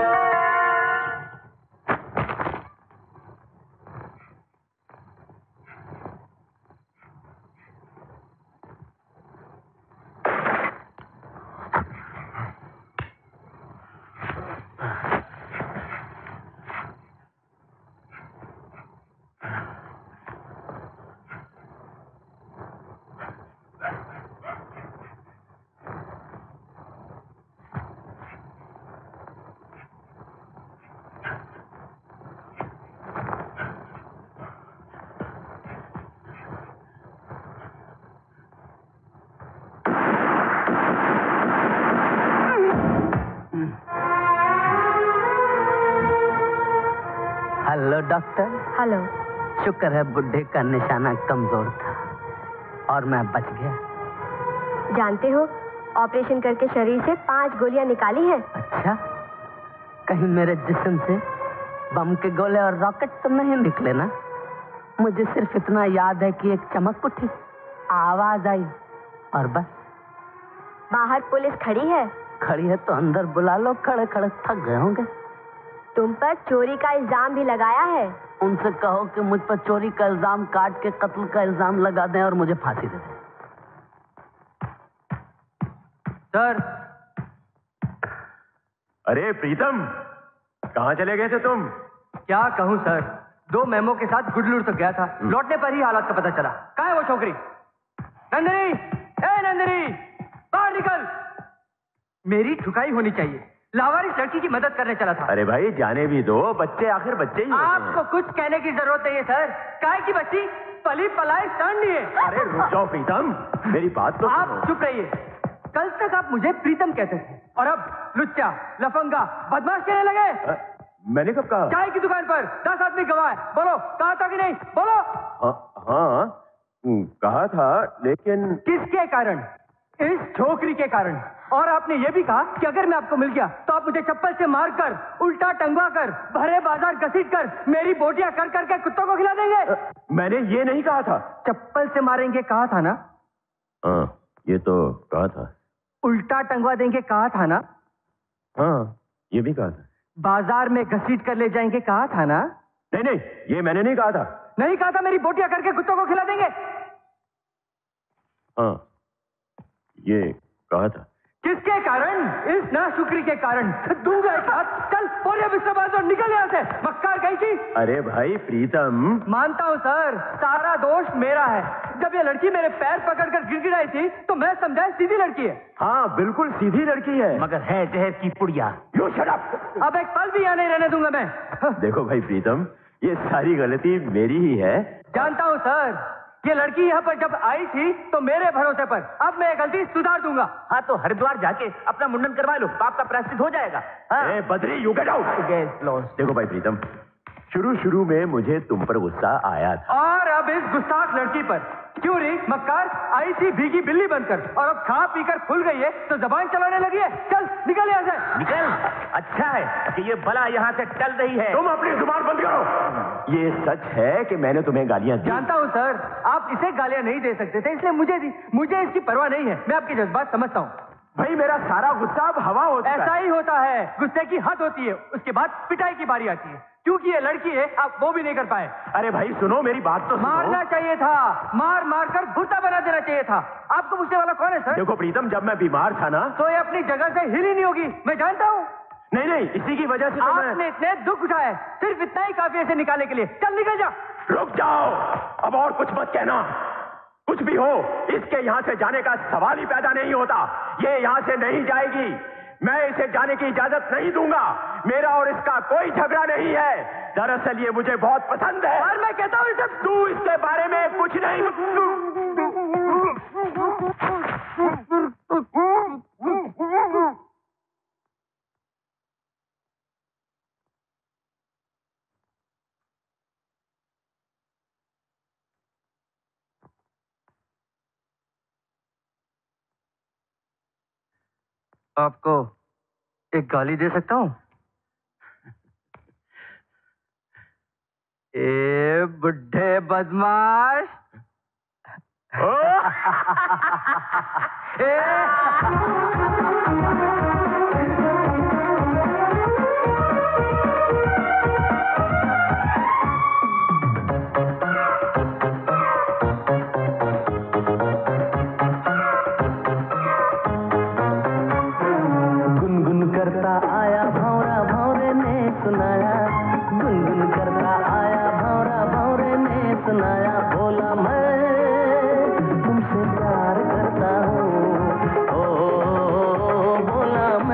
Hello doctor. हेलो। शुक्र है बुड्ढे का निशाना कमजोर था और मैं बच गया। जानते हो, ऑपरेशन करके शरीर से 5 गोलियां निकाली हैं। अच्छा, कहीं मेरे जिस्म से बम के गोले और रॉकेट तो नहीं निकले ना? मुझे सिर्फ इतना याद है कि एक चमक उठी, आवाज आई और बस। बाहर पुलिस खड़ी है। खड़ी है तो अंदर बुला लो, खड़े खड़े थक गए होंगे। तुम पर चोरी का इल्जाम भी लगाया है। उनसे कहो कि मुझ पर चोरी का इल्जाम काट के कत्ल का इल्जाम लगा दें और मुझे फांसी दे दें। सर। अरे प्रीतम, कहाँ चले गए थे तुम? क्या कहूँ सर, 2 मेमो के साथ गुडलूर तक गया था। लौटने पर ही हालात का पता चला। कहाँ है वो छोकरी? नंदिनी, ए नंदिनी, बाहर निकल। मेरी ठुकाई होनी चाहिए। लावारिस लड़की की मदद करने चला था। अरे भाई जाने भी दो, बच्चे आखिर बच्चे ही होते हैं। आपको कुछ कहने की जरूरत नहीं है सर। काहे की बच्ची पली पलाई सांड नहीं है। अरे रुक जाओ प्रीतम, मेरी बात तो आप चुप रहिए। कल तक आप मुझे प्रीतम कहते थे और अब लुच्चा, लफंगा, बदमाश कहने लगे। मैंने कब कहा? चाय की दुकान पर 10 आदमी गवाह है। बोलो, कहा था कि नहीं? बोलो। हाँ कहा था, लेकिन किसके कारण? इस छोकरी के कारण। और आपने ये भी कहा कि अगर मैं आपको मिल गया तो आप मुझे चप्पल से मारकर, उल्टा टंगवा कर, भरे बाजार घसीट कर, मेरी बोटियां कर करके कुत्तों को खिला देंगे। मैंने ये नहीं कहा था। चप्पल से मारेंगे कहा था ना? हाँ ये तो कहा था। उल्टा टंगवा देंगे कहा था ना? हाँ ये भी कहा था। बाजार में घसीट कर ले जाएंगे कहा था ना? नहीं नहीं, ये मैंने नहीं कहा था। नहीं कहा था मेरी बोटियां करके कुत्तों को खिला देंगे? हाँ ये कहा था। किसके कारण? इस नाशुक्री के कारण। दूंगा एक हाथ। चल बोले बिस्तर और निकल यहाँ से। मक्कार कहीं की। अरे भाई प्रीतम। मानता हूँ सर, सारा दोष मेरा है। जब ये लड़की मेरे पैर पकड़कर गिड़गिड़ाई थी तो मैं समझा सीधी लड़की है। हाँ बिल्कुल सीधी लड़की है, मगर है जहर की पुड़िया। You shut up. अब एक पल भी यहाँ नहीं रहने दूंगा मैं। देखो भाई प्रीतम, ये सारी गलती मेरी ही है। जानता हूँ सर, ये लड़की यहाँ पर जब आई थी तो मेरे भरोसे पर। अब मैं ये गलती सुधार दूंगा। हाँ तो हरिद्वार जाके अपना मुंडन करवा लो, पाप का प्रायश्चित हो जाएगा। हाँ? Badri you get out. देखो भाई प्रीतम, शुरू में मुझे तुम पर गुस्सा आया था, और अब इस गुस्ताख लड़की पर। क्यों री मक्कार? आई थी भीगी बिल्ली बनकर और अब खा पीकर फूल गई है तो जबान चलाने लगी है। चल निकल यहाँ से। निकल। अच्छा है कि ये बला यहाँ से टल रही है। तुम अपनी जुबान बंद करो। ये सच है कि मैंने तुम्हें गालियां दी। जानता हूँ सर, आप इसे गालियां नहीं दे सकते थे, इसलिए मुझे दी। मुझे इसकी परवाह नहीं है। मैं आपकी जज्बात समझता हूँ। भाई मेरा सारा गुस्सा अब हवा होता है। ऐसा ही होता है, गुस्से की हद होती है, उसके बाद पिटाई की बारी आती है। क्योंकि ये लड़की है, आप वो भी नहीं कर पाए। अरे भाई सुनो, मेरी बात तो सुनो। मारना चाहिए था, मार मार कर भुट्टा बना देना चाहिए था। आपको पूछने वाला कौन है सर? देखो प्रीतम, जब मैं बीमार था ना तो ये अपनी जगह से हिली नहीं होगी, मैं जानता हूँ। नहीं, इसी की वजह से तो आपने इतने दुख उठाए, सिर्फ इतना ही काफी ऐसे निकालने के लिए। चल निकल जा। रुक जाओ, अब और कुछ मत कहना। कुछ भी हो, इसके यहाँ से जाने का सवाल ही पैदा नहीं होता। ये यहाँ से नहीं जाएगी, मैं इसे जाने की इजाजत नहीं दूंगा। मेरा और इसका कोई झगड़ा नहीं है। दरअसल ये मुझे बहुत पसंद है। और मैं कहता हूँ इसे। तू इसके बारे में कुछ नहीं। आपको एक गाली दे सकता हूँ? ए बुढ़े बदमाश। गुनगुन करता आया भौरा, भौरे ने सुनाया। गुनगुन करता आया भौरा, भौरे ने सुनाया। बोला मैं तुमसे प्यार करता हूँ। ओ बोला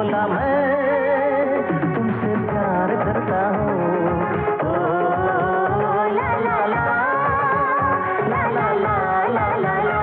का मैं तुमसे प्यार करता हूँ। ओ ला ला ला ला ला ला ला ला।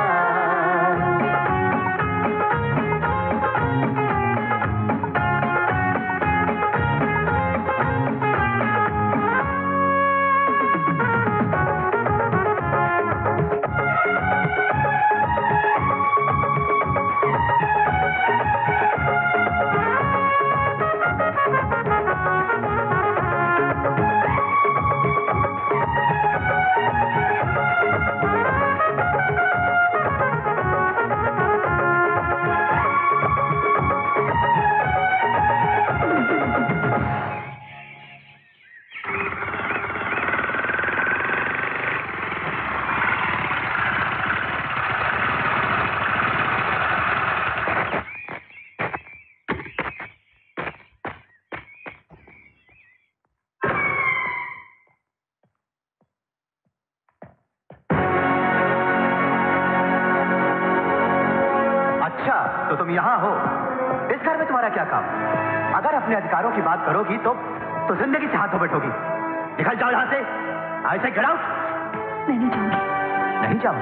तो तुम यहाँ हो, इस घर में तुम्हारा क्या काम? अगर अपने अधिकारों की बात करोगी तो जिंदगी से हाथों बैठोगी। निकल जाओ यहाँ से। आई से गेट आउट। मैं नहीं जाऊंगी। नहीं जाओ?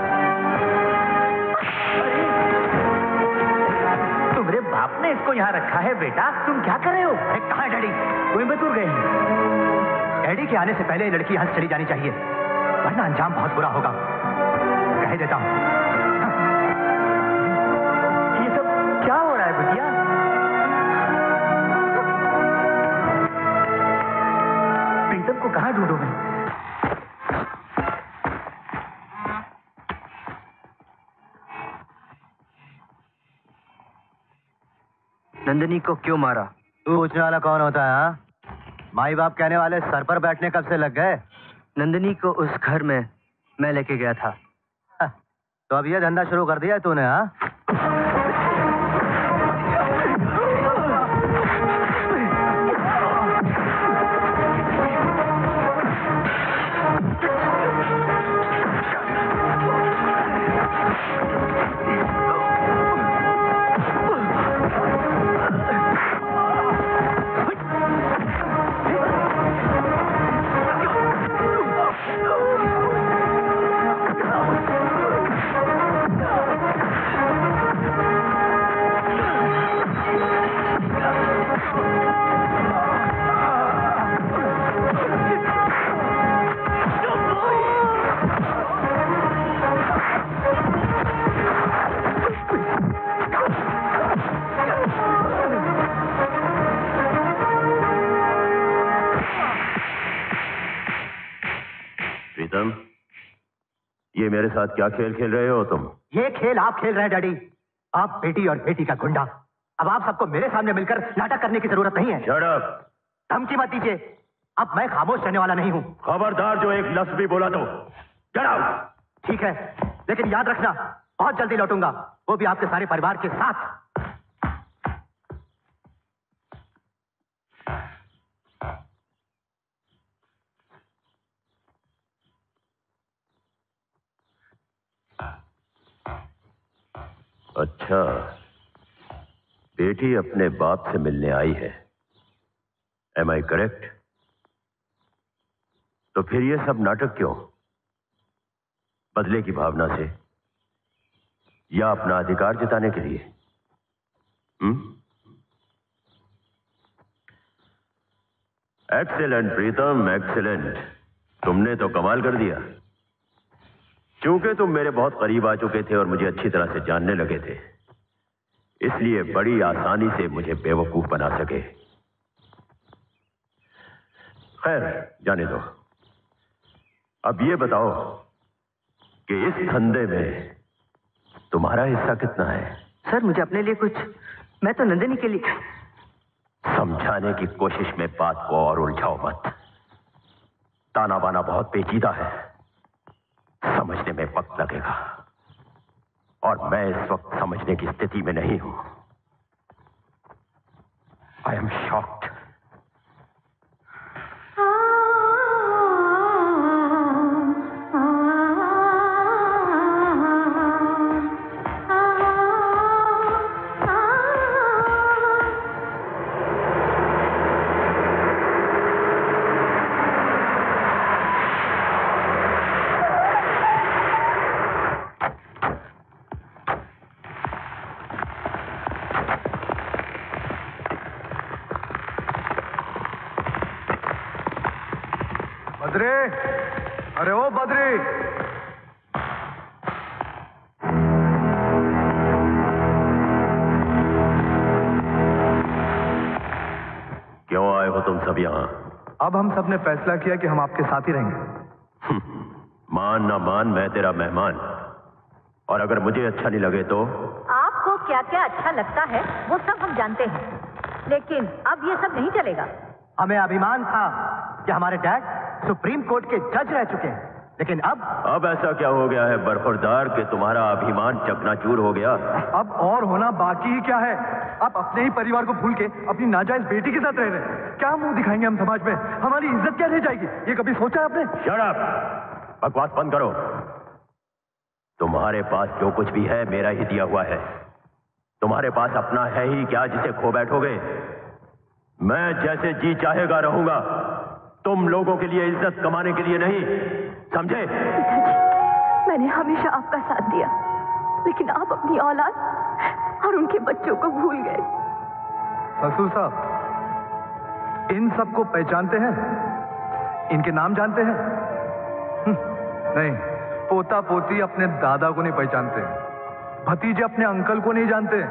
तुम्हारे बाप ने इसको यहाँ रखा है बेटा, तुम क्या कर रहे हो? अरे कहाँ है डैडी? कोयम्बतूर गए हैं। डैडी के आने से पहले ये लड़की यहाँ से चली जानी चाहिए, वरना अंजाम बहुत बुरा होगा। कह देता हूँ। ये सब क्या हो रहा है बिटिया? प्रीतम को कहाँ ढूंढूं मैं? नंदिनी को क्यों मारा? तू पूछने वाला कौन होता है? हाँ? माई बाप कहने वाले सर पर बैठने कब से लग गए? नंदिनी को उस घर में मैं लेके गया था। तो अब ये धंधा शुरू कर दिया है तूने? हाँ? ये मेरे साथ क्या खेल खेल रहे हो तुम? ये खेल आप खेल रहे हैं डैडी। आप बेटी और बेटी का गुंडा। अब आप सबको मेरे सामने मिलकर नाटक करने की जरूरत नहीं है। Shut up! धमकी मत दीजिए। अब मैं खामोश रहने वाला नहीं हूँ। खबरदार जो एक लफ्ज भी बोला तो Get out! ठीक है, लेकिन याद रखना बहुत जल्दी लौटूंगा, वो भी आपके सारे परिवार के साथ। अच्छा, बेटी अपने बाप से मिलने आई है। Am I correct? तो फिर ये सब नाटक क्यों? बदले की भावना से या अपना अधिकार जताने के लिए? Excellent Pritam, excellent. तुमने तो कमाल कर दिया। क्योंकि तुम मेरे बहुत करीब आ चुके थे और मुझे अच्छी तरह से जानने लगे थे, इसलिए बड़ी आसानी से मुझे बेवकूफ बना सके। खैर, जाने दो। अब ये बताओ कि इस धंधे में तुम्हारा हिस्सा कितना है? सर, मुझे अपने लिए कुछ, मैं तो नंदिनी के लिए। समझाने की कोशिश में बात को और उलझाओ मत। ताना बाना बहुत पेचीदा है, समझने में वक्त लगेगा और मैं इस वक्त समझने की स्थिति में नहीं हूं। I am shocked. बद्री, अरे ओ बद्री, क्यों आए हो तुम सब यहाँ? अब हम सब ने फैसला किया कि हम आपके साथ ही रहेंगे। मान ना मान, मैं तेरा मेहमान, और अगर मुझे अच्छा नहीं लगे तो? आपको क्या क्या अच्छा लगता है वो सब हम जानते हैं, लेकिन अब ये सब नहीं चलेगा। हमें अभिमान था कि हमारे डैड सुप्रीम कोर्ट के जज रह चुके हैं, लेकिन अब ऐसा क्या हो गया है बरखुरदार कि तुम्हारा अभिमान चकनाचूर हो गया? अब और होना बाकी ही क्या है? आप अपने ही परिवार को भूल के अपनी नाजायज बेटी के साथ रह रहे हैं। क्या मुंह दिखाएंगे हम समाज में? हमारी इज्जत क्या रह जाएगी? ये कभी सोचा आपने? Shut up! बकवास बंद करो। तुम्हारे पास जो कुछ भी है मेरा ही दिया हुआ है। तुम्हारे पास अपना है ही क्या जिसे खो बैठोगे? मैं जैसे जी चाहेगा रहूंगा, तुम लोगों के लिए इज्जत कमाने के लिए नहीं, समझे? पिताजी, मैंने हमेशा आपका साथ दिया, लेकिन आप अपनी औलाद और उनके बच्चों को भूल गए। ससुर साहब, इन सबको पहचानते हैं? इनके नाम जानते हैं? नहीं, पोता पोती अपने दादा को नहीं पहचानते, भतीजे अपने अंकल को नहीं जानते।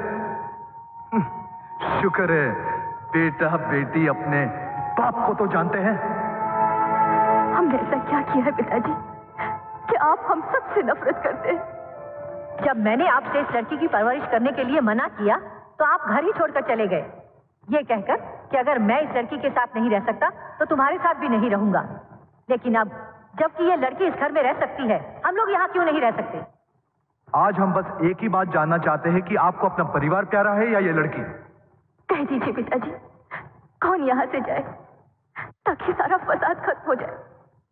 शुक्र है बेटा बेटी अपने बाप को तो जानते हैं। हमने ऐसा क्या किया है पिताजी कि आप हम सबसे नफरत करते हैं? जब मैंने आपसे इस लड़की की परवरिश करने के लिए मना किया तो आप घर ही छोड़कर चले गए, ये कहकर कि अगर मैं इस लड़की के साथ नहीं रह सकता तो तुम्हारे साथ भी नहीं रहूंगा। लेकिन अब जबकि ये लड़की इस घर में रह सकती है, हम लोग यहाँ क्यों नहीं रह सकते? आज हम बस एक ही बात जानना चाहते हैं कि आपको अपना परिवार प्यारा है या ये लड़की? कह दीजिए पिताजी, कौन यहाँ से जाए ताकि सारा फसाद खत्म हो जाए।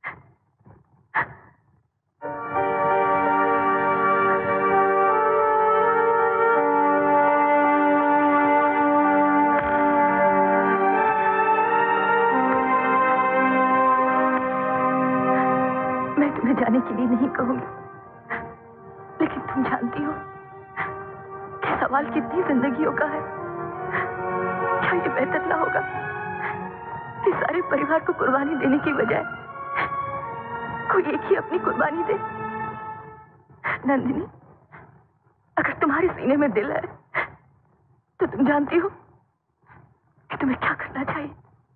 मैं तुम्हें जाने के लिए नहीं कहूंगी, लेकिन तुम जानती हो कि सवाल कितनी जिंदगियों का है। क्या ये बेहतर ना होगा कि सारे परिवार को कुर्बानी देने की बजाय कोई एक ही अपनी कुर्बानी दे? नंदिनी, अगर तुम्हारे सीने में दिल है तो तुम जानती हो कि तुम्हें क्या करना चाहिए।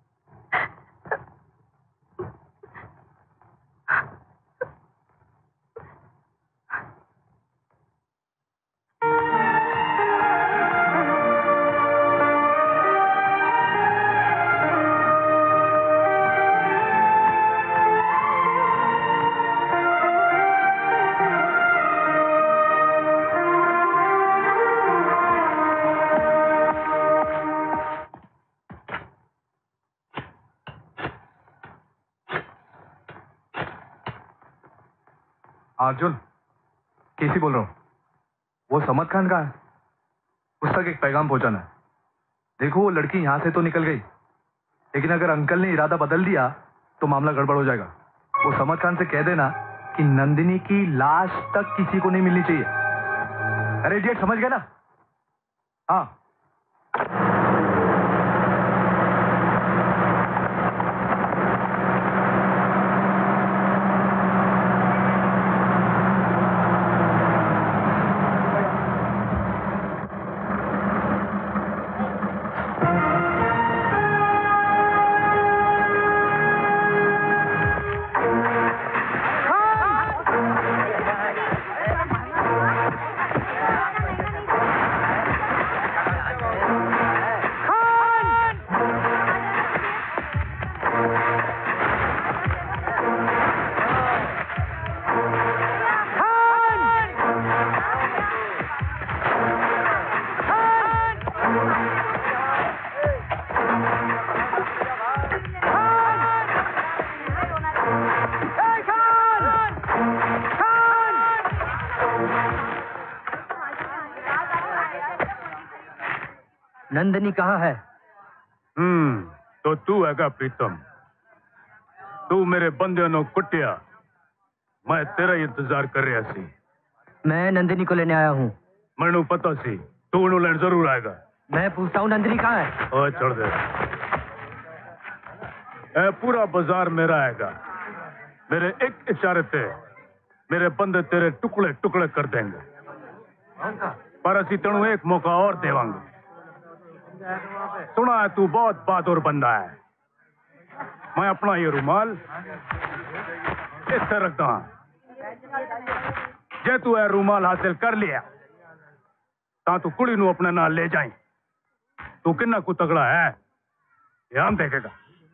अर्जुन, केसी बोल रहा हूं। वो समद खान का है, उस तक एक पैगाम पहुंचाना है। देखो वो लड़की यहां से तो निकल गई, लेकिन अगर अंकल ने इरादा बदल दिया तो मामला गड़बड़ हो जाएगा। वो समद खान से कह देना कि नंदिनी की लाश तक किसी को नहीं मिलनी चाहिए। अरे इडियट, समझ गए ना? हाँ। नंदिनी कहाँ है? तो तू हैगा प्रीतम, तू मेरे बंदे नो कुटिया, मैं तेरा इंतजार कर रहा सी। मैं नंदिनी को लेने आया हूँ। मैनू पता सी तू उन्हें लेने जरूर आएगा। मैं पूछता हूँ नंदिनी कहाँ है? छोड़ दे, पूरा बाजार मेरा आएगा, मेरे एक इशारे से मेरे बंदे तेरे टुकड़े टुकड़े कर देंगे, पर असी तेनू एक मौका और देवांगे। सुना है तू बहुत बहादुर बंदा है। मैं अपना ये रुमाल इस रखता हाँ। जे तू है रुमाल हासिल कर लिया ता तू कुड़ी नू अपने नाल ले जाई। तू किन्ना कु तगड़ा है ये हम देखेगा।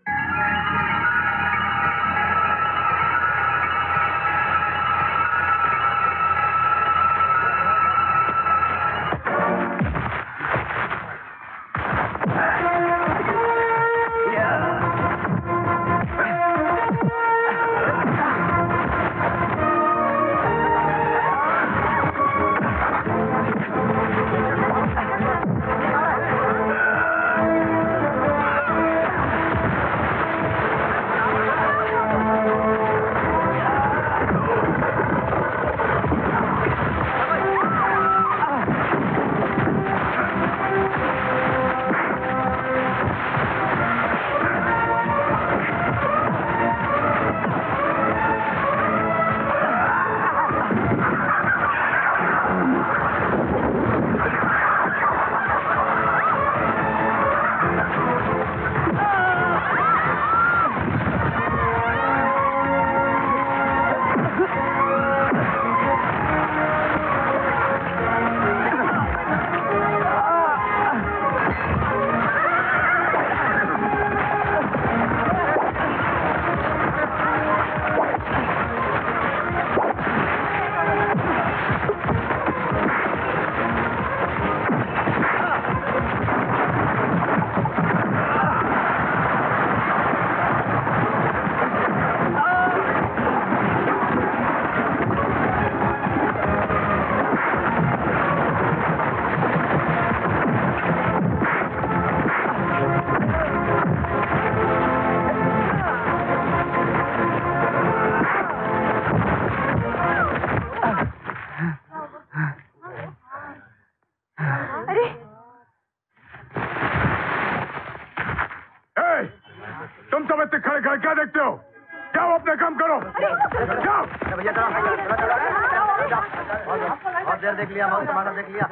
क्या देखते हो? जाओ अपने काम करो। जाओ। भैया बहुत देर देख लिया, बहुत टमाटर देख लिया।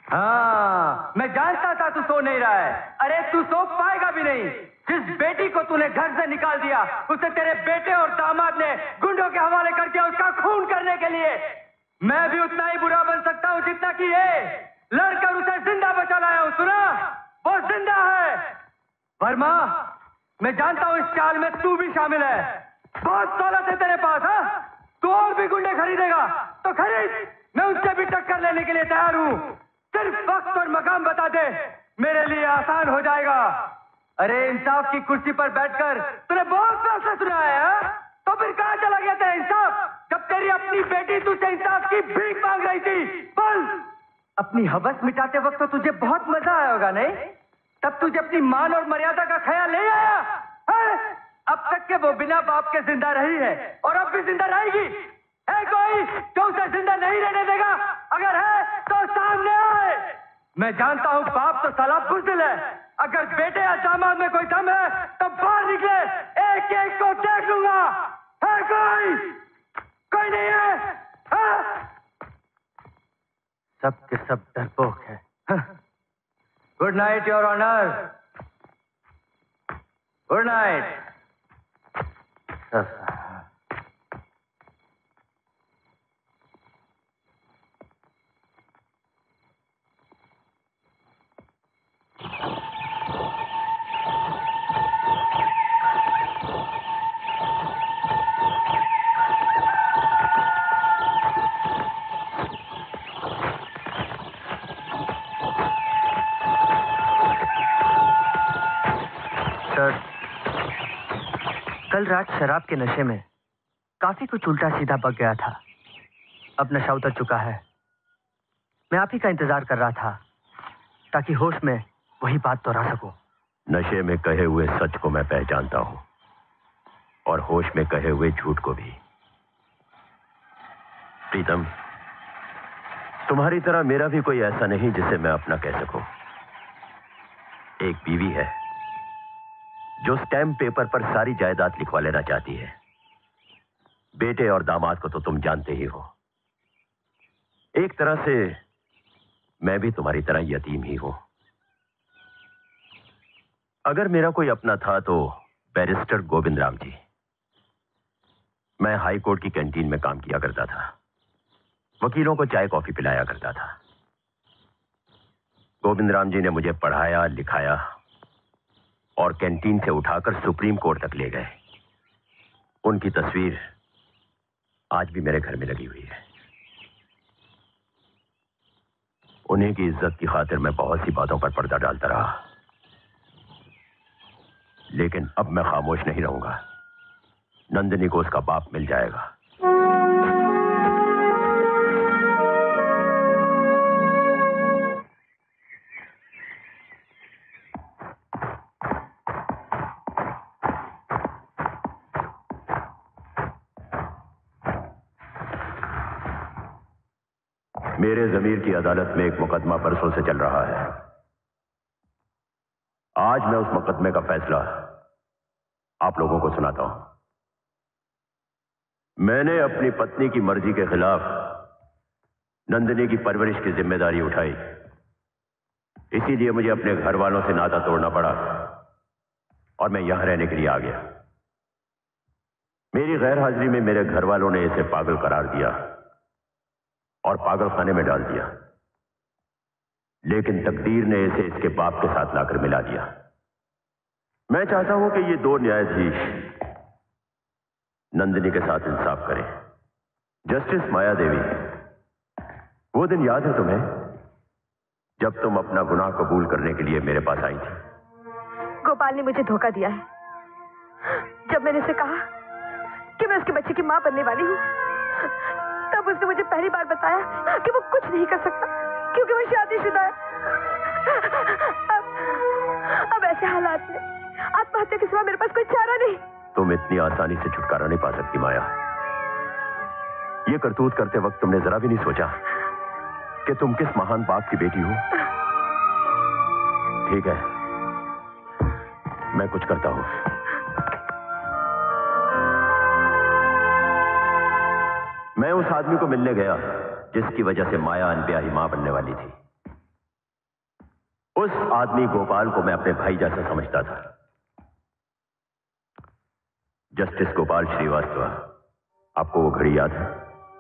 हाँ, मैं जानता था तू सो नहीं रहा है। अरे तू सो पाएगा भी नहीं। जिस बेटी को तूने घर से निकाल दिया, उसे तेरे बेटे और दामाद ने गुंडों के हवाले कर दिया उसका खून करने के लिए। मैं भी उतना ही बुरा बन सकता हूँ जितना कि ये। लड़कर उसे जिंदा बचा लाया हूँ, सुना? वो जिंदा है। वर्मा, मैं जानता हूँ इस चाल में तू भी शामिल है। बहुत दौलत है तेरे पास, हाँ? तू और भी गुंडे खरीदेगा तो खरीद, मैं उनसे भी टक्कर लेने के लिए तैयार हूँ। सिर्फ वक्त और मकाम बता दे, मेरे लिए आसान हो जाएगा। अरे इंसाफ की कुर्सी पर बैठकर तूने बहुत फैसला सुना है, हाँ? तो फिर कहाँ चला गया तेरा इंसाफ, जब तेरी अपनी बेटी तुझसे इंसाफ की भीख मांग रही थी? बोल। अपनी हवस मिटाते वक्त तो तुझे बहुत मजा आया होगा, नहीं? तब तुझे अपनी मान और मर्यादा का ख्याल नहीं आया, है? अब तक के वो बिना बाप के जिंदा रही है और अब भी जिंदा रहेगी। है कोई जो उसे जिंदा नहीं रहने देगा? अगर है तो सामने आए। मैं जानता हूं बाप तो साला बुज़दिल है। अगर बेटे या दामाद में कोई दम है तो बाहर निकले, एक एक को देख लूंगा। है कोई? कोई नहीं है? सब के सब डरपोक है। Good night your honour. Good night. Sir, कल रात शराब के नशे में काफी कुछ उल्टा सीधा बक गया था। अब नशा उतर चुका है। मैं आप ही का इंतजार कर रहा था ताकि होश में वही बात दोहरा सकूं। नशे में कहे हुए सच को मैं पहचानता हूं और होश में कहे हुए झूठ को भी। प्रीतम, तुम्हारी तरह मेरा भी कोई ऐसा नहीं जिसे मैं अपना कह सकूं। एक बीवी है जो स्टैम्प पेपर पर सारी जायदाद लिखवा लेना चाहती है। बेटे और दामाद को तो तुम जानते ही हो। एक तरह से मैं भी तुम्हारी तरह यतीम ही हूं। अगर मेरा कोई अपना था तो बैरिस्टर गोविंद राम जी। मैं हाई कोर्ट की कैंटीन में काम किया करता था। वकीलों को चाय कॉफी पिलाया करता था। गोविंद राम जी ने मुझे पढ़ाया लिखाया और कैंटीन से उठाकर सुप्रीम कोर्ट तक ले गए। उनकी तस्वीर आज भी मेरे घर में लगी हुई है। उन्हीं की इज्जत की खातिर मैं बहुत सी बातों पर पर्दा डालता रहा, लेकिन अब मैं खामोश नहीं रहूंगा। नंदिनी को उसका बाप मिल जाएगा। मेरे जमीर की अदालत में एक मुकदमा परसों से चल रहा है। आज मैं उस मुकदमे का फैसला आप लोगों को सुनाता हूं। मैंने अपनी पत्नी की मर्जी के खिलाफ नंदिनी की परवरिश की जिम्मेदारी उठाई, इसीलिए मुझे अपने घर वालों से नाता तोड़ना पड़ा और मैं यहां रहने के लिए आ गया। मेरी गैर हाजिरी में मेरे घर वालों ने इसे पागल करार दिया और पागल खाने में डाल दिया, लेकिन तकदीर ने इसे इसके बाप के साथ लाकर मिला दिया। मैं चाहता हूं कि ये दो न्यायाधीश नंदिनी के साथ इंसाफ करें। जस्टिस माया देवी, वो दिन याद है तुम्हें जब तुम अपना गुनाह कबूल करने के लिए मेरे पास आई थी? गोपाल ने मुझे धोखा दिया है। जब मैंने उसे कहा कि मैं उसके बच्चे की मां बनने वाली हूं, तब उसने मुझे पहली बार बताया कि वो कुछ नहीं कर सकता क्योंकि वो शादीशुदा है। अब ऐसे हालात में आत्महत्या के सिवा मेरे पास कोई चारा नहीं। तुम इतनी आसानी से छुटकारा नहीं पा सकती माया। ये करतूत करते वक्त तुमने जरा भी नहीं सोचा कि तुम किस महान बाप की बेटी हो। ठीक है, मैं कुछ करता हूं। मैं उस आदमी को मिलने गया जिसकी वजह से माया अनब्याही मां बनने वाली थी। उस आदमी गोपाल को मैं अपने भाई जैसा समझता था। जस्टिस गोपाल श्रीवास्तव, आपको वो घड़ी याद है?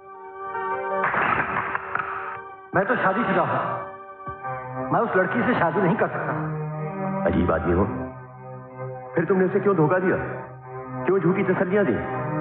मैं तो शादीशुदा हूं, मैं उस लड़की से शादी नहीं कर सकता। अजीब आदमी हो। फिर तुमने उसे क्यों धोखा दिया? क्यों झूठी तसल्लियां दी?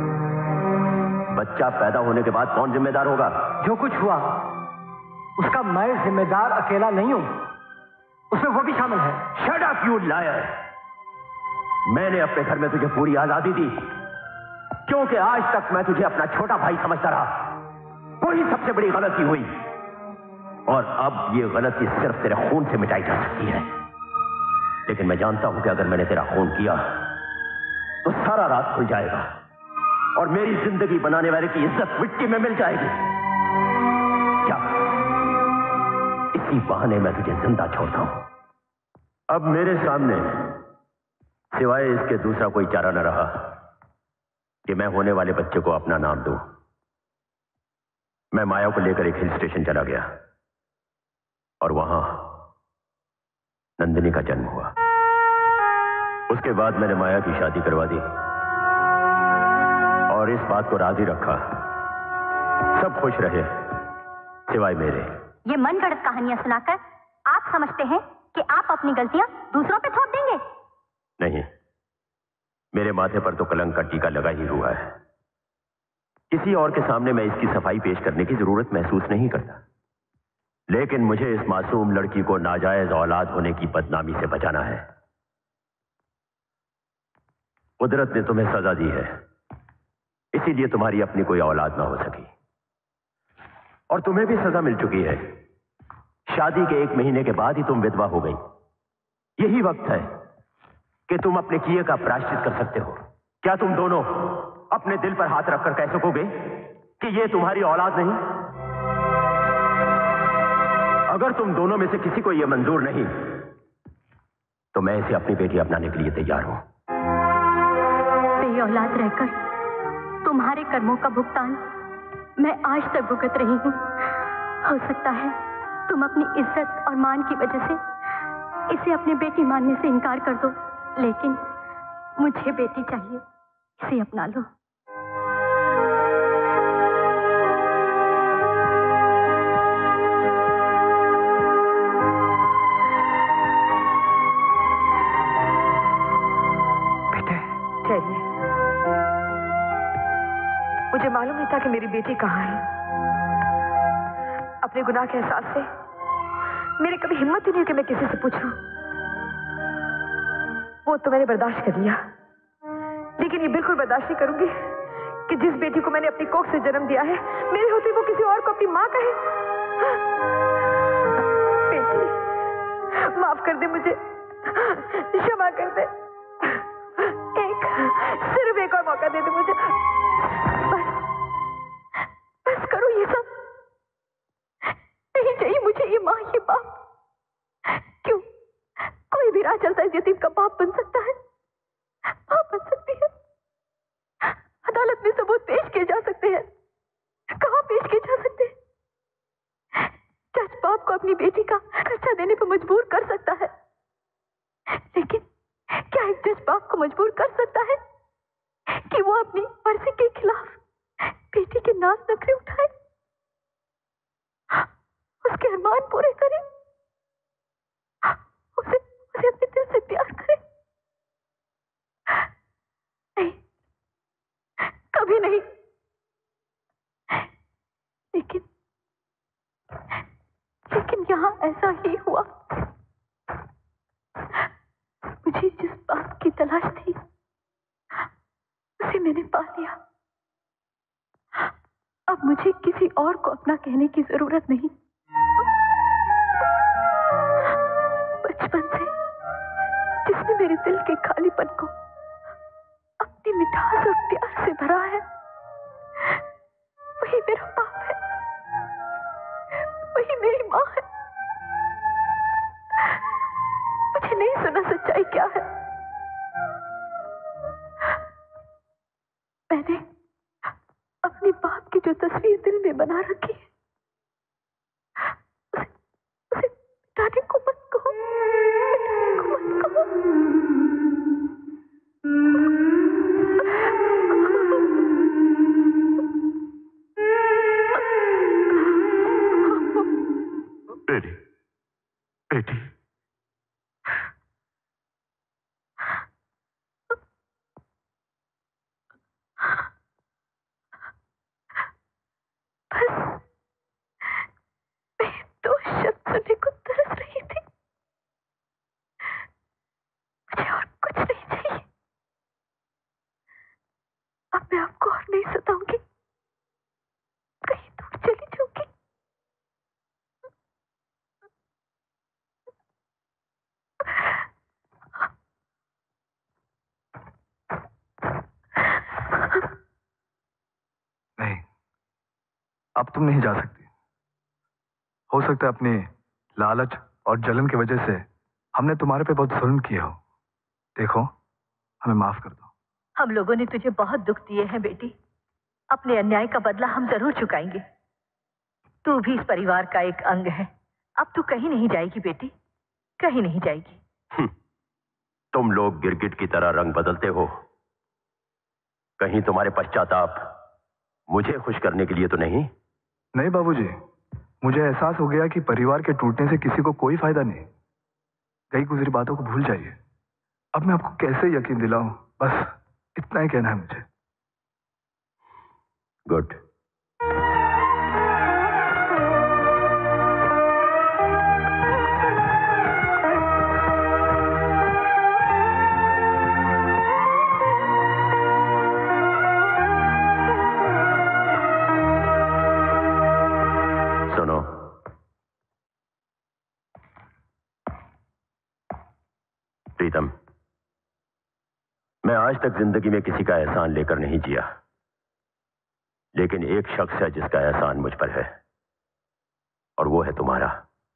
बच्चा पैदा होने के बाद कौन जिम्मेदार होगा? जो कुछ हुआ उसका मैं जिम्मेदार अकेला नहीं हूं, उसमें वो भी शामिल है। Shut up you liar! मैंने अपने घर में तुझे पूरी आजादी दी क्योंकि आज तक मैं तुझे अपना छोटा भाई समझता रहा। वही सबसे बड़ी गलती हुई और अब ये गलती सिर्फ तेरे खून से मिटाई जा सकती है। लेकिन मैं जानता हूं कि अगर मैंने तेरा खून किया तो सारा राज खुल जाएगा और मेरी जिंदगी बनाने वाले की इज्जत मिट्टी में मिल जाएगी। क्या इसी बहाने मैं तुझे जिंदा छोड़ता हूं? अब मेरे सामने सिवाय इसके दूसरा कोई चारा न रहा कि मैं होने वाले बच्चे को अपना नाम दूं। मैं माया को लेकर एक हिल स्टेशन चला गया और वहां नंदिनी का जन्म हुआ। उसके बाद मैंने माया की शादी करवा दी और इस बात को राजी रखा। सब खुश रहे सिवाय मेरे। ये मनगढ़ंत कहानियां सुनाकर आप समझते हैं कि आप अपनी गलतियां दूसरों पे थोप देंगे? नहीं, मेरे माथे पर तो कलंक का टीका लगा ही हुआ है। किसी और के सामने मैं इसकी सफाई पेश करने की जरूरत महसूस नहीं करता, लेकिन मुझे इस मासूम लड़की को नाजायज औलाद होने की बदनामी से बचाना है। कुदरत ने तुम्हें सजा दी है, इसीलिए तुम्हारी अपनी कोई औलाद ना हो सकी और तुम्हें भी सजा मिल चुकी है। शादी के 1 महीने के बाद ही तुम विधवा हो गई। यही वक्त है कि तुम अपने किए का प्रायश्चित कर सकते हो। क्या तुम दोनों अपने दिल पर हाथ रखकर कह सकोगे कि ये तुम्हारी औलाद नहीं? अगर तुम दोनों में से किसी को यह मंजूर नहीं तो मैं इसे अपनी बेटी अपनाने के लिए तैयार हूं। औलाद रहकर तुम्हारे कर्मों का भुगतान मैं आज तक भुगत रही हूं। हो सकता है तुम अपनी इज्जत और मान की वजह से इसे अपनी बेटी मानने से इनकार कर दो, लेकिन मुझे बेटी चाहिए, इसे अपना लो। मुझे मालूम नहीं था कि मेरी बेटी कहाँ है। अपने गुनाह के एहसास से मेरी कभी हिम्मत ही नहीं कि मैं किसी से पूछूं। वो तो मैंने बर्दाश्त कर लिया, लेकिन ये बिल्कुल बर्दाश्त नहीं करूंगी कि जिस बेटी को मैंने अपनी कोख से जन्म दिया है, मेरे होते वो किसी और को अपनी माँ कहे। बेटी, माफ कर दे मुझे, क्षमा कर दे, सिर्फ एक और मौका दे दे मुझे। बस करो ये सब, नहीं चाहिए मुझे ये माँ ये बाप। क्यों कोई भी राह चलता है यतीम का बाप बन सकता है, बाप बन सकती है। अदालत में सबूत पेश किए जा सकते हैं, कहाँ पेश किए जा सकते हैं? जज बाप को अपनी बेटी का खर्चा देने पर मजबूर कर सकता है, लेकिन क्या एक जज बाप को मजबूर कर सकता है कि वो अपनी मर्जी के खिलाफ बेटी के नाज नखरे उठाए, उसके अरमान पूरे करे, उसे अपने दिल से प्यार करे? नहीं, कभी नहीं। लेकिन यहाँ ऐसा ही हुआ। मुझे जिस बात की तलाश थी उसे मैंने पा लिया। अब मुझे किसी और को अपना कहने की जरूरत नहीं। बचपन से जिसने मेरे दिल के खालीपन को अपनी मिठास और प्यार से भरा है, वही मेरा बाप है, वही मेरी माँ है। मुझे नहीं सुना सच्चाई क्या है। मैंने अपने बाप की जो तस्वीर दिल में बना रखी है, उसे मिटाने को मत कहो। मेरी बेटी। दो शब्द सुनने को तरस रही थी। मुझे और कुछ नहीं चाहिए। अब मैं आपको और नहीं सताऊंगी, कहीं दूर चली जाऊंगी। नहीं, अब तुम नहीं जा सकती। हो सकता है अपनी लालच और जलन की वजह से हमने तुम्हारे पे बहुत जुल्म किए हो। देखो, हमें माफ कर दो। हम लोगों ने तुझे बहुत दुख दिए हैं बेटी। अपने अन्याय का बदला हम जरूर चुकाएंगे। तू भी इस परिवार का एक अंग है। अब तू कहीं नहीं जाएगी बेटी, कहीं नहीं जाएगी। तुम लोग गिरगिट की तरह रंग बदलते हो। कहीं तुम्हारे पश्चाताप मुझे खुश करने के लिए तो नहीं? नहीं बाबूजी, मुझे एहसास हो गया कि परिवार के टूटने से किसी को कोई फायदा नहीं। गई गुजरी बातों को भूल जाइए। अब मैं आपको कैसे यकीन दिलाऊं, बस इतना ही कहना है मुझे। गुड। सुनो, प्रीतम, मैं आज तक जिंदगी में किसी का एहसान लेकर नहीं जिया, लेकिन एक शख्स है जिसका एहसान मुझ पर है, और वो है तुम्हारा।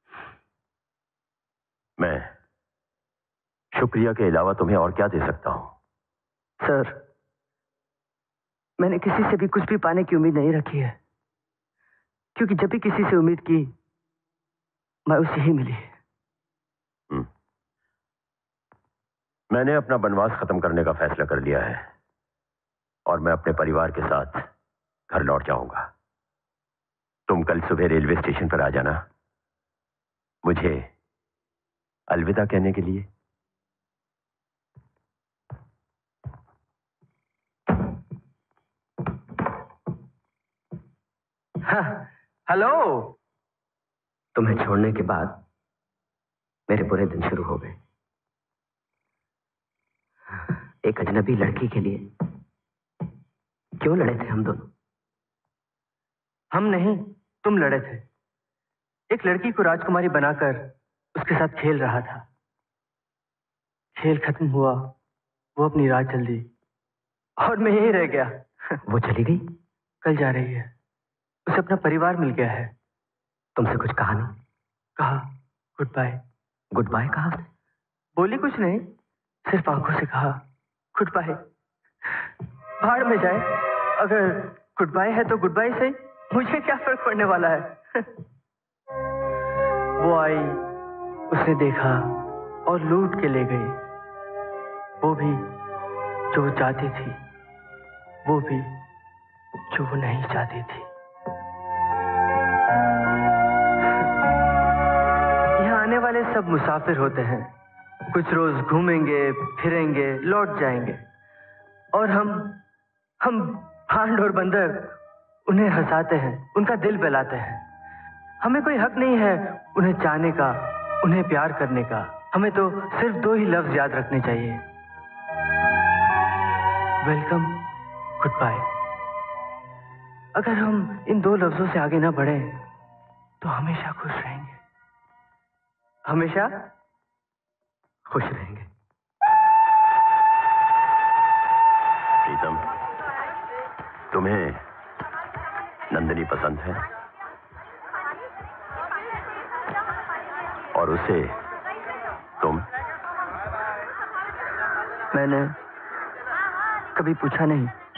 मैं शुक्रिया के अलावा तुम्हें और क्या दे सकता हूं? सर, मैंने किसी से भी कुछ भी पाने की उम्मीद नहीं रखी है, क्योंकि जब भी किसी से उम्मीद की, मैं उसे ही मिली। मैंने अपना वनवास खत्म करने का फैसला कर लिया है और मैं अपने परिवार के साथ घर लौट जाऊंगा। तुम कल सुबह रेलवे स्टेशन पर आ जाना, मुझे अलविदा कहने के लिए। हाँ, हेलो। तुम्हें छोड़ने के बाद मेरे बुरे दिन शुरू हो गए। एक अजनबी लड़की के लिए क्यों लड़े थे हम दोनों? हम नहीं, तुम लड़े थे। एक लड़की को राजकुमारी बनाकर उसके साथ खेल रहा था। खेल खत्म हुआ, वो अपनी राह चल दी और मैं यहीं रह गया। वो चली गई? कल जा रही है। उसे अपना परिवार मिल गया है। तुमसे कुछ कहा नहीं? कहा गुड बाय। गुड बाय कहा? बोली कुछ नहीं, सिर्फ आंखों से कहा गुड बाय। भाड़ में जाए, अगर गुड बाय है तो गुड बाय सही, मुझे क्या फर्क पड़ने वाला है। वो आई, उसने देखा और लूट के ले गई। वो भी जो वो चाहती थी, वो भी जो वो नहीं चाहती थी। यहाँ आने वाले सब मुसाफिर होते हैं। कुछ रोज घूमेंगे, फिरेंगे, लौट जाएंगे, और हम भांड और बंदर उन्हें हंसाते हैं, उनका दिल बहलाते हैं। हमें कोई हक नहीं है उन्हें चाहने का, उन्हें प्यार करने का। हमें तो सिर्फ दो ही लफ्ज याद रखने चाहिए, वेलकम, गुड बाय। अगर हम इन दो लफ्जों से आगे ना बढ़े तो हमेशा खुश रहेंगे, हमेशा खुश रहेंगे। प्रीतम, तुम्हें नंदिनी पसंद है और उसे तुम? मैंने कभी पूछा नहीं।